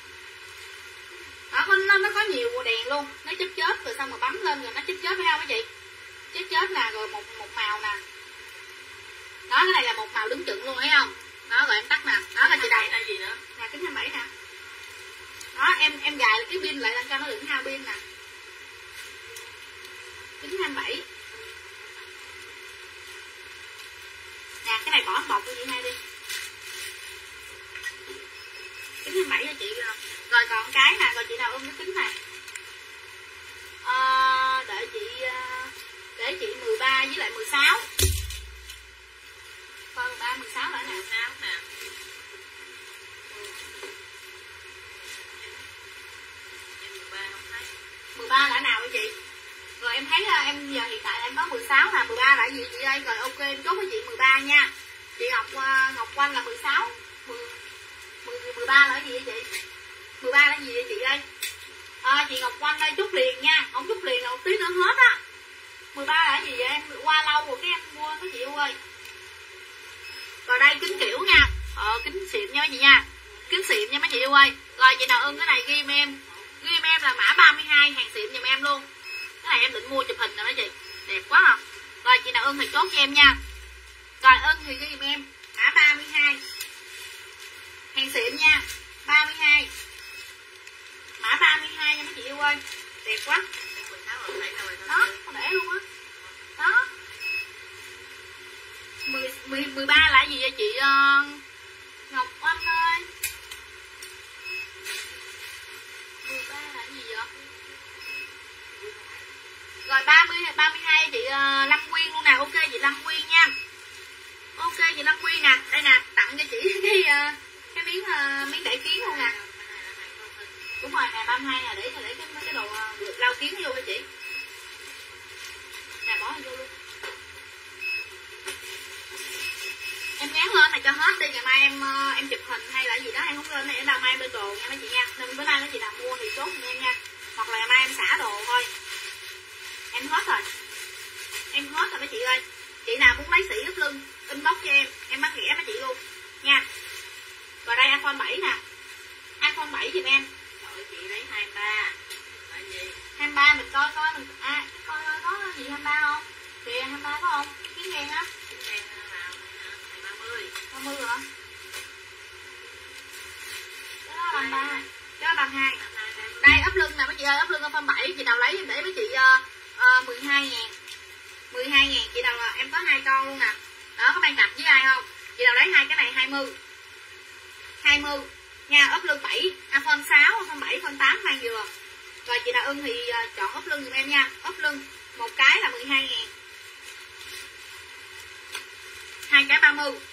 đó, nó nó có nhiều đèn luôn, nó chớp chớp rồi xong rồi bấm lên rồi nó chớp chớp, thấy không mấy chị, chớp chớp nè, rồi một một màu nè, đó cái này là một màu đứng chừng luôn, thấy không? Đó rồi em tắt nè, đó là chị đây là gì nữa nè, kính hai mươi bảy nè, đó em em gài cái pin lại làm cho nó đựng hai pin nè, kính hai mươi bảy nè, cái này bỏ bọc cho chị hai đi, kính hai mươi bảy cho chị rồi. Rồi còn cái nè, rồi chị nào ưng cái kính này à, để chị để chị mười ba với lại mười sáu, coi mười ba mười sáu lại nè, mười sáu nè, mười ba đã nào vậy chị? Rồi em thấy em giờ hiện tại em có mười sáu nè, mười ba là gì chị ơi? Rồi ok em chốt với chị mười ba nha. Chị Ngọc Ngọc Oanh là mười sáu, mười, mười ba là gì vậy chị? mười ba là gì vậy chị ơi? À, chị Ngọc Oanh ơi chốt liền nha, không chốt liền là một tí nữa hết á. mười ba là gì vậy em? Qua lâu rồi cái em mua cái chị yêu ơi. Rồi đây kính kiểu nha, ờ kính xịn nha mấy chị nha, kính xịn nha mấy chị yêu ơi. Rồi chị nào ưng cái này ghi em em, ghi em em là mã ba mươi hai, hàng xịn giùm em luôn. Cái này em định mua chụp hình nè mấy chị, đẹp quá à. Rồi chị nào ưng thì chốt cho em nha. Rồi ưng thì ghi giùm em mã ba mươi hai, hàng xịn nha, ba mươi hai, mã ba mươi hai nha mấy chị yêu ơi, đẹp quá. Đó, có để luôn á. Đó. mười, mười ba là gì vậy chị uh, Ngọc Oanh ơi? mười ba là gì vậy? Rồi ba mươi, ba mươi hai chị uh, Lâm Quyên luôn nè, ok chị Lâm Quyên nha. Ok chị Lâm Quyên nè, đây nè, tặng cho chị cái uh, cái miếng uh, miếng đẩy kiến luôn nè. Đúng rồi nè, ba mươi hai nè, để để cái cái đồ uh, lau kiến vô cho chị. Nè bỏ vô luôn. Em gán lên này cho hết đi, ngày mai em uh, em chụp hình hay là gì đó em không lên này, em đâu mai lên đồ nha mấy chị nha. Nên bữa nay mấy chị nào mua thì chốt giùm em nha. Hoặc là ngày mai em xả đồ thôi. Em hết rồi. Em hết rồi mấy chị ơi. Chị nào muốn lấy sỉ ướp lưng inbox cho em, em bán rẻ mấy chị luôn nha. Rồi đây iPhone bảy nè, iPhone bảy giùm em. Rồi chị lấy hai mươi ba là gì? hai mươi ba mình coi coi mình à coi coi có gì hai mươi ba không? Kìa hai mươi ba có không? Cái kiến đen á. Kiến đen nào ba mươi. ba mươi hả? Cái đó ba mươi ba. Cái đó ba mươi hai. Đây ấp lưng nè mấy chị ơi, ấp lưng iPhone bảy chị nào lấy em để mấy chị uh, uh, mười hai ngàn. mười hai ngàn chị nào là em có hai con luôn nè. Đó có mang cặp với ai không? Chị nào lấy hai cái này hai mươi. hai mươi nha, ấp lưng bảy, iPhone sáu, iPhone bảy, iPhone tám mang vừa. Rồi chị nào ưng thì uh, chọn ấp lưng giùm em nha. Ấp lưng một cái là mười hai ngàn. Hai cái ba mươi.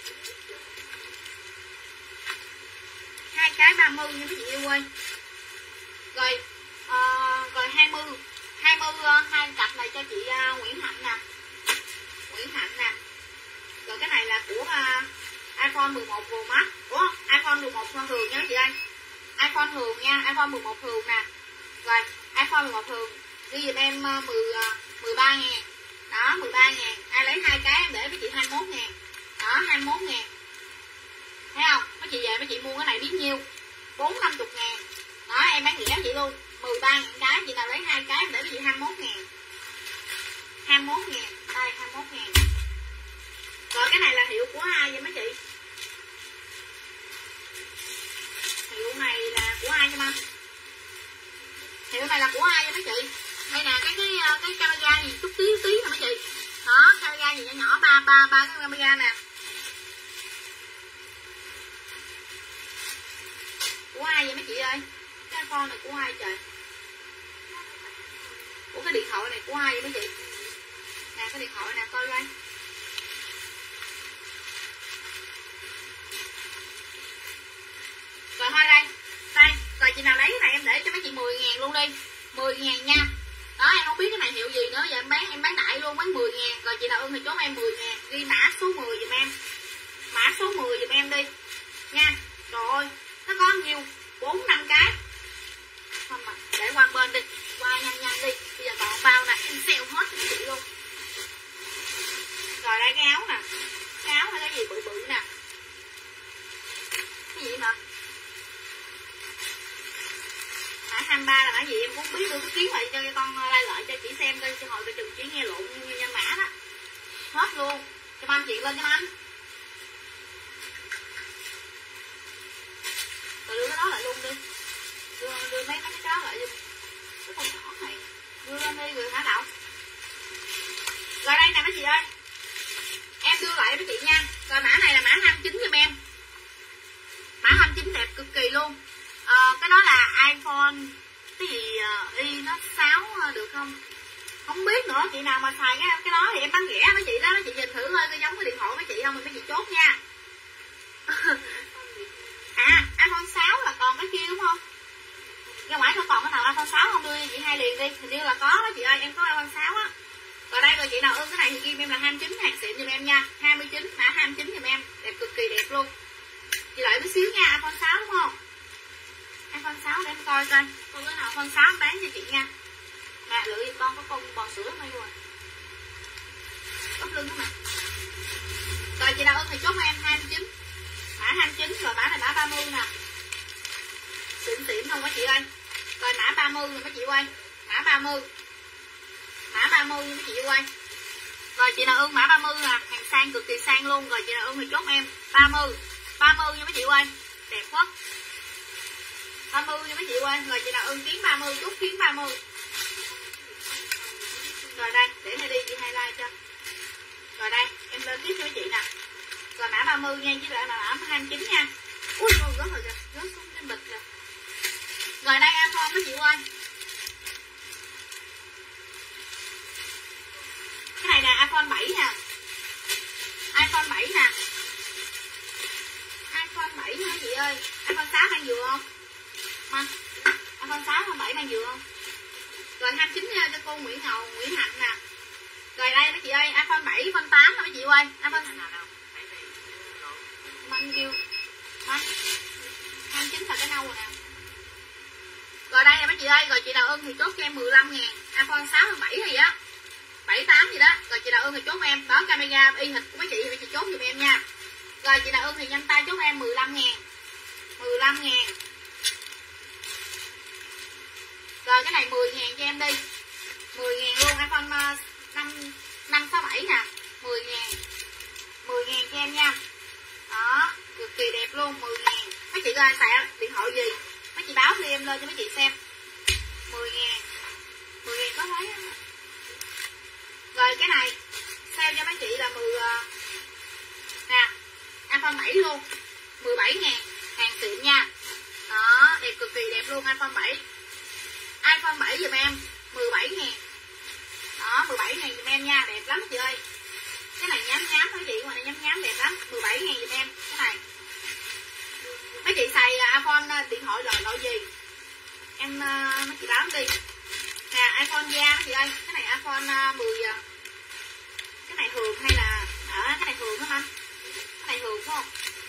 Hai cái ba mươi nha mấy chị yêu ơi. Rồi uh, rồi hai mươi. hai mươi uh, hai cặp này cho chị uh, Nguyễn Hạnh nè. Nguyễn Hạnh nè. Rồi cái này là của uh, iPhone mười một Pro Max. Ủa, iPhone mười một thường nha mấy chị ơi. iPhone thường nha, iPhone mười một thường nè. Rồi, iPhone mười một thường ghi giùm em uh, mười, uh, mười ba ngàn. Đó, mười ba ngàn. Ai lấy hai cái em để với chị hai mươi mốt ngàn. Đó, hai mươi mốt ngàn. Thấy không? Mấy chị về mấy chị mua cái này biết nhiêu? bốn năm mươi ngàn. Đó, em bán rẻ chị luôn. mười ba ngàn cái, chị nào lấy hai cái em để với chị hai mươi mốt ngàn. hai mươi mốt ngàn. Đây, hai mươi mốt ngàn. Rồi cái này là hiệu của ai vậy mấy chị? Hiệu này là của ai cho ba? Hiệu này là của ai vậy mấy chị? Đây nè, cái cái cái camera gì chút tí tí nè mấy chị. Đó, camera gì nhỏ nhỏ ba ba ba cái camera nè. Của ai vậy mấy chị ơi? Cái iPhone này của ai trời? Ủa cái điện thoại này của ai vậy mấy chị? Nè cái điện thoại nè, coi coi. Rồi thôi đây. Đây, rồi chị nào lấy cái này em để cho mấy chị mười ngàn luôn đi. mười ngàn nha. Đó em không biết cái này hiệu gì nữa, giờ em bán em bán đại luôn, bán mười ngàn. Rồi chị nào ưng thì chốt em mười ngàn, ghi mã số mười giùm em. Mã số mười giùm em đi. Nha. Trời ơi, nó có nhiêu? bốn năm cái. Không mà để qua bên đi. Qua nhanh nhanh đi. Bây giờ hai mươi ba là mã gì em cũng biết, tôi cứ kiếm lại cho con like lại cho chị xem coi, cho hồi coi chừng chị nghe lộn nhân mã đó. Hết luôn. Cho anh chị lên cho anh. Rồi đưa cái đó lại luôn đi. Đưa, đưa mấy mấy cái đó lại giùm. Cái con nhỏ này. Đưa lên đi rồi hả Đậu. Rồi đây nè mấy chị ơi. Em đưa lại mấy chị nha. Rồi mã này là mã hai mươi chín giùm em. Mã hai mươi chín đẹp cực kỳ luôn. À, cái đó là iPhone cái gì uh, y nó sáu được không? Không biết nữa, chị nào mà xài cái cái đó thì em bán rẻ mấy chị đó, mấy chị nhìn thử thôi có giống cái điện thoại mấy chị không thì mấy chị chốt nha. À, iPhone sáu là còn cái kia đúng không? Ra ngoài không còn cái nào iPhone sáu không, đưa chị hai liền đi. Hình như là có đó chị ơi, em có iPhone sáu á. Rồi đây rồi chị nào ưng cái này thì ghi em là hai mươi chín, hàng xịn giùm em nha. hai mươi chín, mã hai mươi chín giùm em, đẹp cực kỳ đẹp luôn. Chị đợi một xíu nha, iPhone sáu đúng không? iPhone sáu để em coi coi con cái nào iPhone sáu bán cho chị nha. Mẹ lựa giùm con có con bò sữa ngay rồi. Úp lưng mà. Rồi chị nào ưng thì chốt em hai mươi chín. Mã hai mươi chín rồi mã này mã ba mươi nè. Xịn xịn không mấy chị ơi. Rồi mã ba mươi rồi mấy chị quay. Mã ba mươi. Mã ba mươi mấy chị quay. Rồi chị nào ưng mã ba mươi là hàng sang cực kỳ sang luôn. Rồi chị nào ưng thì chốt em ba mươi. ba mươi nha mấy chị quay. Đẹp quá. ba mươi nha mấy chị quay. Rồi chị nào ưng kiến ba mươi chốt kiến ba mươi. Rồi đây, để này đi chị highlight cho. Rồi đây, em lên tiếp cho mấy chị nè. Rồi mã ba mươi nha, chứ lại mã hai mươi chín nha. Ui ôi rớt rồi kìa, rớt xuống cái bịch rồi. Rồi đây iPhone mấy chị ơi. Cái này nè, iPhone bảy nè. iPhone bảy nè. iPhone bảy nè mấy chị ơi. iPhone sáu mang vừa không? Mang. iPhone sáu, iPhone bảy mang vừa không? Rồi hai mươi chín cho cô Nguyễn Hậu, Nguyễn Hạnh nè. Rồi đây mấy chị ơi, iPhone bảy, iPhone tám mấy chị ơi. iPhone nào đâu? Mang kêu. Mang. hai mươi chín là cái nâu rồi nè. Rồi đây nè mấy chị ơi, rồi chị nào ưng thì chốt cho em mười lăm ngàn. iPhone sáu hay bảy gì á. bảy tám gì đó. Rồi chị nào ưng thì chốt em. Đó camera y hệt của mấy chị thì chị chốt giùm em nha. Rồi chị nào ưng thì nhanh tay chốt em mười lăm ngàn. mười lăm ngàn. Rồi cái này mười ngàn cho em đi. mười ngàn luôn, iPhone năm, năm sáu bảy nè. mười ngàn. mười ngàn cho em nha. Đó, cực kỳ đẹp luôn, mười ngàn. Mấy chị ơi xài điện thoại gì? Mấy chị báo đi em lên cho mấy chị xem. mười ngàn. mười ngàn có thấy. Rồi cái này sale cho mấy chị là mười nè, iPhone bảy luôn. mười bảy ngàn, hàng xịn nha. Đó, đẹp cực kỳ đẹp luôn iPhone bảy. iPhone bảy giùm em mười bảy ngàn. Đó, mười bảy ngàn giùm em nha, đẹp lắm chị ơi. Cái này nhám nhám mấy chị, ngoài này nhám nhám đẹp lắm, mười bảy ngàn giùm em. Cái này mấy chị xài iPhone điện thoại loại loại gì em mấy chị báo đi nè. iPhone da mấy chị ơi, cái này iPhone mười. Cái này thường hay là ở à, cái này thường hả anh? Cái này thường phải không?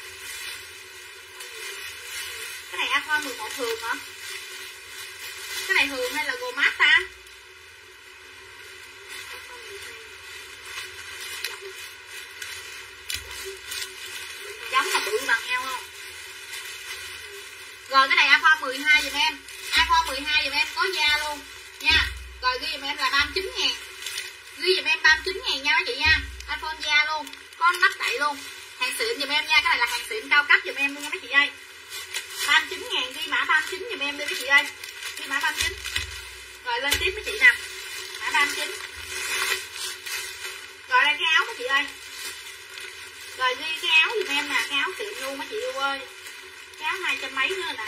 Cái này iPhone mười một thường hả? Cái này thường hay là Pro Max ta? Giống là bự bằng nhau không? Rồi cái này iPhone mười hai giùm em. iPhone mười hai giùm em có da luôn nha. Rồi ghi giùm em là ba mươi chín ngàn. Ghi giùm em ba mươi chín ngàn nha mấy chị nha. iPhone da luôn, có nắp đậy luôn. Hàng xịn giùm em nha, cái này là hàng xịn cao cấp giùm em luôn nha mấy chị ơi. ba mươi chín ngàn, ghi mã ba mươi chín giùm em đi mấy chị ơi. Ghi mã ba mươi chín. Rồi lên tiếp mấy chị nè. Mã ba mươi chín. Rồi đây cái áo mấy chị ơi. Rồi ghi cái áo giùm em nè, cái áo xịn luôn mấy chị yêu ơi. Cái áo hai trăm mấy nữa nè.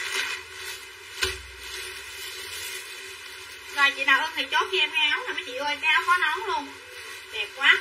Rồi chị nào ưng thì chốt cho em cái áo nè mấy chị ơi, cái áo có nón luôn. Đẹp quá.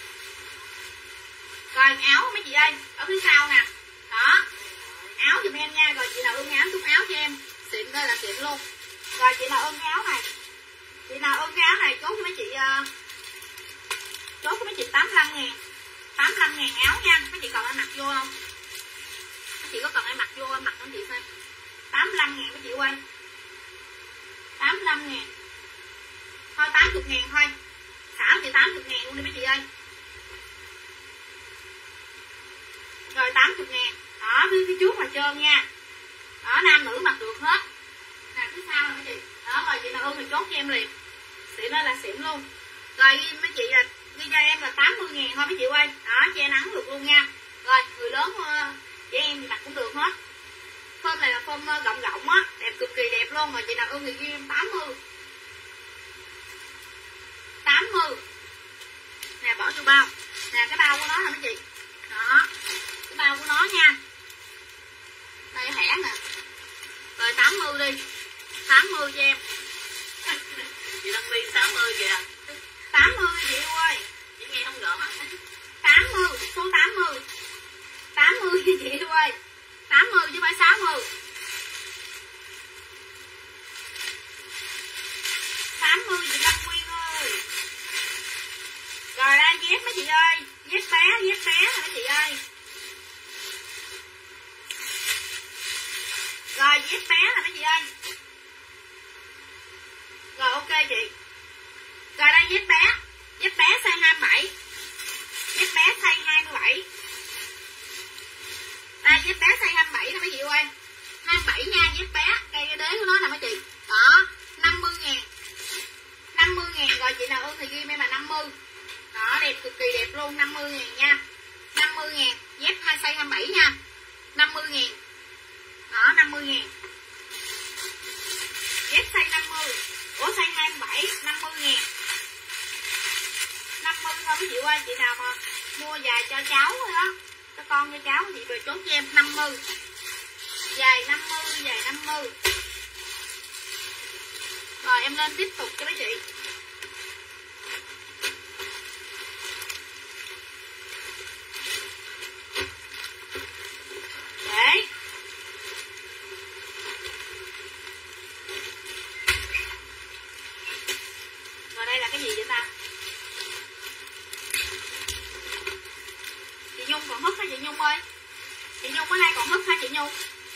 Rồi áo mấy chị ơi, ở phía sau nè. Đó. Áo giùm em nha, rồi chị nào ưng áo chút áo cho em. Xịn đây là xịn luôn. Rồi chị nào ưng cái áo này. Chị nào ưng cái áo này chốt cho mấy chị uh, chốt cho mấy chị tám mươi lăm ngàn. tám mươi lăm ngàn áo nha. Mấy chị còn ai mặc vô không? Mấy chị có cần ai mặc vô mặc không chị xem. tám mươi lăm ngàn mấy chị ơi. tám mươi lăm ngàn. Thôi tám mươi ngàn thôi. Xả chị tám mươi ngàn luôn đi mấy chị ơi. Rồi tám mươi ngàn. Đó, phía, phía trước là trơn nha. Đó, nam nữ mặc được hết. Nè, phía sau là ơn thì chốt cho em liền. Xịn ơi là xịn luôn. Rồi ghi mấy chị là ghi cho em là tám mươi ngàn thôi mấy chị ơi. Đó, che nắng được luôn nha. Rồi người lớn trẻ em thì mặc cũng được hết. Phơm này là phơm rộng rộng á, đẹp cực kỳ đẹp luôn. Rồi chị nào ưng thì ghi em tám mươi. tám mươi. Nè bỏ vô bao. Nè cái bao của nó nè mấy chị. Đó. Cái bao của nó nha. Đây hẻ nè. Rồi tám mươi đi. tám mươi cho em. Chị Lâm Viên sáu mươi kìa. tám mươi chị yêu ơi. Chị nghe không gọn á. tám mươi, số tám mươi. tám mươi chị yêu ơi. tám mươi chứ phải sáu mươi. tám mươi chị Lâm Nguyên ơi. Rồi đây dép mấy chị ơi. Dép bé, dép bé hả mấy chị ơi. Rồi dép bé hả mấy chị ơi. Rồi ok chị. Rồi đây dép bé. Dép bé size hai mươi bảy. Dép bé size hai mươi bảy. Đây dép bé size hai mươi bảy nè mấy chị ơi. hai mươi bảy nha dép bé. Cây cái đế của nó nè mấy chị. Đó, năm mươi ngàn. năm mươi ngàn rồi chị nào ưng thì ghi em là năm mươi. Đó, đẹp cực kỳ đẹp luôn, năm mươi ngàn nha. năm mươi ngàn, dép hai size hai mươi bảy nha. năm mươi ngàn. Đó, năm mươi ngàn. Dép size năm mươi. Ủa size hai mươi bảy, năm mươi ngàn. năm mươi thôi mấy chị ơi, chị nào mà mua dài cho cháu thôi đó. Cho con cho cháu chị về chốt cho em năm mươi. Dài năm mươi, dài năm mươi. Rồi em lên tiếp tục cho mấy chị. Đấy. Rồi đây là cái gì vậy ta? Chị Nhung còn hức hả chị Nhung ơi? Chị Nhung bữa nay còn hức hả chị Nhung?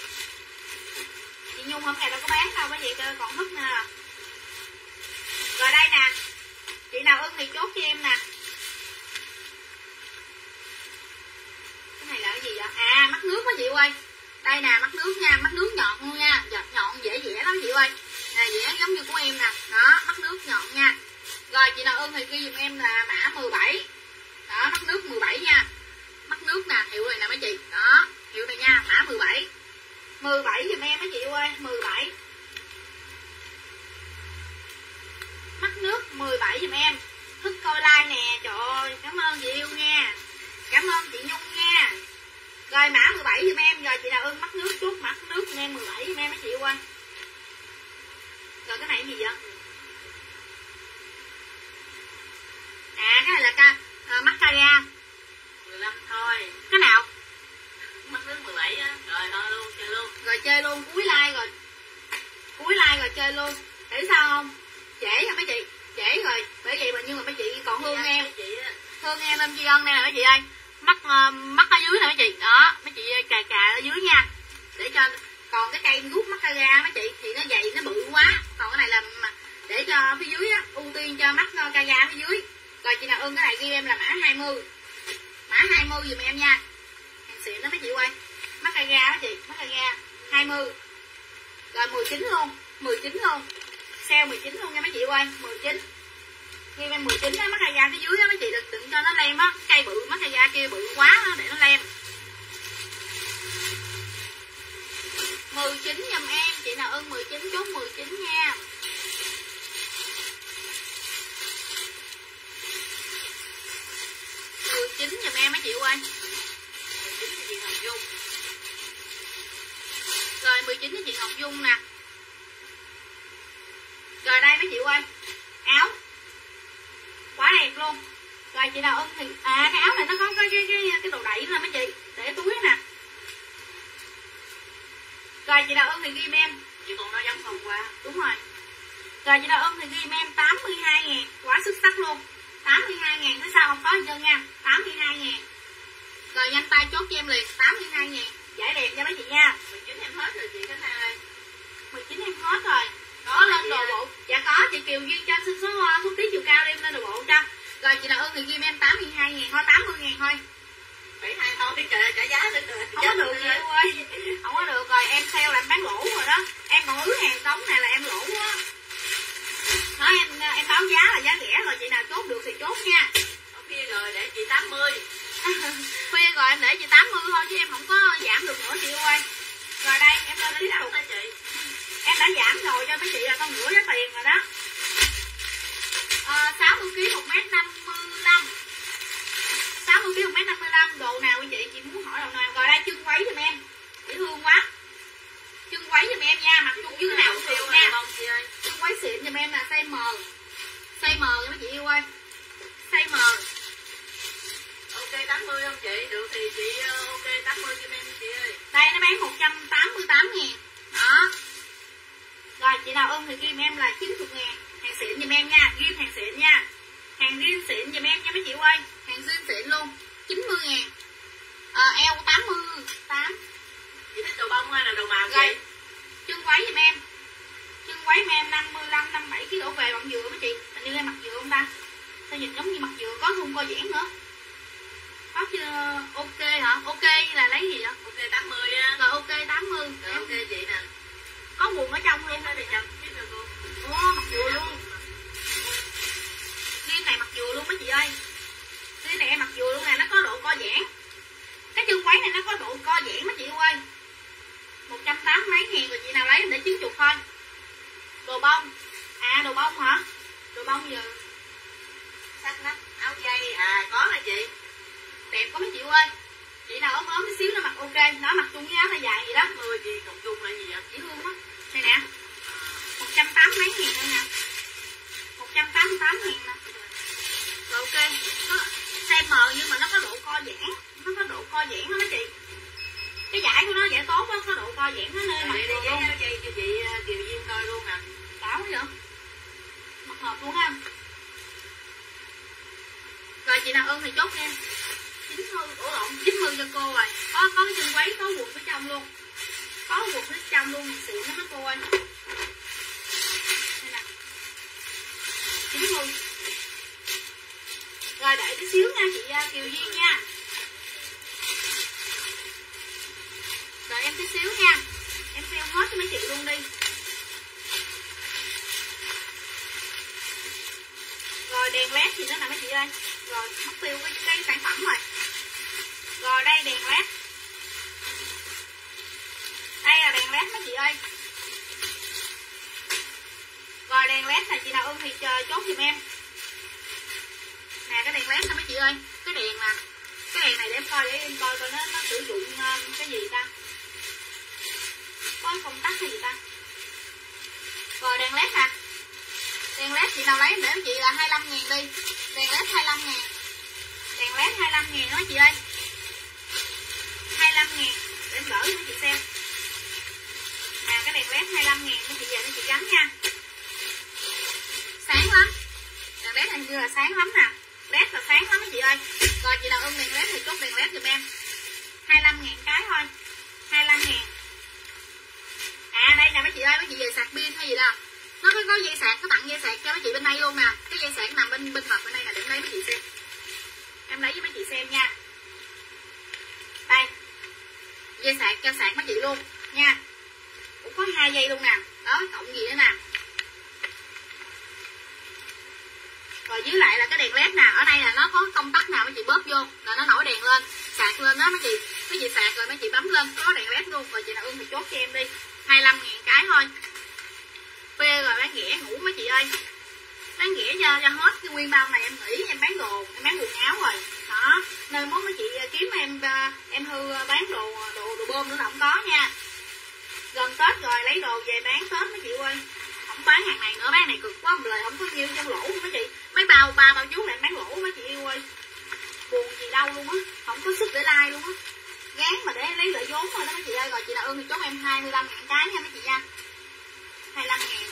Chị Nhung hôm ngày đâu có bán đâu, bởi vậy còn hức nè. Rồi đây nè. Chị nào ưng thì chốt cho em nè. Cái này là cái gì vậy? À mắt nước đó chị ơi. Đây nè mắt nước nha, mắt nước nhọn luôn nha. Giọt nhọn dễ dẻ lắm chị ơi. Nè dẻ giống như của em nè. Đó mắt nước nhọn nha. Rồi chị nào ưng thì ghi dùm em là mã mười bảy. Đó mắt nước mười bảy nha. Mắt nước nè, hiệu này nè mấy chị. Đó, hiệu này nha, mã mười bảy. mười bảy dùm em mấy chị ơi, mười bảy. Mắt nước mười bảy dùm em. Thức coi like nè, trời ơi, cảm ơn chị yêu nha. Cảm ơn chị Nhung nha. Rồi mã mười bảy dùm em. Rồi chị nào ưng mắt nước chút mắt nước dùm em mười bảy dùm em mấy chị yêu ơi. Rồi cái này gì vậy? À cái này là ca à, mascara mười lăm thôi. Cái nào? Mắt nước mười bảy á. Rồi thôi luôn, chơi luôn. Rồi chơi luôn, cuối like rồi. Cuối like rồi chơi luôn. Để sao không? Trễ hả mấy chị? Trễ rồi. Bởi vậy mà nhưng mà mấy chị còn Hương em. Hương em em chi ân đây nè mấy chị ơi. Mắt uh, mắt ở dưới nè mấy chị. Đó, mấy chị cà cà ở dưới nha. Để cho còn cái cây rút mascara mấy chị thì nó dày nó bự quá. Còn cái này là để cho phía dưới á, ưu tiên cho mắt mascara phía dưới. Rồi chị nào ưng cái này ghi em là mã hai mươi. Mã hai mươi dùm em nha. Hàng xịn đó mấy chị ơi. Mascara đó chị, mascara hai mươi. Rồi mười chín luôn, mười chín luôn. Sale mười chín luôn nha mấy chị ơi, mười chín. Ghi em mười chín á, mascara phía dưới á mấy chị đừng đừng cho nó lem á, cây bự mascara kia bự quá đó, để nó lem. mười chín giùm em, chị nào ưng mười chín chốt mười chín nha. mười chín giùm em mấy chị ơi. mười chín cho chị Ngọc Dung. Rồi mười chín cho chị Ngọc Dung nè. Rồi đây mấy chị ơi. Áo quá đẹp luôn. Rồi chị nào ưng thì à cái áo này nó có cái cái cái, cái đồ đẩy nè mấy chị, để túi nè. Rồi chị nào ưng thì ghi em. Chị còn nó giống hôm qua. Đúng rồi. Rồi chị nào ưng thì ghi em tám mươi hai ngàn. Quá xuất sắc luôn. tám mươi hai ngàn, thế sao không có gì trơn nha. tám mươi hai ngàn. Rồi nhanh tay chốt cho em liền. tám mươi hai ngàn. Giải đẹp cho mấy chị nha. mười chín em hết rồi chị Khánh An ơi. mười chín em hết rồi. Có lên đồ bộ. Dạ có, chị Kiều Duyên cho số số, số tí chiều cao đem lên đồ bộ cho. Rồi chị nào ưng thì ghi em tám mươi hai ngàn thôi, tám mươi ngàn thôi. bảy mươi hai thôi, cái trời trả giá nữa rồi. Không có được chị ơi. Không có được rồi, em sale là em bán lỗ rồi đó. Em còn ứ hàng sống này là em lỗ á. mươi. Khuya rồi em để chị tám mươi thôi chứ em không có giảm được nữa chị ơi. Rồi đây em lên tiếp tục. Chị. Em đã giảm rồi cho mấy chị là con nửa giá tiền rồi đó. À, sáu mươi ki lô gam một mét năm mươi lăm. sáu mươi ki lô gam một mét năm mươi lăm. Đồ nào quý chị? Chị muốn hỏi đồ nào? Rồi đây chân váy giùm em. Dễ thương quá. Chân váy giùm em nha, mặc chung dưới nào cũng được nha. Chân váy xịn giùm em là size M. Size M nha mấy chị yêu ơi. Size M. Ok tám mươi không chị? Được thì chị ok tám mươi cho em chị ơi. Đây nó bán một trăm tám mươi tám ngàn. Đó. Rồi chị nào ưng thì ghi em là chín mươi ngàn. Hàng xịn giùm em nha, ghi hàng xịn nha. Hàng riêng xịn giùm em nha mấy chị ơi. Hàng riêng xịn luôn, chín mươi ngàn. À, eo tám mươi tám. Chị thích đồ bông hay là đồ màu rồi. Chị? Chân váy giùm em. Chân váy giùm em năm mươi lăm, năm mươi bảy ký đổ về bằng dừa mấy chị. Hình như em mặc dừa không ta? Sao nhìn giống như mặc dừa, có thun co giãn nữa. Có chưa? Ok hả? Ok là lấy gì vậy? Ok tám mươi á. Rồi ok tám mươi. Rồi ok chị nè. Có quần ở trong luôn đó thì chậm biết được luôn. Ồ, mặc dừa luôn. Riêng này mặc dừa luôn mấy chị ơi. Riêng này em mặc dừa luôn nè, nó có độ co giãn. Cái chân váy này nó có độ co giãn mấy chị ơi. một trăm tám mươi mấy ngàn rồi chị nào lấy để chín mươi thôi. Đồ bông. À đồ bông hả? Đồ bông giờ. Sắc nách áo dây à có là chị. Đẹp quá mấy chị ơi. Chị nào ốm ốm tí xíu nó mặc ok, nó mặc chung với áo tay dài gì đó. mười chị cộng chung là gì vậy? Dễ thương quá. Đây nè. một trăm tám mươi mấy ngàn thôi nè. một trăm tám mươi tám ngàn nè. Rồi ok. Nó size M nhưng mà nó có độ co giãn, nó có độ co giãn đó mấy chị. Cái vải của nó vải tốt quá, có độ co giãn nó nên mặc đi với áo dây cho chị Kiều Duyên coi luôn nè. Đảo quá vậy. Mặc hợp luôn ha. Rồi chị nào ưng thì chốt em. chín mươi, ủa lộn, chín mươi cho cô rồi. Có có cái chân váy, có quần phía trong luôn. Có quần phía trong luôn, xịn lắm đó cô ơi. Đây nè. chín mươi. Rồi đợi tí xíu nha chị Kiều Duyên nha. Đợi em tí xíu nha. Em sale hết cho mấy chị luôn đi. Rồi đèn led gì nữa nè mấy chị ơi. Rồi mất tiêu cái, cái sản phẩm rồi. Rồi đây đèn led. Đây là đèn led mấy chị ơi. Rồi đèn led này chị nào ưng thì chờ chốt giùm em. Nè cái đèn led nè mấy chị ơi. Cái đèn nè. Cái đèn này để em coi để em coi coi nó, nó sử dụng uh, cái gì ta. Có công tắc hay gì ta. Rồi đèn led nè. Đèn led chị nào lấy để chị là hai mươi lăm ngàn đi. Đèn led hai mươi lăm ngàn. Đèn led hai mươi lăm ngàn đó chị ơi. hai mươi lăm ngàn. Để em gửi cho chị xem. À cái đèn led hai mươi lăm ngàn cho chị về để chị gắn nha. Sáng lắm. Đèn led này như là sáng lắm nè. Led là sáng lắm mấy chị ơi. Rồi chị nào ưng đèn led thì chốt đèn led giùm em. hai mươi lăm ngàn cái thôi. hai mươi lăm ngàn. À đây nè mấy chị ơi, mấy chị về sạc pin hay gì đó. Nó có, có dây sạc, có tặng dây sạc cho mấy chị bên đây luôn nè. Cái dây sạc nằm bên bên hộp bên đây nè, để em lấy mấy chị xem. Em lấy với mấy chị xem nha. Đây. Dây sạc cho sạc mấy chị luôn nha. Cũng có hai dây luôn nè. Đó, cộng gì nữa nè. Rồi dưới lại là cái đèn led nè. Ở đây là nó có công tắc nào mấy chị bóp vô là nó nổi đèn lên, sạc lên đó mấy chị. Mấy chị sạc rồi mấy chị bấm lên có đèn led luôn. Rồi chị nào ưng thì chốt cho em đi. hai mươi lăm ngàn cái thôi. Phê rồi bán rẻ ngủ mấy chị ơi. Bán rẻ cho, cho hết cái nguyên bao này em nghỉ em bán đồ, em bán quần áo rồi. Đó, nên mốt mấy chị kiếm em em hư bán đồ đồ đồ bơm nữa là không có nha. Gần Tết rồi lấy đồ về bán Tết mấy chị ơi. Không bán hàng này nữa, bán này cực quá, lời không có nhiêu trong lỗ mấy chị. Mấy bao ba bao chú lại bán lỗ mấy chị yêu ơi. Buồn gì đâu luôn á, không có sức để like luôn á. Gán mà để lấy lợi vốn thôi đó mấy chị ơi. Rồi chị nào ưng thì chốt em hai mươi lăm ngàn cái nha mấy chị nha. hai mươi lăm ngàn.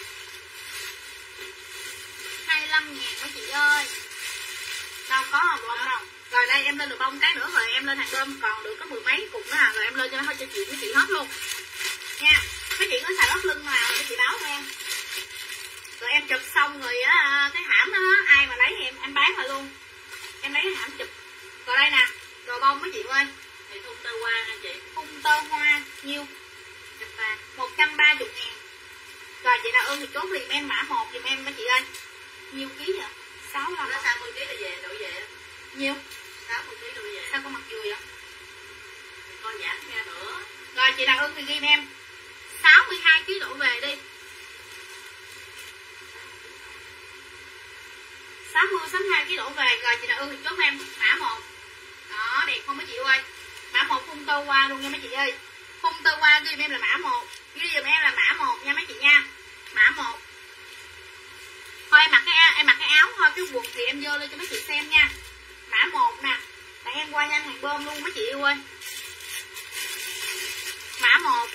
hai mươi lăm ngàn mấy chị ơi. Đâu có hồng bông đâu. Rồi đây em lên được bông cái nữa rồi em lên hàng đơm còn được có mười mấy cục nữa à. Rồi em lên cho nó thôi cho chị mấy chị hết luôn nha. Mấy chị có xài lót lưng nào mấy chị báo cho em. Rồi em chụp xong rồi á, cái hãm đó ai mà lấy thì em em bán lại luôn. Em lấy cái hãm chụp. Rồi đây nè, đồ bông mấy chị ơi. Thì thun tơ hoa nha chị. Thun tơ hoa nhiêu? một trăm ba mươi ngàn. Rồi chị nào ưng thì chốt liền em mã một giùm em mấy chị ơi. Nhiêu ký vậy? sáu mươi lăm. Nó sáu mươi ký là về, đổi về. Nhiêu? sáu sáu mươi ký đồ về. Sao con mặc vừa vậy? Thì con giảm ra nữa. Rồi chị nào ưng thì ghi em sáu mươi hai ký đổ về đi. sáu mươi, sáu mươi hai ký đổ về. Rồi chị nào ưng thì chốt em mã một. Đó, đẹp không mấy chị ơi. Mã một phun tơ qua luôn nha mấy chị ơi. Phun tơ qua ghi em là mã một. Ghi giùm em là mã một nha mấy chị nha. Mã một. Thôi em mặc cái em mặc cái áo thôi, cái quần thì em vô lên cho mấy chị xem nha. Mã một nè. Tại em qua nhanh hàng bơm luôn mấy chị yêu ơi. Mã một.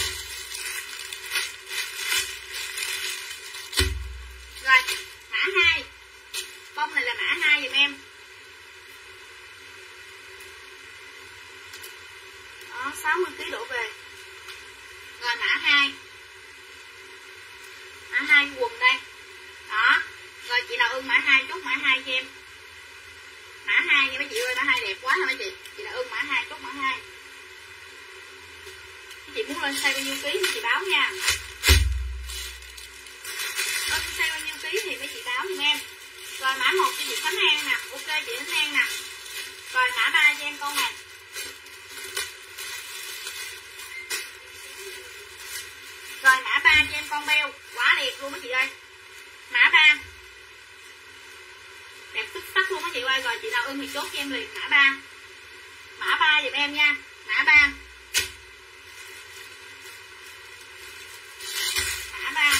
Rồi, mã hai. Bông này là mã hai giùm em. Đó, sáu mươi ký đổ về. Rồi mã hai. Mã hai quần đây. Đó. Rồi chị nào ưng mã hai chốt mã hai cho em. Mã hai nha mấy chị ơi, mã hai đẹp quá hả mấy chị. Chị nào ưng mã hai chốt mã hai. Mấy chị muốn lên size bao nhiêu ký thì chị báo nha. Ưng size bao nhiêu ký thì mấy chị báo giùm em. Rồi mã một cho chị Khánh An nè. Ok chị Khánh An nè. Rồi mã ba cho em con này. Rồi mã ba cho em con beo. Quá đẹp luôn mấy chị ơi. Mã ba. Đẹp xuất sắc luôn mấy chị ơi. Rồi chị nào ưng thì chốt cho em liền mã ba. Mã ba giùm em nha. Mã ba. Mã ba.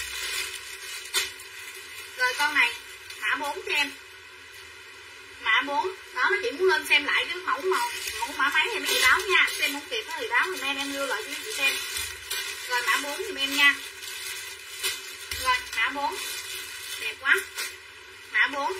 Rồi con này mã bốn cho em. Mã bốn. Đó mấy chị muốn lên xem lại cái mẫu màu mẫu mã máy thì mấy chị báo nha. Xem không kịp thì báo thì em em lưu lại cho mấy chị xem. Rồi mã bốn giùm em nha. Rồi mã bốn. Đẹp quá. Mã bốn.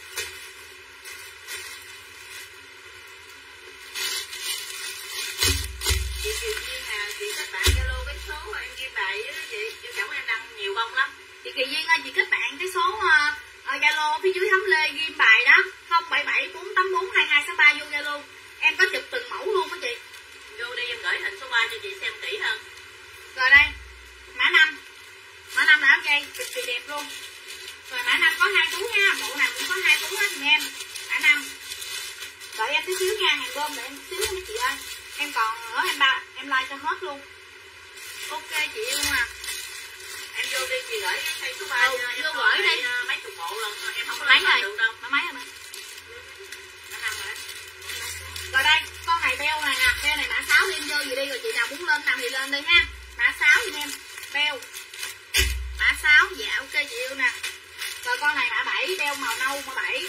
Chị Kiều Duyên à, chị kết bạn Zalo cái số mà em ghi bài với chị, cho cảm ơn em đăng nhiều bông lắm. Chị Kỳ Duyên ơi, chị kết bạn cái số Zalo uh, phía dưới tấm lê ghi bài đó không bảy bảy bốn tám bốn hai hai sáu ba vô Zalo. Em có chụp từng mẫu luôn đó chị. Vô đi em gửi hình số ba cho chị xem kỹ hơn. Rồi đây, mã năm. Mã năm là áo dây cực kỳ đẹp luôn. Rồi mã năm có hai túi nha, bộ nào cũng có hai túi hết giùm em. Mã năm. Đợi em tí xíu nha, hàng bơm đợi em tí xíu mấy chị ơi. Em còn nữa em ba em like cho hết luôn. Ok chị yêu à. Em vô đi chị gửi cái cây số ba Ừ, em vô gửi đi. mấy chục bộ lần em không có Mấy lấy rồi được đâu. Mã mấy rồi. Mã năm rồi đó. Rồi đây, con này beo này nè, beo này mã sáu đi em vô gì đi, rồi chị nào muốn lên nào thì lên đi ha. Mã sáu giùm em, beo. Mã sáu, dạ ok chị yêu nè. Rồi con này mã bảy, beo màu nâu mã bảy.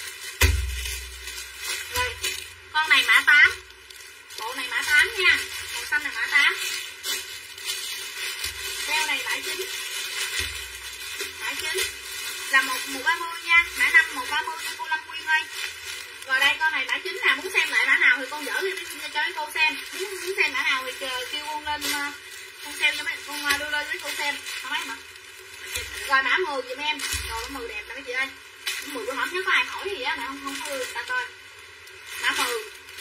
Rồi, con này mã tám. Bộ này mã tám nha. Màu xanh này mã tám. Beo này mã chín. Mã chín là một một ba mươi nha, mã năm một ba mươi cho cô Lâm Quyên ơi. Rồi đây con này mã chín nè, muốn xem lại mã nào thì con dỡ đi cho mấy cô xem. Muốn muốn xem mã nào thì kêu con lên con xem cho mấy con đưa lên với cô xem. Không mấy mà. Rồi mã mười giùm em. Rồi mã mười đẹp nè mấy chị ơi. mười của không nhớ có ai hỏi gì á mà không không có ta coi. Mã mười.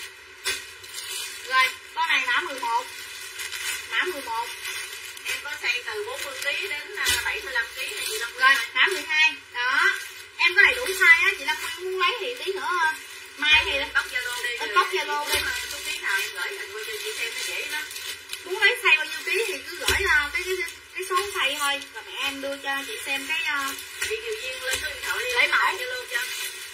Rồi, con này mã mười một. Mã mười một. Em có xây từ bốn mươi ký đến bảy mươi lăm ký này chị Lâm. Rồi, mã mười hai. Đó. Em có đầy đủ size á, chị Lâm Quyên muốn lấy thì tí nữa mai thì bóc Zalo đi. Bóc Zalo đi. Số ký nào em gửi hình qua cho chị xem nó dễ lắm. Muốn lấy size bao nhiêu ký thì cứ gửi uh, cái, cái cái số size thôi, rồi mẹ em đưa cho chị xem cái uh... chị Kiều Duyên lên số điện thoại đi lấy mẫu Zalo cho.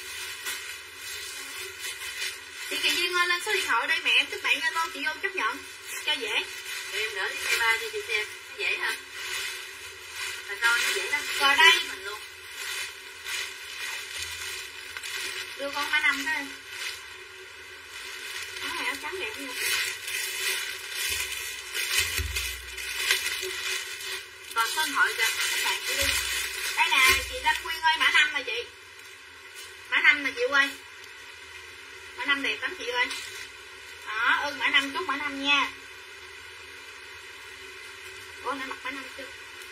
Chị Kiều Duyên ơi lên số điện thoại đây, mẹ em kết bạn Zalo chị vô chấp nhận cho dễ. Để em gửi cái ba cho chị xem nó dễ hơn. Mà coi nó dễ lắm. Rồi đây mình luôn. đưa con mã năm thôi. Áo này áo trắng đẹp luôn. Còn số điện thoại kìa, các bạn chị đi. Đây nè, chị Lâm Quyên ơi, mã năm là chị. Mã năm là chị ơi. Mã năm đẹp lắm chị ơi. Đó, ưng mã năm chốt mã năm nha. Ủa nãy mặc mã năm chưa?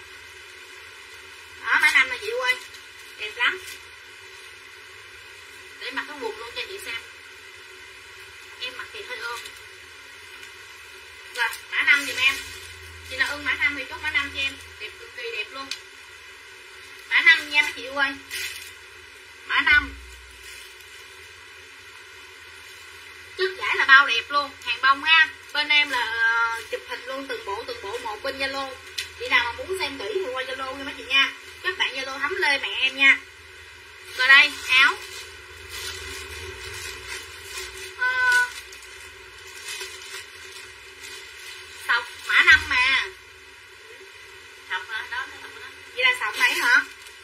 Đó, mã năm là chị ơi. Đẹp lắm. Để mặc cái quần luôn cho chị xem. Em mặc thì hơi ôm. Rồi, mã năm giùm em. Chị nào ưng mã năm thì chốt mã năm cho em. Đẹp cực kỳ đẹp luôn. Mã năm nha mấy chị ơi. Mã năm. là bao đẹp luôn, hàng bông ha. Bên em là uh, chụp hình luôn từng bộ từng bộ một bên Zalo. Chị nào mà muốn xem kỹ thì qua Zalo nha mấy chị nha. Các bạn Zalo Thắm Lê mẹ em nha. Rồi đây áo uh, sọc mã năm mà. Sọc hả? Đó, nó sọc đó. Vậy là sọc này hả?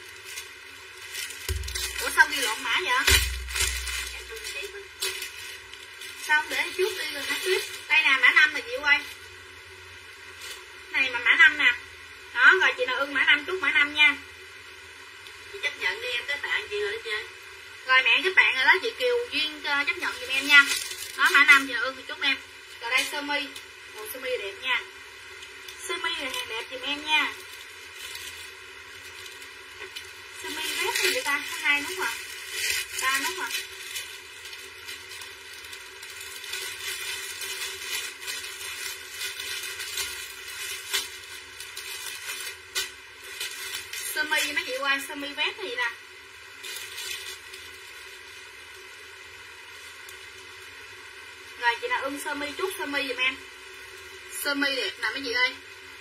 Ủa sao ghi lộn mã vậy? Sao để trước đi rồi hả tiếp. Đây nè mã năm là chị ơi. Này mà mã năm nè. Đó rồi chị nào ưng mã năm chúc mã năm nha. Chị chấp nhận đi em kết bạn chị rồi đó chị. Rồi mẹ kết bạn rồi đó chị Kiều Duyên chấp nhận giùm em nha. Đó mã năm chị nào ưng thì chúc em. Rồi đây sơ mi. Ồ sơ mi đẹp nha. Sơ mi là hàng đẹp giùm em nha. Sơ mi vét thì người ta có hai nút à, ba nút à. Sơ mi mấy chị ơi, sơ mi vét thì nè. Rồi chị nào ưng sơ mi chút sơ mi giùm em. Sơ mi đẹp nè mấy chị ơi.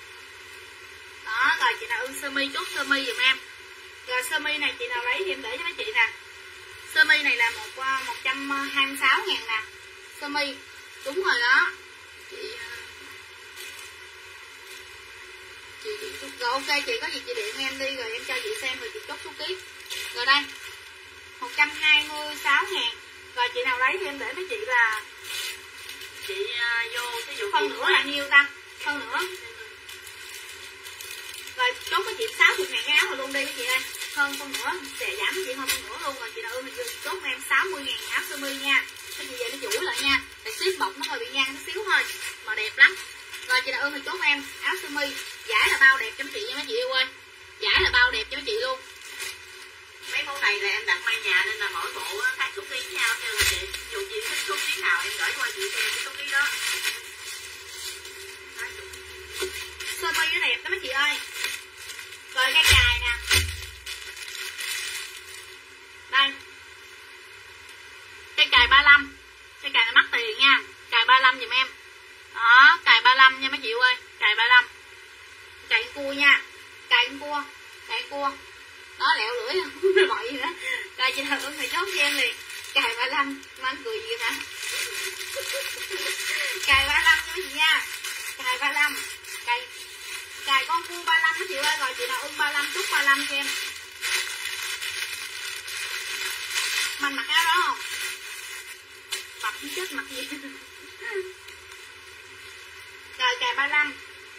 Đó rồi chị nào ưng sơ mi chút sơ mi giùm em. Rồi sơ mi này chị nào lấy thì em để cho mấy chị nè. Sơ mi này là một một trăm hai mươi sáu ngàn nè. Sơ mi đúng rồi đó. Chị chị, chị rồi ok chị có gì chị điện em đi rồi em cho chị xem rồi chị chốt số ký. Rồi đây một trăm hai mươi sáu ngàn. Rồi chị nào lấy thì em để mấy chị là chị uh, vô cái vụ phân nửa là nhiêu ta? Phân nửa. Rồi chốt với chị sáu mươi ngàn cái áo rồi luôn đi mấy chị ơi. Hơn phân nửa, sẽ giảm với chị hơn phân nửa luôn. Rồi chị nào ưng thì chốt em sáu mươi ngàn áo sơ mi nha. Cái chị về nó chuỗi lại nha. Để ship bọc nó hơi bị nhăn chút xíu thôi mà đẹp lắm. Rồi chị nào ưng thì chốt em áo sơ mi. Giải là bao đẹp cho mấy chị nha mấy chị yêu ơi. Giải là bao đẹp cho mấy chị luôn. Mấy món này là em đặt may nhà nên là mỗi bộ khác số ký nhau cho chị. Dù chị thích số ký nào em gửi qua chị xem cái số ký đó. Sơ mi nó đẹp đó mấy chị ơi. Rồi cái cài nè. Đây. Cái cài ba mươi lăm. Cái cài này mắc tiền nha. Cài ba mươi lăm giùm em. Đó, cài ba mươi lăm nha mấy chị ơi. Cài ba mươi lăm. Cài cua nha. Cài cua. Cài cua. Đó lẹo lưỡi không bậy gì nữa. Cài chị nào ưng thì chốt cho em liền. Cài ba mươi lăm. Mà anh cười gì hả? Cài ba mươi lăm nha mấy chị nha. Cài ba mươi lăm. Cài Cài con cua ba mươi lăm mấy chị ơi. Rồi chị nào ưng ba mươi lăm chúc ba mươi lăm cho em. Mình mặc áo đó không? Mặc không chết mặc gì. Rồi cài ba mươi lăm.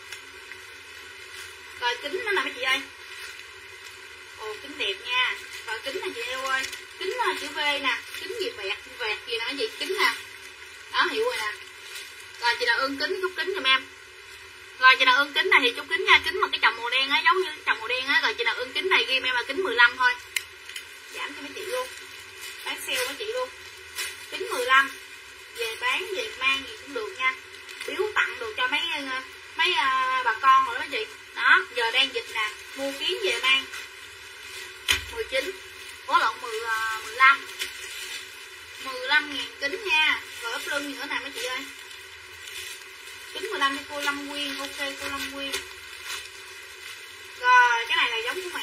Rồi kính nó nè mấy chị ơi. Ồ kính đẹp nha. Rồi kính nè chị yêu ơi. Kính chữ V nè. Kính gì vẹt vẹt gì nè mấy chị. Kính nè. Đó hiệu rồi nè. Rồi chị nào ưng kính chúc kính giùm em. Rồi chị nào ưng kính này thì chúc kính nha. Kính mà cái chồng màu đen á, giống như cái chồng màu đen á. Rồi chị nào ưng kính này ghi em là kính mười lăm thôi. Giảm cho mấy chị luôn. Bán sale mấy chị luôn. Kính mười lăm. Về bán về mang gì cũng được nha. Biếu tặng đồ cho mấy mấy uh, bà con rồi đó chị. Đó giờ đang dịch nè. Mua kiến về mang mười chín. Ủa lộn mười, uh, mười lăm. mười lăm ngàn kính nha. Rồi ấp lưng nữa nè mấy chị ơi. Kính mười lăm cho cô Lâm Nguyên. Ok cô Lâm Nguyên. Rồi cái này là giống của mẹ